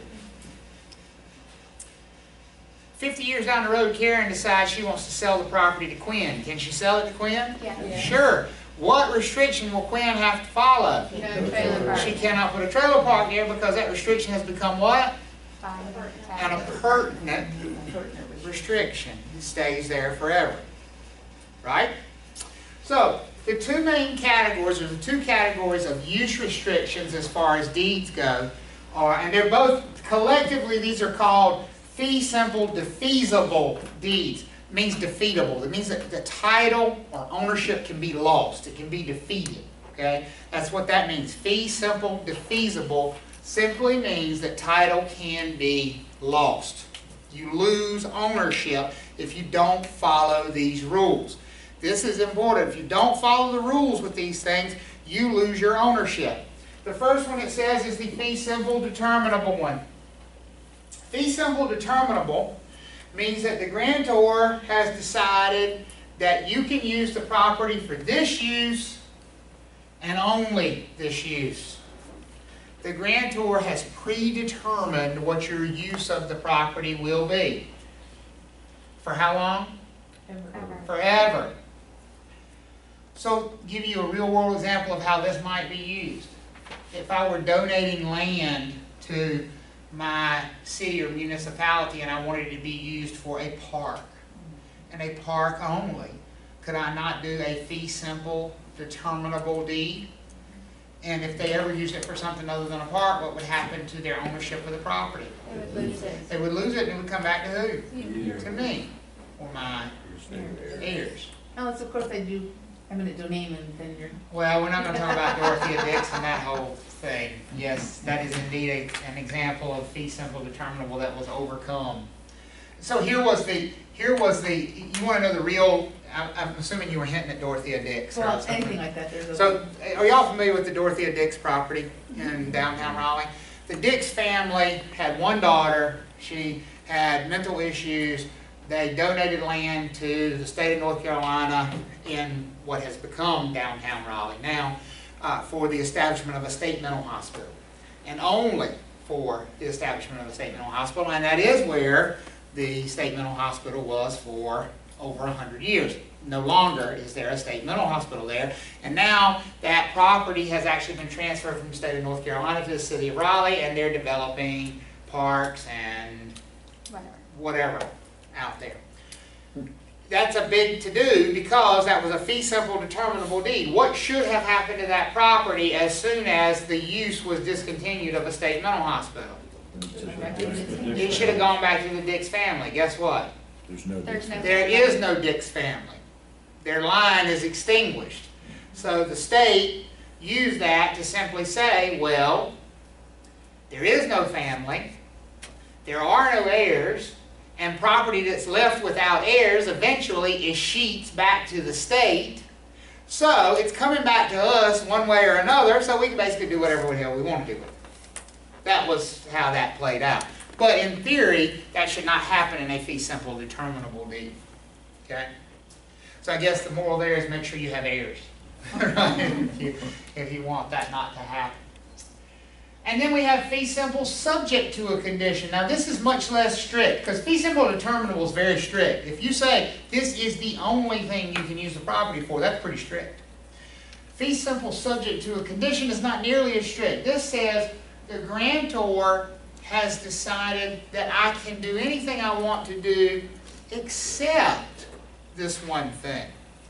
Speaker 1: 50 years down the road, Karen decides she wants to sell the property to Quinn. Can she sell it to Quinn?
Speaker 5: Yeah.
Speaker 1: Sure. What restriction will Quinn have to follow?
Speaker 2: No trailer park.
Speaker 1: She cannot put a trailer park here because that restriction has become what? An appurtenant restriction. It stays there forever. Right? So, the two main categories, or the two categories of use restrictions as far as deeds go, and they're both, collectively, these are called fee simple defeasible deeds. It means defeatable. It means that the title or ownership can be lost. It can be defeated. Okay? That's what that means. Fee simple defeasible simply means that title can be lost. You lose ownership if you don't follow these rules. This is important. If you don't follow the rules with these things, you lose your ownership. The first one it says is the fee simple determinable one. Fee simple determinable means that the grantor has decided that you can use the property for this use and only this use. The grantor has predetermined what your use of the property will be. For how long?
Speaker 5: Ever.
Speaker 1: Forever. So, give you a real world example of how this might be used. If I were donating land to my city or municipality and I wanted it to be used for a park, and a park only, could I not do a fee simple determinable deed? And if they ever used it for something other than a park, what would happen to their ownership of the property?
Speaker 5: They would lose it.
Speaker 1: They would lose it and it would come back to who?
Speaker 4: You.
Speaker 1: To me, or my heirs.
Speaker 2: Unless, of course, they do, I'm gonna do name and then you're.
Speaker 1: Well, we're not going to talk about Dorothea Dix and that whole thing. Yes, that is indeed an example of fee simple determinable that was overcome. So here was the, you want to know the real, I'm assuming you were hinting at Dorothea Dix.
Speaker 2: Well, anything like that, there's a.
Speaker 1: So, are y'all familiar with the Dorothea Dix property in downtown Raleigh? The Dix family had one daughter. She had mental issues. They donated land to the state of North Carolina in what has become downtown Raleigh now for the establishment of a state mental hospital. And only for the establishment of a state mental hospital. And that is where the state mental hospital was for over 100 years. No longer is there a state mental hospital there. And now that property has actually been transferred from the state of North Carolina to the city of Raleigh, and they're developing parks and whatever out there. That's a big to-do because that was a fee simple determinable deed. What should have happened to that property as soon as the use was discontinued of a state mental hospital? It should have gone back to the Dix family. Guess what?
Speaker 4: There's no.
Speaker 1: There is no Dix family. Their line is extinguished. So the state used that to simply say, well, there is no family, there are no heirs, and property that's left without heirs eventually is sheets back to the state. So it's coming back to us one way or another, so we can basically do whatever the hell we want to do with it. That was how that played out. But in theory, that should not happen in a fee simple determinable deed. Okay? So I guess the moral there is make sure you have heirs. if you want that not to happen. And then we have fee simple subject to a condition. Now this is much less strict because fee simple determinable is very strict. If you say this is the only thing you can use the property for, that's pretty strict. Fee simple subject to a condition is not nearly as strict. This says the grantor has decided that I can do anything I want to do except this one thing.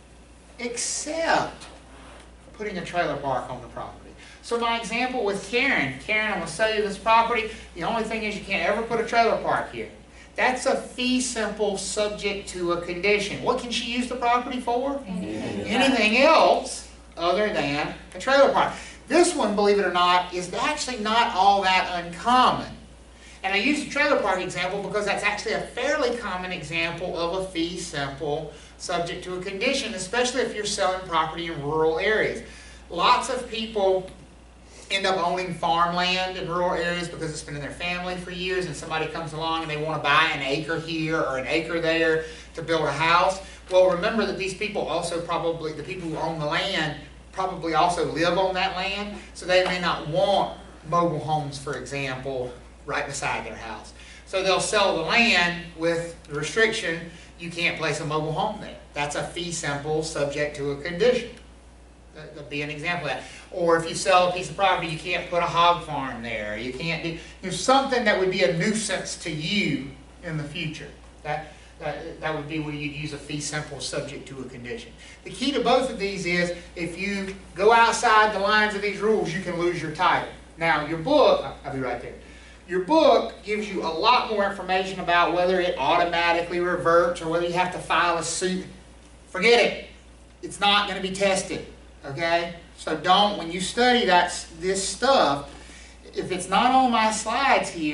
Speaker 1: Except putting a trailer park on the property. So my example with Karen, I'm going to sell you this property. The only thing is you can't ever put a trailer park here. That's a fee simple subject to a condition. What can she use the property for? Anything else other than a trailer park. This one, believe it or not, is actually not all that uncommon. And I use the trailer park example because that's actually a fairly common example of a fee simple subject to a condition, especially if you're selling property in rural areas. Lots of people end up owning farmland in rural areas because it's been in their family for years, and somebody comes along and they want to buy an acre here or an acre there to build a house. Well, remember that these people also probably, the people who own the land, probably also live on that land, so they may not want mobile homes, for example, right beside their house. So they'll sell the land with the restriction, you can't place a mobile home there. That's a fee simple subject to a condition. That'd be an example of that. Or if you sell a piece of property, you can't put a hog farm there. You can't do, there's something that would be a nuisance to you in the future. That would be where you'd use a fee simple subject to a condition. The key to both of these is if you go outside the lines of these rules, you can lose your title. Now, your book, I'll be right there. Your book gives you a lot more information about whether it automatically reverts or whether you have to file a suit. Forget it. It's not going to be tested. Okay? So don't, when you study this stuff, if it's not on my slides here,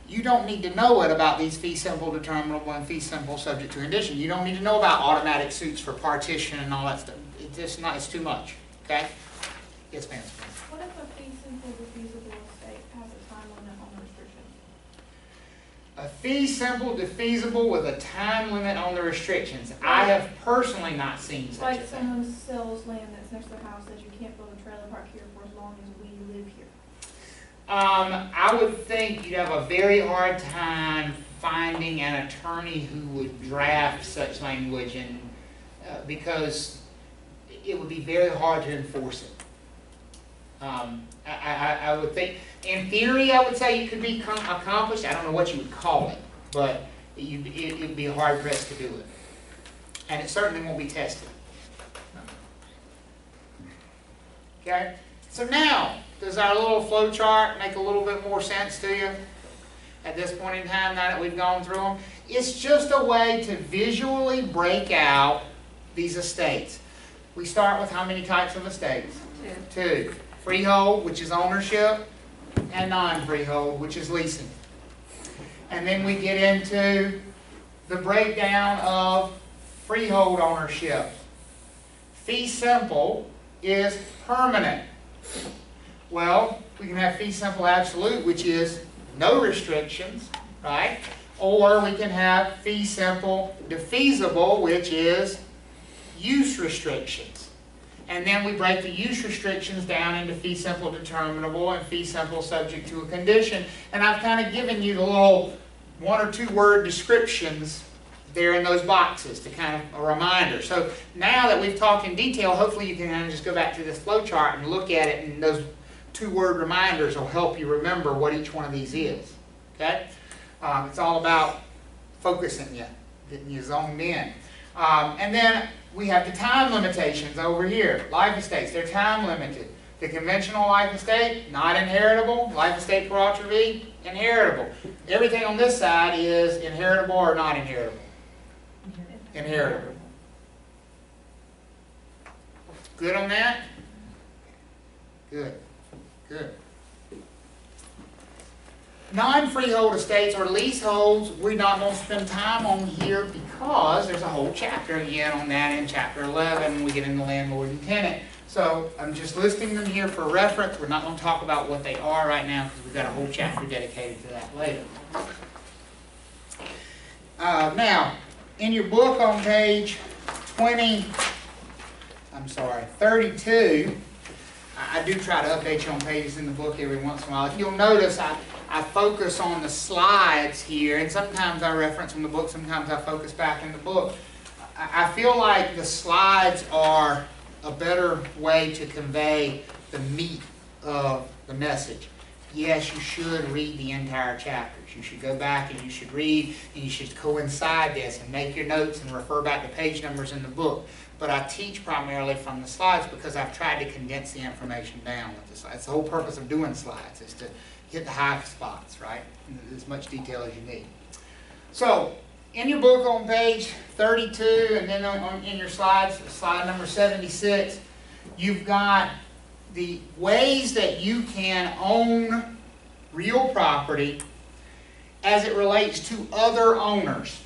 Speaker 1: you don't need to know it about these fee simple determinable and fee simple subject to condition. You don't need to know about automatic suits for partition and all that stuff. It's just not, it's too much, okay? Yes, ma'am.
Speaker 6: What if a fee simple defeasible estate has a time limit on the restrictions?
Speaker 1: A fee simple defeasible with a time limit on the restrictions. I have personally not seen such a
Speaker 6: Like
Speaker 1: thing.
Speaker 6: someone sells land that's next to their house, says you can't build a trailer park here for as long as we live here.
Speaker 1: I would think you'd have a very hard time finding an attorney who would draft such language, and because it would be very hard to enforce it. I would think, in theory, I would say it could be accomplished. I don't know what you would call it, but it would be hard pressed to do it. And it certainly won't be tested. Okay? So now, does our little flow chart make a little bit more sense to you at this point in time now that we've gone through them? It's just a way to visually break out these estates. We start with how many types of estates? Two. Freehold, which is ownership, and non-freehold, which is leasing. And then we get into the breakdown of freehold ownership. Fee simple is permanent. Well, we can have fee simple absolute, which is no restrictions, right? Or we can have fee simple defeasible, which is use restrictions. And then we break the use restrictions down into fee simple determinable and fee simple subject to a condition. And I've kind of given you the little 1 or 2 word descriptions there in those boxes to kind of a reminder. So now that we've talked in detail, hopefully you can kind of just go back to this flow chart and look at it, and those 2 word reminders will help you remember what each one of these is. Okay? It's all about focusing you, getting you zoned in. And then we have the time limitations over here. Life estates, they're time limited. The conventional life estate, not inheritable. Life estate per attribute, inheritable. Everything on this side is inheritable or not inheritable. Inheritable. Good on that? Good. Good. Non-freehold estates or leaseholds, we're not going to spend time on here because there's a whole chapter again on that in chapter 11 when we get into landlord and tenant. So I'm just listing them here for reference. We're not going to talk about what they are right now because we've got a whole chapter dedicated to that later. Now, in your book on page 32, I do try to update you on pages in the book every once in a while. If you'll notice, I focus on the slides here, and sometimes I reference from the book, sometimes I focus back in the book. I feel like the slides are a better way to convey the meat of the message. Yes, you should read the entire chapters. You should go back and you should read, and you should coincide this and make your notes and refer back to page numbers in the book. But I teach primarily from the slides because I've tried to condense the information down with the slides. That's the whole purpose of doing slides, is to hit the high spots, right? As much detail as you need. So, in your book on page 32, and then in your slides, slide number 76, you've got the ways that you can own real property as it relates to other owners.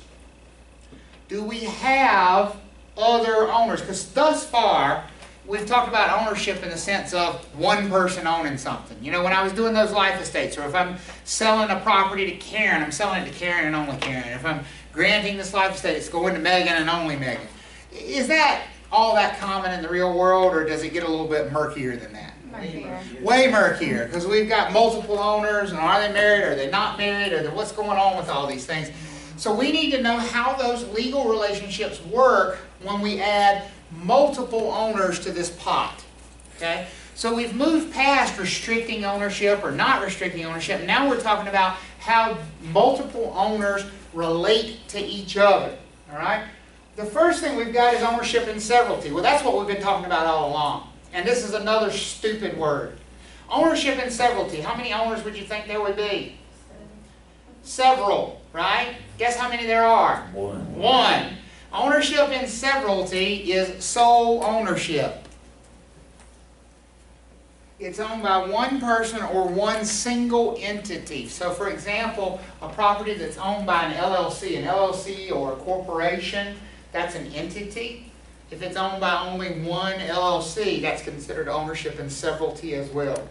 Speaker 1: Do we have other owners? Because thus far, we've talked about ownership in the sense of one person owning something. You know, when I was doing those life estates, or if I'm selling a property to Karen, I'm selling it to Karen and only Karen. If I'm granting this life estate, it's going to Megan and only Megan. Is that all that common in the real world, or does it get a little bit murkier than that?
Speaker 5: Murkier.
Speaker 1: Way murkier, because we've got multiple owners, and are they married, are they not married, or what's going on with all these things. So we need to know how those legal relationships work when we add multiple owners to this pot. Okay? So we've moved past restricting ownership or not restricting ownership. Now we're talking about how multiple owners relate to each other. All right? The first thing we've got is ownership in severalty. Well, that's what we've been talking about all along. And this is another stupid word. Ownership in severalty. How many owners would you think there would be? Several, right? Guess how many there are? One. Ownership in severalty is sole ownership. it's owned by one person or one single entity. So for example, a property that's owned by an LLC or a corporation, that's an entity. If it's owned by only one LLC, that's considered ownership and severalty as well.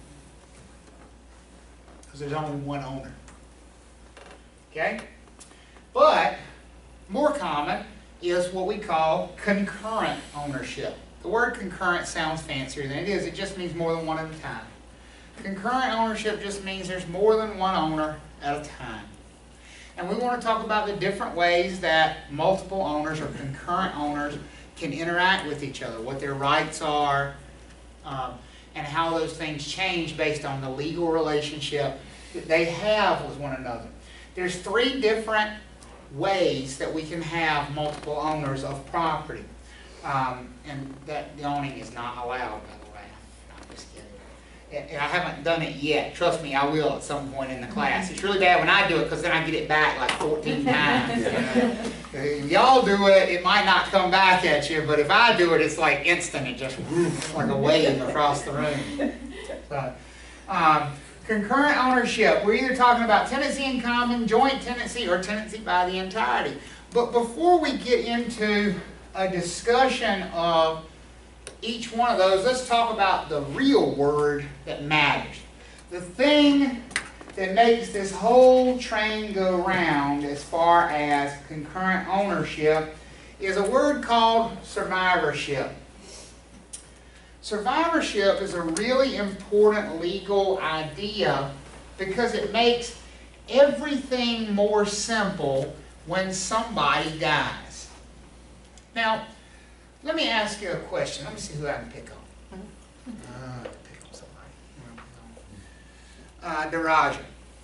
Speaker 1: Because there's only one owner. Okay? But more common is what we call concurrent ownership. The word concurrent sounds fancier than it is. It just means more than one at a time. Concurrent ownership just means there's more than one owner at a time. And we want to talk about the different ways that multiple owners or concurrent owners can interact with each other, what their rights are, and how those things change based on the legal relationship that they have with one another. There's 3 different ways that we can have multiple owners of property. And that the owning is not allowed, by the way. I'm just kidding. And I haven't done it yet. Trust me, I will at some point in the class. It's really bad when I do it because then I get it back like 14 times. If y'all do it, it might not come back at you, but if I do it, it's like instant. It just whoosh, like a wave across the room. So, concurrent ownership. We're either talking about tenancy in common, joint tenancy, or tenancy by the entirety. But before we get into a discussion of each one of those, let's talk about the real word that matters. The thing that makes this whole train go round as far as concurrent ownership is a word called survivorship. Survivorship is a really important legal idea because it makes everything more simple when somebody dies. Now, let me ask you a question. Let me see who I can pick on. Pick on somebody. Daraja.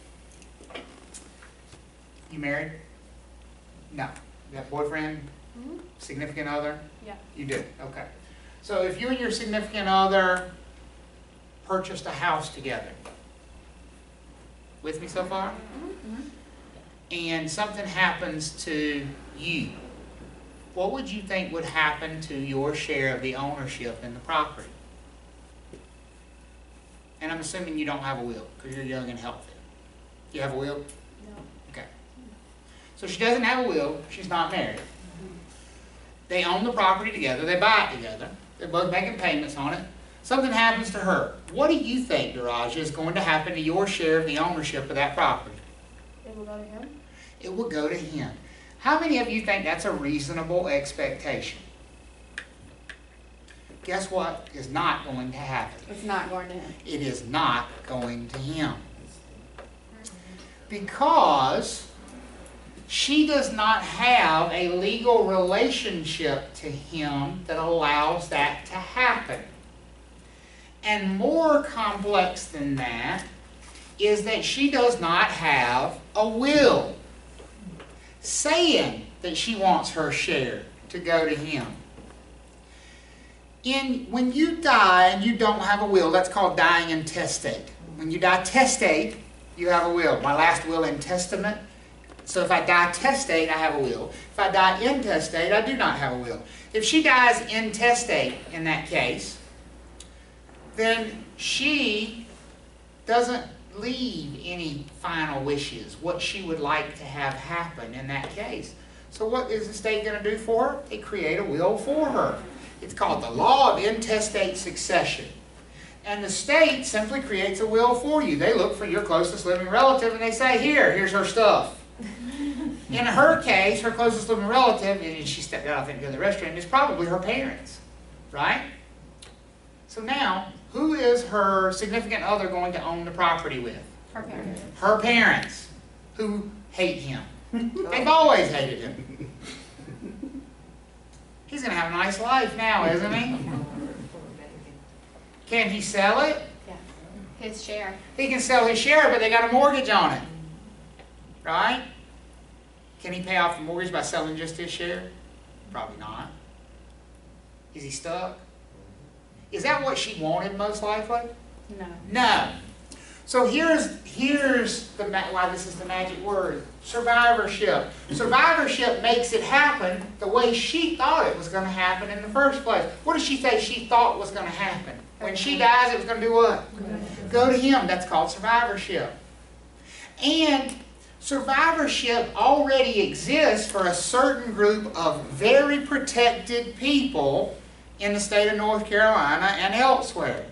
Speaker 1: You married? No. You got a boyfriend?
Speaker 5: Mm-hmm.
Speaker 1: Significant other?
Speaker 5: Yeah.
Speaker 1: You do? Okay. So if you and your significant other purchased a house together, with me so far?
Speaker 5: Mm-hmm.
Speaker 1: And something happens to you, what would you think would happen to your share of the ownership in the property? And I'm assuming you don't have a will, because you're young and healthy. Do you have a will?
Speaker 5: No.
Speaker 1: Okay. So she doesn't have a will, she's not married. They own the property together, they buy it together, they're both making payments on it. Something happens to her. What do you think, Daraja, is going to happen to your share of the ownership of that property?
Speaker 6: It will go to him?
Speaker 1: It will go to him. How many of you think that's a reasonable expectation? Guess what is not going to happen?
Speaker 5: It's not going to him.
Speaker 1: It is not going to him. Because she does not have a legal relationship to him that allows that to happen. And more complex than that is that she does not have a will saying that she wants her share to go to him. When you die and you don't have a will, that's called dying intestate. When you die testate, you have a will. My last will and testament. So if I die testate, I have a will. If I die intestate, I do not have a will. If she dies intestate in that case, then she doesn't leave any final wishes, what she would like to have happen in that case. So what is the state going to do for her? They create a will for her. It's called the law of intestate succession. And the state simply creates a will for you. They look for your closest living relative and they say, here's her stuff. In her case, her closest living relative, and she stepped out, I think, to go to the restroom, is probably her parents, right? So now, who is her significant other going to own the property with?
Speaker 5: Her parents.
Speaker 1: Her parents, who hate him. They've always hated him. He's going to have a nice life now, isn't he? Can he sell it?
Speaker 5: Yeah. His share.
Speaker 1: He can sell his share, but they got a mortgage on it. Right? Can he pay off the mortgage by selling just his share? Probably not. Is he stuck? Is that what she wanted most likely?
Speaker 5: No.
Speaker 1: No. So here's why this is the magic word. Survivorship. Survivorship makes it happen the way she thought it was going to happen in the first place. What did she say she thought was going to happen? When she dies, it was going to do what? Go to him. That's called survivorship. And survivorship already exists for a certain group of very protected people in the state of North Carolina and elsewhere.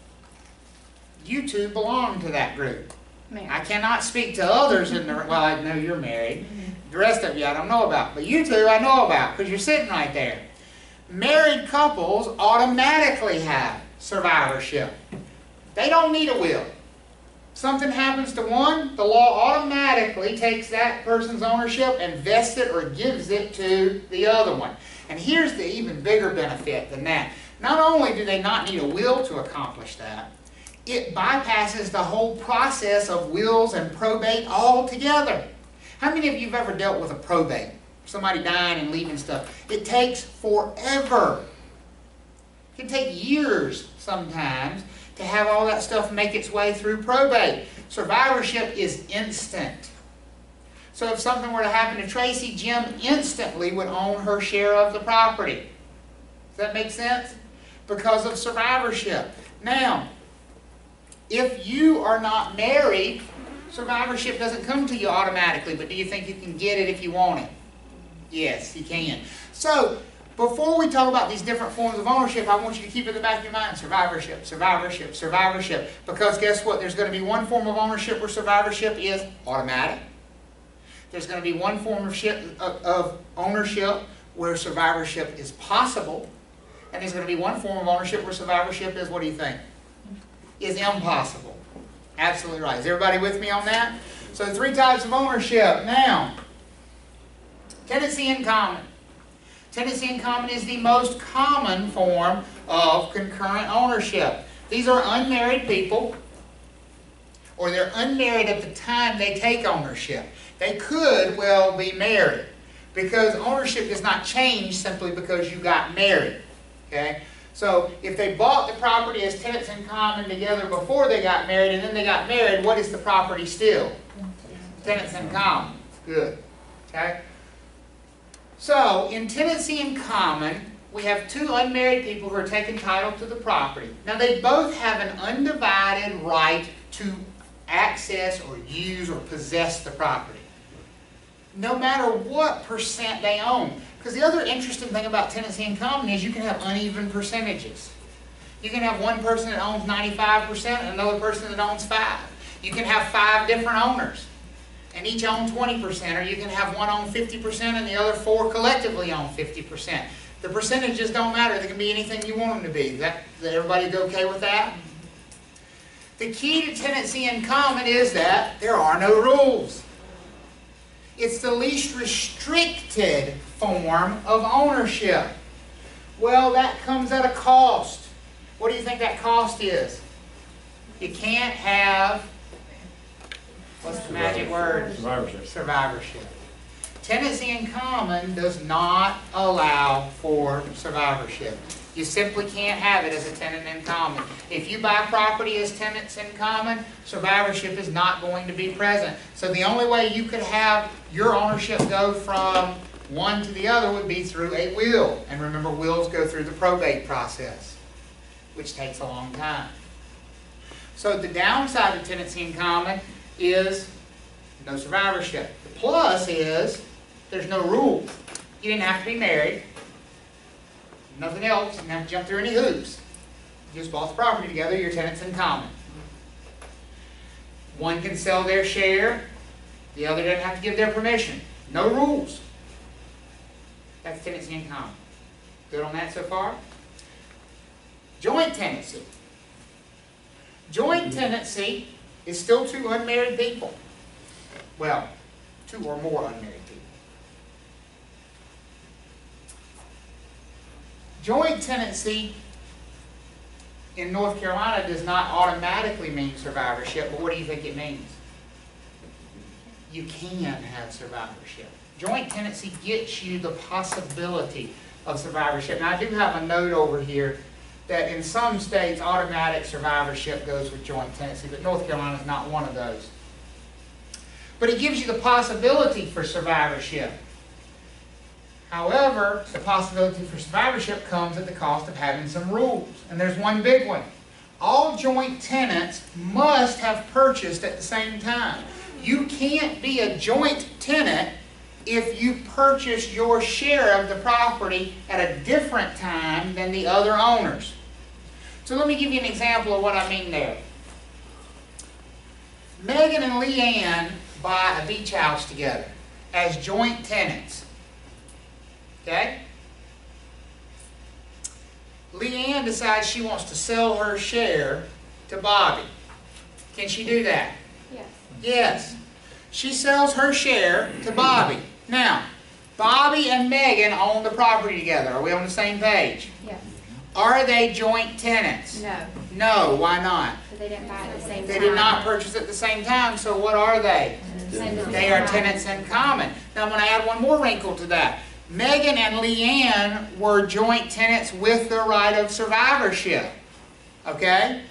Speaker 1: You two belong to that group. I cannot speak to others in the, well, I know you're married. The rest of you I don't know about. But you two I know about because you're sitting right there. Married couples automatically have survivorship. They don't need a will. Something happens to one, the law automatically takes that person's ownership and vests it or gives it to the other one. And here's the even bigger benefit than that. Not only do they not need a will to accomplish that, it bypasses the whole process of wills and probate altogether. How many of you have ever dealt with a probate? Somebody dying and leaving stuff. It takes forever. It can take years sometimes to have all that stuff make its way through probate. Survivorship is instant. So if something were to happen to Tracy, Jim instantly would own her share of the property. Does that make sense? Because of survivorship. Now, if you are not married, survivorship doesn't come to you automatically, but do you think you can get it if you want it? Yes, you can. So, before we talk about these different forms of ownership, I want you to keep in the back of your mind survivorship, survivorship, survivorship. Because guess what? There's going to be one form of ownership where survivorship is automatic. There's going to be one form of ownership where survivorship is possible. And there's going to be one form of ownership where survivorship is, what do you think? Is impossible. Absolutely right. Is everybody with me on that? So 3 types of ownership. Now, tenancy in common. Tenancy in common is the most common form of concurrent ownership. These are unmarried people, or they're unmarried at the time they take ownership. They could well be married, because ownership does not change simply because you got married. Okay? So if they bought the property as tenants in common together before they got married, and then they got married, what is the property still? Tenants in common. Good. Okay? So, in tenancy in common, we have 2 unmarried people who are taking title to the property. Now, they both have an undivided right to access or use or possess the property, no matter what percent they own. Because the other interesting thing about tenancy in common is you can have uneven percentages. You can have one person that owns 95% and another person that owns 5%. You can have 5 different owners, and each own 20%, or you can have one own 50% and the other 4 collectively own 50%. The percentages don't matter. They can be anything you want them to be. Is everybody okay with that? The key to tenancy in common is that there are no rules. It's the least restricted form of ownership. Well, that comes at a cost. What do you think that cost is? You can't have, what's the magic word?
Speaker 4: Survivorship.
Speaker 1: Survivorship. Tenancy in common does not allow for survivorship. You simply can't have it as a tenant in common. If you buy property as tenants in common, survivorship is not going to be present. So the only way you could have your ownership go from one to the other would be through a will. And remember, wills go through the probate process, which takes a long time. So the downside of tenancy in common is no survivorship. The plus is there's no rules. You didn't have to be married. Nothing else. You didn't have to jump through any hoops. You just bought the property together. You're tenants in common. One can sell their share. The other doesn't have to give their permission. No rules. That's tenancy in common. Good on that so far? Joint tenancy. Joint tenancy is still 2 unmarried people. Well, 2 or more unmarried people. Joint tenancy in North Carolina does not automatically mean survivorship, but what do you think it means? You can have survivorship. Joint tenancy gets you the possibility of survivorship. Now, I do have a note over here that in some states automatic survivorship goes with joint tenancy, but North Carolina is not one of those. But it gives you the possibility for survivorship. However, the possibility for survivorship comes at the cost of having some rules. And there's one big one. all joint tenants must have purchased at the same time. You can't be a joint tenant if you purchase your share of the property at a different time than the other owners. So let me give you an example of what I mean there. Megan and Leanne buy a beach house together as joint tenants. Okay? Leanne decides she wants to sell her share to Bobby. Can she do that?
Speaker 5: Yes.
Speaker 1: Yes. She sells her share to Bobby. Now, Bobby and Megan own the property together. Are we on the same page?
Speaker 5: Yes.
Speaker 1: Are they joint tenants?
Speaker 5: No,
Speaker 1: No, why not?
Speaker 5: because they didn't buy at the same time.
Speaker 1: They did not purchase at the same time, so what are they? They are tenants in common. Now I'm going to add one more wrinkle to that. Megan and Leanne were joint tenants with the right of survivorship. Okay?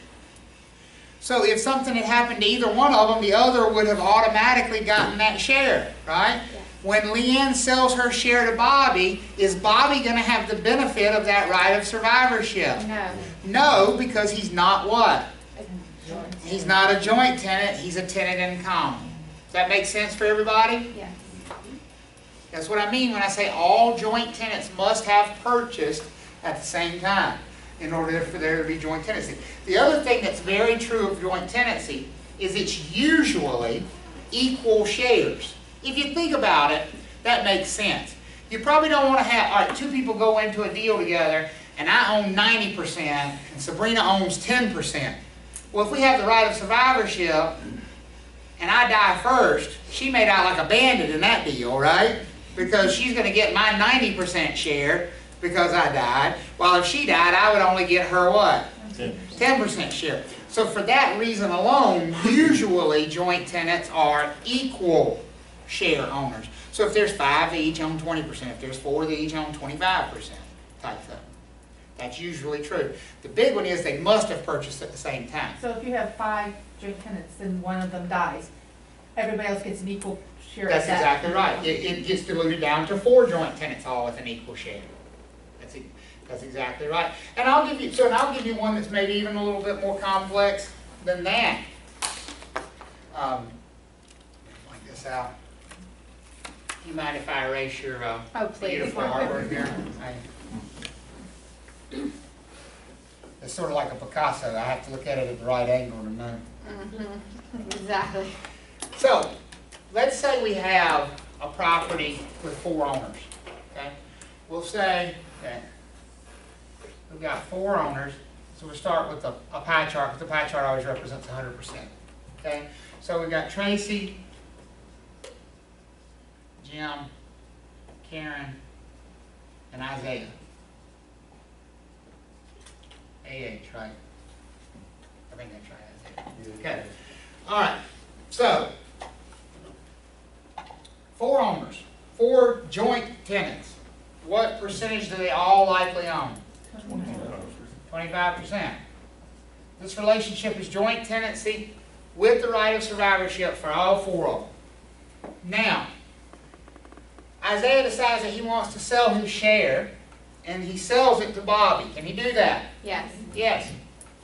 Speaker 1: So if something had happened to either one of them, the other would have automatically gotten that share, right?
Speaker 5: Yes.
Speaker 1: When Leanne sells her share to Bobby, is Bobby going to have the benefit of that right of survivorship?
Speaker 5: No.
Speaker 1: No, because he's not what? He's not a joint tenant, he's a tenant in common. Does that make sense for everybody?
Speaker 5: Yes.
Speaker 1: That's what I mean when I say all joint tenants must have purchased at the same time in order for there to be joint tenancy. The other thing that's very true of joint tenancy is it's usually equal shares. If you think about it, that makes sense. You probably don't want to have, all right, two people go into a deal together and I own 90% and Sabrina owns 10%. Well, if we have the right of survivorship and I die first, she made out like a bandit in that deal, right? Because she's going to get my 90% share because I died, while if she died, I would only get her what? 10% share. So for that reason alone, usually joint tenants are equal share owners. So if there's 5, they each own 20%. If there's 4, they each own 25% type thing. That's usually true. The big one is they must have purchased at the same time.
Speaker 2: So if you have 5 joint tenants and one of them dies, everybody else gets an equal share of
Speaker 1: That's
Speaker 2: that?
Speaker 1: exactly right. It gets diluted down to 4 joint tenants all with an equal share. That's exactly right. And I'll give you one that's maybe even a little bit more complex than that. Point this out. You mind if I erase your
Speaker 2: Oh, please.
Speaker 1: beautiful artwork here? It's sort of like a Picasso. I have to look at it at the right angle to know.
Speaker 5: Exactly.
Speaker 1: So, let's say we have a property with 4 owners. Okay? We'll say that we've got 4 owners. So we'll start with a pie chart, because the pie chart always represents 100%. Okay? So we've got Tracy, Jim, Karen, and Isaiah. AH, right? I think that's right, Isaiah. Okay. All right. So, 4 owners, 4 joint tenants. What percentage do they all likely own? 25%. This relationship is joint tenancy with the right of survivorship for all 4 of them. Now, Isaiah decides that he wants to sell his share, and he sells it to Bobby. Can he do that?
Speaker 5: Yes.
Speaker 1: Yes.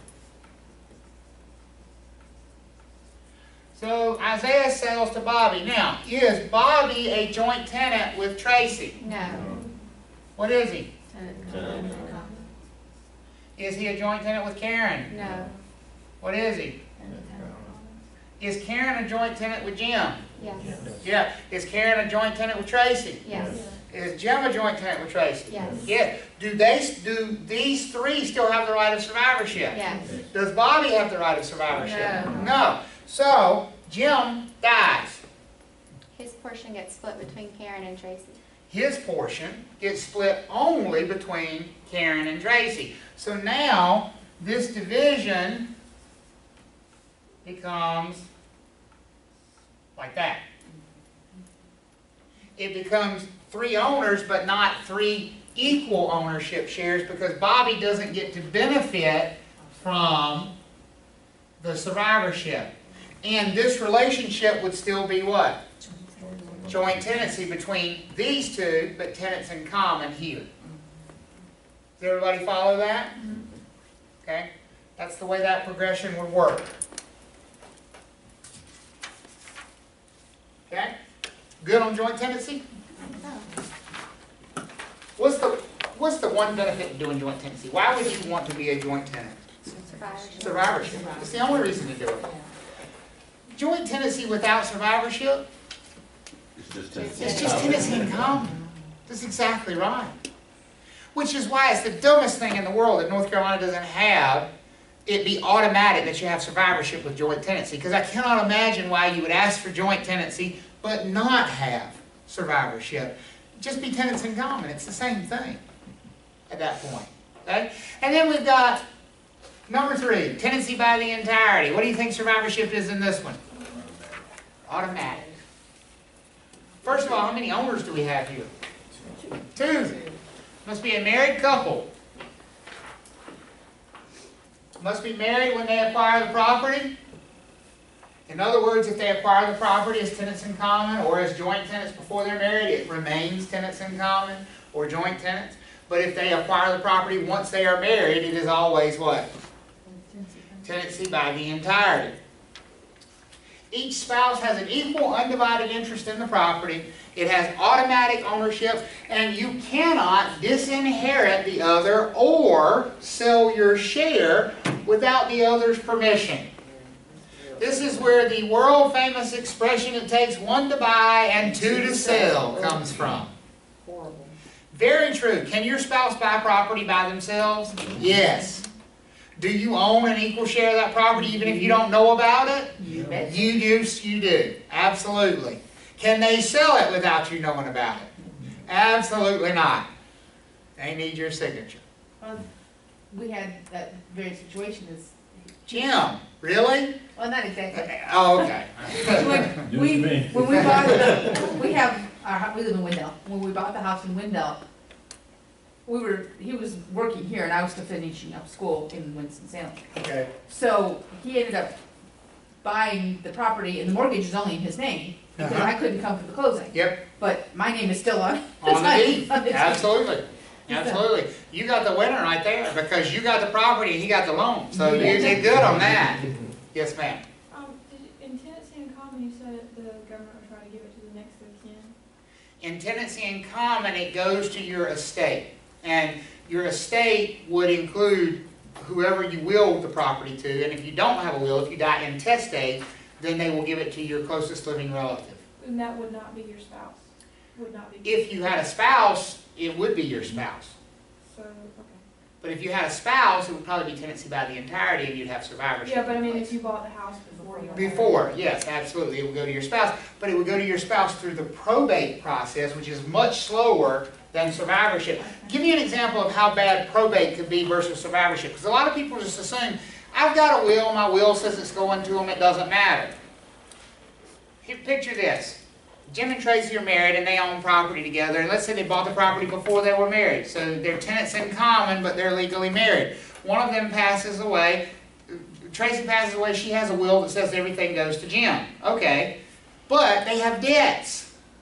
Speaker 1: So Isaiah sells to Bobby. Now, is Bobby a joint tenant with Tracy?
Speaker 5: No.
Speaker 1: What is he?
Speaker 5: No.
Speaker 1: Is he a joint tenant with Karen?
Speaker 5: No.
Speaker 1: What is he? Is Karen a joint tenant with Jim?
Speaker 5: Yes.
Speaker 1: Yeah. Is Karen a joint tenant with Tracy?
Speaker 5: Yes.
Speaker 1: Is Jim a joint tenant with Tracy?
Speaker 5: Yes.
Speaker 1: Yeah. Do these 3 still have the right of survivorship?
Speaker 5: Yes.
Speaker 1: Does Bobby have the right of survivorship?
Speaker 5: No.
Speaker 1: No. So, Jim dies.
Speaker 5: His portion gets split between Karen and Tracy.
Speaker 1: His portion gets split only between Karen and Tracy. So now, this division becomes like that. It becomes 3 owners, but not 3 equal ownership shares, because Bobby doesn't get to benefit from the survivorship. And this relationship would still be what? Joint tenancy between these 2, but tenants in common here. Does everybody follow that? Okay. That's the way that progression would work. Okay? Good on joint tenancy? What's the one benefit of doing joint tenancy? Why would you want to be a joint tenant? Survivorship. It's the only reason to do it. Joint tenancy without survivorship, it's just tenancy in common. That's exactly right. Which is why it's the dumbest thing in the world that North Carolina doesn't have it be automatic that you have survivorship with joint tenancy. Because I cannot imagine why you would ask for joint tenancy but not have survivorship. Just be tenants in common. It's the same thing at that point. Okay? And then we've got number 3, tenancy by the entirety. What do you think survivorship is in this one? Automatic. First of all, how many owners do we have here? 2. Must be a married couple. Must be married when they acquire the property. In other words, if they acquire the property as tenants in common or as joint tenants before they're married, it remains tenants in common or joint tenants. But if they acquire the property once they are married, it is always what? Tenancy by the entirety. Each spouse has an equal, undivided interest in the property. It has automatic ownership, and you cannot disinherit the other or sell your share without the other's permission. This is where the world-famous expression, it takes 1 to buy and 2 to sell, comes from. Very true. Can your spouse buy property by themselves? Yes. Do you own an equal share of that property even if you don't know about it?
Speaker 2: You bet.
Speaker 1: You do. Absolutely. Can they sell it without you knowing about it? Absolutely not. They need your signature.
Speaker 2: Well, we had that very situation is,
Speaker 1: Jim, really?
Speaker 2: well, not exactly.
Speaker 1: Oh, okay.
Speaker 4: Do what you mean.
Speaker 2: When we live in Wendell. When we bought the house in Wendell, he was working here and I was still finishing up school in Winston-Salem.
Speaker 1: Okay.
Speaker 2: So he ended up buying the property and the mortgage is only in his name because I couldn't come to the closing.
Speaker 1: Yep.
Speaker 2: But my name is still on.
Speaker 1: On the deed.
Speaker 2: on the deed.
Speaker 1: Absolutely. Absolutely. You got the winner right there because you got the property and he got the loan. So you did good on that. Yes, ma'am.
Speaker 6: In tenancy in common, you said the government would try to give it to the next of kin.
Speaker 1: In tenancy in common, it goes to your estate. And your estate would include whoever you will the property to. And if you don't have a will, if you die intestate, then they will give it to your closest living relative.
Speaker 6: And that would not be your spouse? Would not be?
Speaker 1: If you had a spouse, it would be your spouse.
Speaker 6: So, okay.
Speaker 1: But if you had a spouse, it would probably be tenancy by the entirety and you'd have survivorship.
Speaker 6: Yeah, but I
Speaker 1: in
Speaker 6: mean,
Speaker 1: place.
Speaker 6: if you bought the house before you...
Speaker 1: Before, yes, absolutely. It would go to your spouse. But it would go to your spouse through the probate process, which is much slower than survivorship. Give me an example of how bad probate could be versus survivorship. Because a lot of people just assume, I've got a will, my will says it's going to them, it doesn't matter. Here, picture this. Jim and Tracy are married and they own property together. And let's say they bought the property before they were married. So they're tenants in common, but they're legally married. One of them passes away. Tracy passes away. She has a will that says everything goes to Jim. Okay. But they have debts.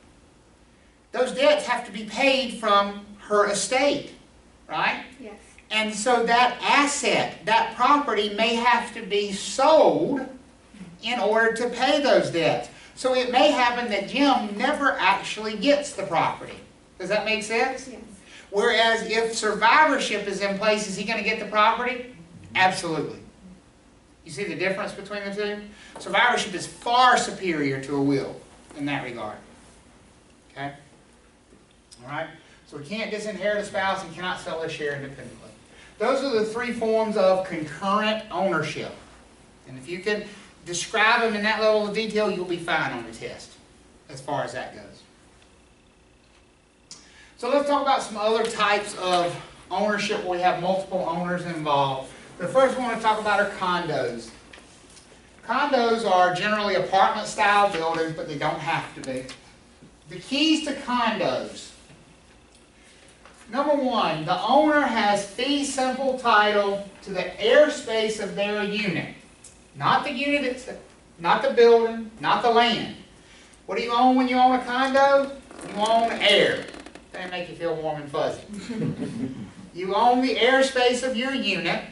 Speaker 1: Those debts have to be paid from her estate, right?
Speaker 5: Yes.
Speaker 1: And so that asset, that property may have to be sold in order to pay those debts. So it may happen that Jim never actually gets the property. Does that make sense?
Speaker 5: Yes.
Speaker 1: Whereas if survivorship is in place, is he going to get the property? Absolutely. You see the difference between the two? Survivorship is far superior to a will in that regard. Okay? Alright? So we can't disinherit a spouse and cannot sell a share independently. Those are the 3 forms of concurrent ownership. And if you can describe them in that level of detail, you'll be fine on the test as far as that goes. So let's talk about some other types of ownership where we have multiple owners involved. The first one I want to talk about are condos. Condos are generally apartment-style buildings, but they don't have to be. The keys to condos. Number 1, the owner has fee simple title to the airspace of their unit. Not the unit itself, not the building, not the land. What do you own when you own a condo? You own air. That make you feel warm and fuzzy. You own the airspace of your unit,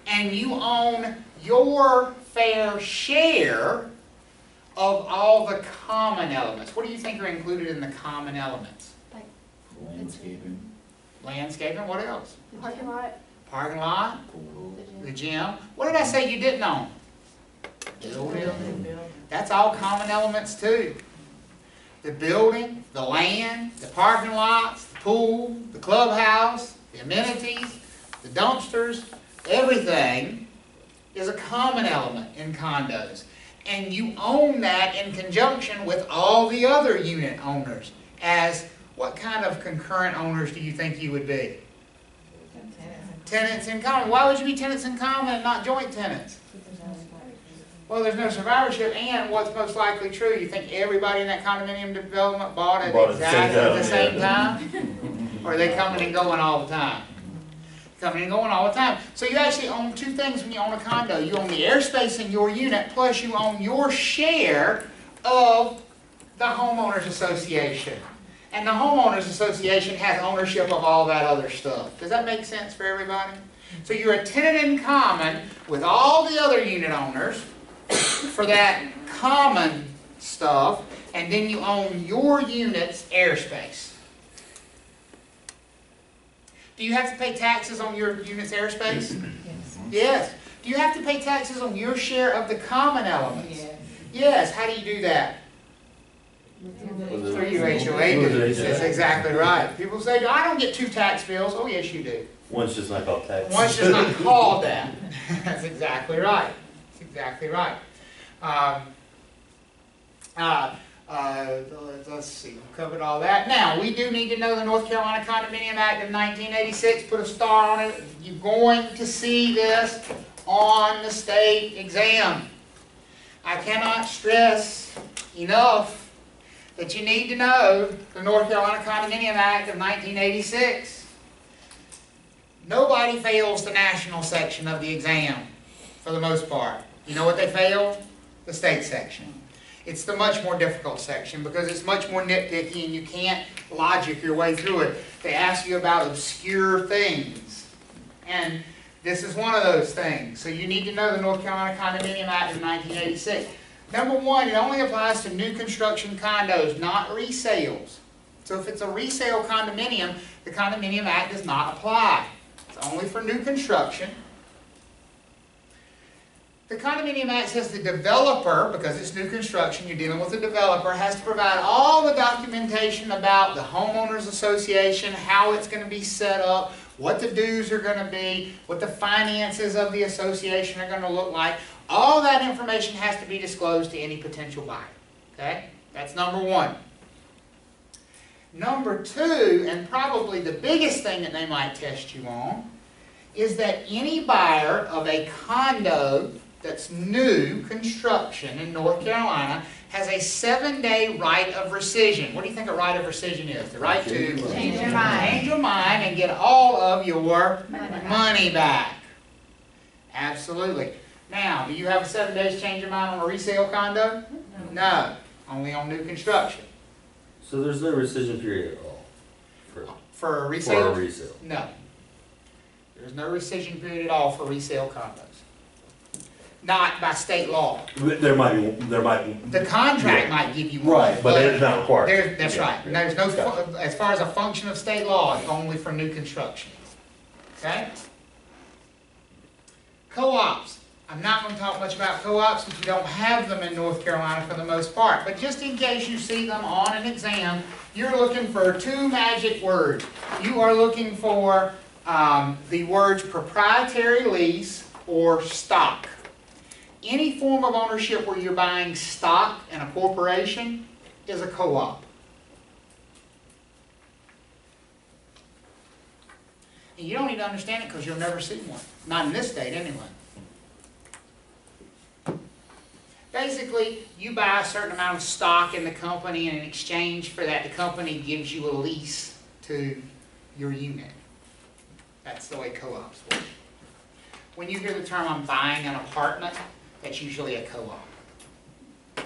Speaker 1: and you own your fair share of all the common elements. What do you think are included in the common elements?
Speaker 4: Landscaping.
Speaker 1: Landscaping, what else?
Speaker 6: Parking lot.
Speaker 1: Parking lot,
Speaker 4: Pool.
Speaker 1: the gym. What did I say you didn't own? Building. That's all common elements too. The building, the land, the parking lots, the pool, the clubhouse, the amenities, the dumpsters, everything is a common element in condos. And you own that in conjunction with all the other unit owners. As what kind of concurrent owners do you think you would be? Tenants in common. Why would you be tenants in common and not joint tenants? Well, there's no survivorship, and what's most likely true, you think everybody in that condominium development bought it exactly at the same time? Or are they coming and going all the time? Coming and going all the time. So you actually own two things when you own a condo. You own the airspace in your unit, plus you own your share of the homeowners association. And the homeowners association has ownership of all that other stuff. Does that make sense for everybody? So you're a tenant in common with all the other unit owners for that common stuff, and then you own your unit's airspace. Do you have to pay taxes on your unit's airspace?
Speaker 2: Yes.
Speaker 1: Yes. Do you have to pay taxes on your share of the common elements?
Speaker 2: Yes.
Speaker 1: Yes. How do you do that? Through your HOA dues. That's exactly right. People say, I don't get 2 tax bills. Oh, yes, you do.
Speaker 7: One's just not called tax.
Speaker 1: One's just not called that. That's exactly right. That's exactly right. Let's see, we've covered all that. Now, we do need to know the North Carolina Condominium Act of 1986. Put a star on it. You're going to see this on the state exam. I cannot stress enough that you need to know the North Carolina Condominium Act of 1986. Nobody fails the national section of the exam, for the most part. You know what they fail? The state section. It's the much more difficult section because it's much more nitpicky and you can't logic your way through it. They ask you about obscure things. And this is one of those things. So you need to know the North Carolina Condominium Act of 1986. Number one, it only applies to new construction condos, not resales. So if it's a resale condominium, the Condominium Act does not apply. It's only for new construction. The Condominium Act says the developer, because it's new construction, you're dealing with a developer, has to provide all the documentation about the homeowners association, how it's going to be set up, what the dues are going to be, what the finances of the association are going to look like. All that information has to be disclosed to any potential buyer. Okay? That's number one. Number two, and probably the biggest thing that they might test you on, is that any buyer of a condo that's new construction in North Carolina has a 7-day right of rescission. What do you think a right of rescission is? The right to
Speaker 2: Change your mind.
Speaker 1: change your mind and get all of your money back. Absolutely. Now, do you have a 7 days change your mind on a resale condo? No. Only on new construction.
Speaker 3: So there's no rescission period at all
Speaker 1: For a resale?
Speaker 3: for a resale?
Speaker 1: No. There's no rescission period at all for resale condos. Not by state law.
Speaker 7: There might be,
Speaker 1: The contract might give you one.
Speaker 7: right, but it's not required.
Speaker 1: That's
Speaker 7: Yeah,
Speaker 1: right.
Speaker 7: yeah.
Speaker 1: There's no,
Speaker 7: Gotcha.
Speaker 1: as far as a function of state law, it's only for new construction. Okay? Co-ops. I'm not going to talk much about co-ops since you don't have them in North Carolina for the most part. But just in case you see them on an exam, you're looking for 2 magic words. You are looking for the words proprietary lease or stock. Any form of ownership where you're buying stock in a corporation is a co-op. And you don't need to understand it because you'll never see one. Not in this state anyway. Basically, you buy a certain amount of stock in the company, and in exchange for that, the company gives you a lease to your unit. That's the way co-ops work. When you hear the term, I'm buying an apartment, that's usually a co-op.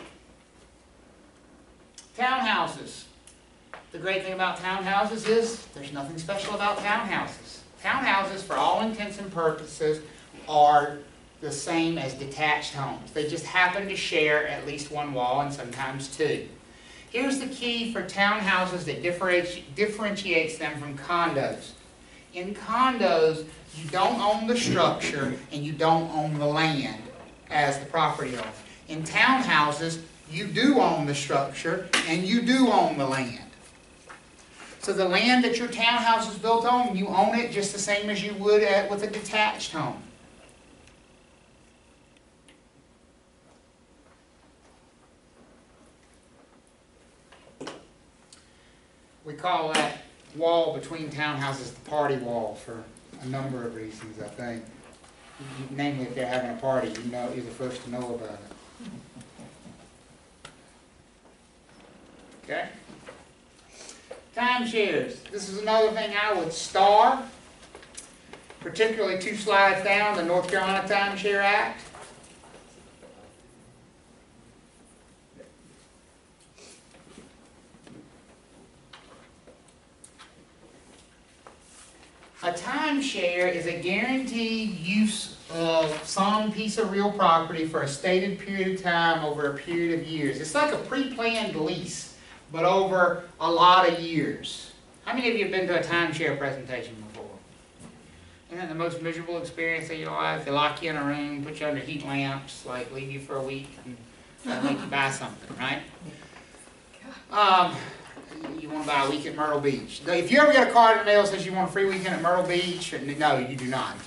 Speaker 1: Townhouses. The great thing about townhouses is there's nothing special about townhouses. Townhouses, for all intents and purposes, are the same as detached homes. They just happen to share at least one wall and sometimes two. Here's the key for townhouses that differentiates them from condos. In condos, you don't own the structure and you don't own the land as the property owner. In townhouses, you do own the structure and you do own the land. So the land that your townhouse is built on, you own it just the same as you would with a detached home. We call that wall between townhouses the party wall for a number of reasons, I think. Namely, if they're having a party, you're the first to know about it. Okay? Timeshares. This is another thing I would star, particularly 2 slides down, the North Carolina Timeshare Act. A timeshare is a guaranteed use of some piece of real property for a stated period of time over a period of years. It's like a pre-planned lease, but over a lot of years. How many of you have been to a timeshare presentation before? Isn't that the most miserable experience of your life? They lock you in a room, put you under heat lamps, like leave you for a week, and make you buy something, right? You want to buy a week at Myrtle Beach. If you ever get a card in the mail that says you want a free weekend at Myrtle Beach, no, you do not.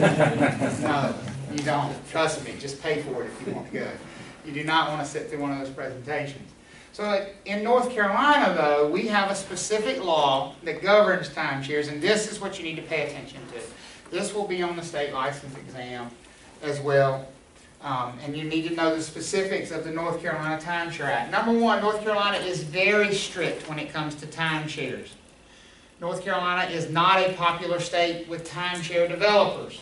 Speaker 1: No, you don't. Trust me, just pay for it if you want to go. You do not want to sit through one of those presentations. So in North Carolina, though, we have a specific law that governs timeshares, and this is what you need to pay attention to. This will be on the state license exam as well. And you need to know the specifics of the North Carolina Timeshare Act. Number one, North Carolina is very strict when it comes to timeshares. North Carolina is not a popular state with timeshare developers.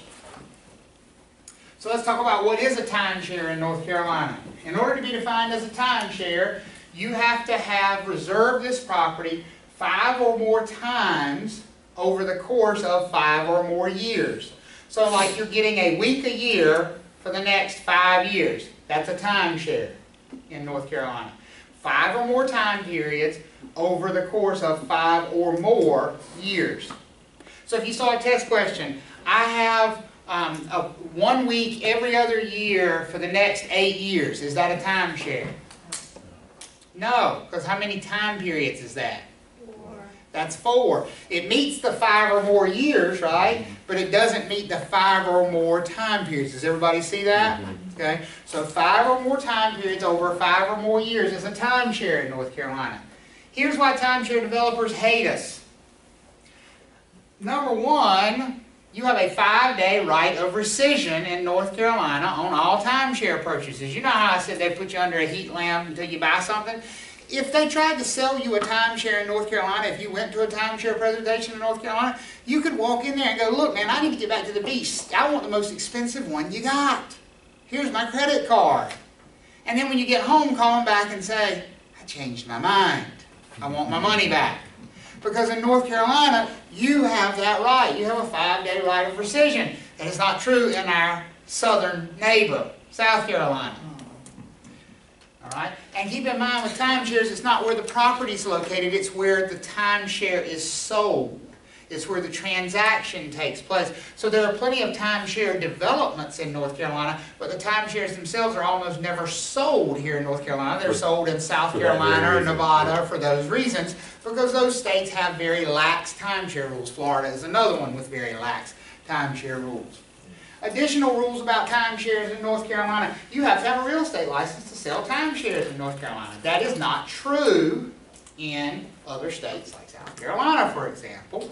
Speaker 1: So let's talk about what is a timeshare in North Carolina. In order to be defined as a timeshare, you have to have reserved this property 5 or more times over the course of 5 or more years. So like you're getting a week a year for the next 5 years. That's a timeshare in North Carolina. 5 or more time periods over the course of 5 or more years. So if you saw a test question, I have 1 week every other year for the next 8 years. Is that a timeshare? No, because how many time periods is that?
Speaker 6: 4.
Speaker 1: That's 4. It meets the 5 or more years, right? But it doesn't meet the 5 or more time periods. Does everybody see that? Okay. So 5 or more time periods over 5 or more years is a timeshare in North Carolina. Here's why timeshare developers hate us. Number one, you have a 5-day right of rescission in North Carolina on all timeshare purchases. You know how I said they put you under a heat lamp until you buy something? If they tried to sell you a timeshare in North Carolina, if you went to a timeshare presentation in North Carolina, you could walk in there and go, look man, I need to get back to the beach. I want the most expensive one you got. Here's my credit card. And then when you get home, call them back and say, I changed my mind. I want my money back. Because in North Carolina, you have that right. You have a 5-day right of rescission. That is not true in our southern neighbor, South Carolina. All right? And keep in mind with timeshares, it's not where the property is located, it's where the timeshare is sold. It's where the transaction takes place. So there are plenty of timeshare developments in North Carolina, but the timeshares themselves are almost never sold here in North Carolina. They're sold in South Carolina or Nevada for those reasons, because those states have very lax timeshare rules. Florida is another one with very lax timeshare rules. Additional rules about timeshares in North Carolina. You have to have a real estate license to sell timeshares in North Carolina. That is not true in other states like South Carolina, for example.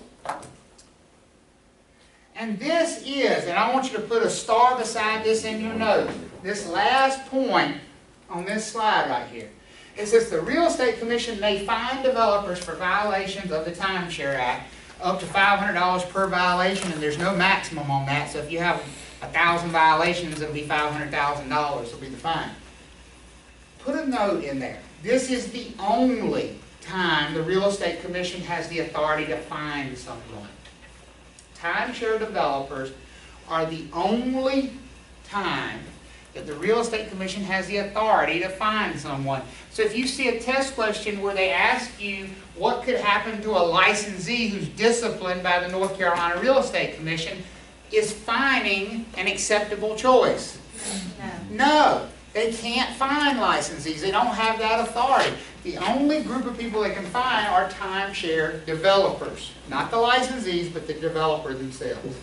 Speaker 1: And this is, and I want you to put a star beside this in your notes, this last point on this slide right here. It says the Real Estate Commission may fine developers for violations of the Timeshare Act up to $500 per violation, and there's no maximum on that. So if you have 1,000 violations, it'll be $500,000 will be the fine. Put a note in there. This is the only time the Real Estate Commission has the authority to fine someone. Timeshare developers are the only time that the Real Estate Commission has the authority to fine someone. So if you see a test question where they ask you what could happen to a licensee who's disciplined by the North Carolina Real Estate Commission, is fining an acceptable choice? No, they can't fine licensees. They don't have that authority. The only group of people that can fine are timeshare developers. Not the licensees, but the developer themselves.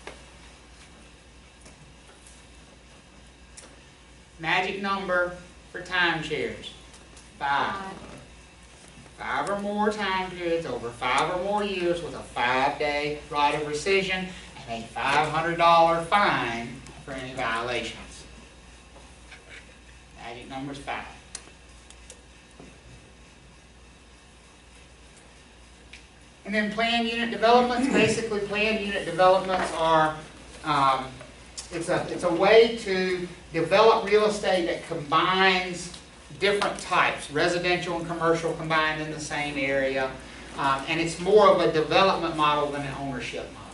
Speaker 1: Magic number for timeshares, 5. 5 or more time periods over 5 or more years with a 5-day right of rescission and a $500 fine for any violations. Magic number is 5. And then planned unit developments. Basically, planned unit developments are it's a way to develop real estate that combines different types, residential and commercial combined in the same area, and it's more of a development model than an ownership model.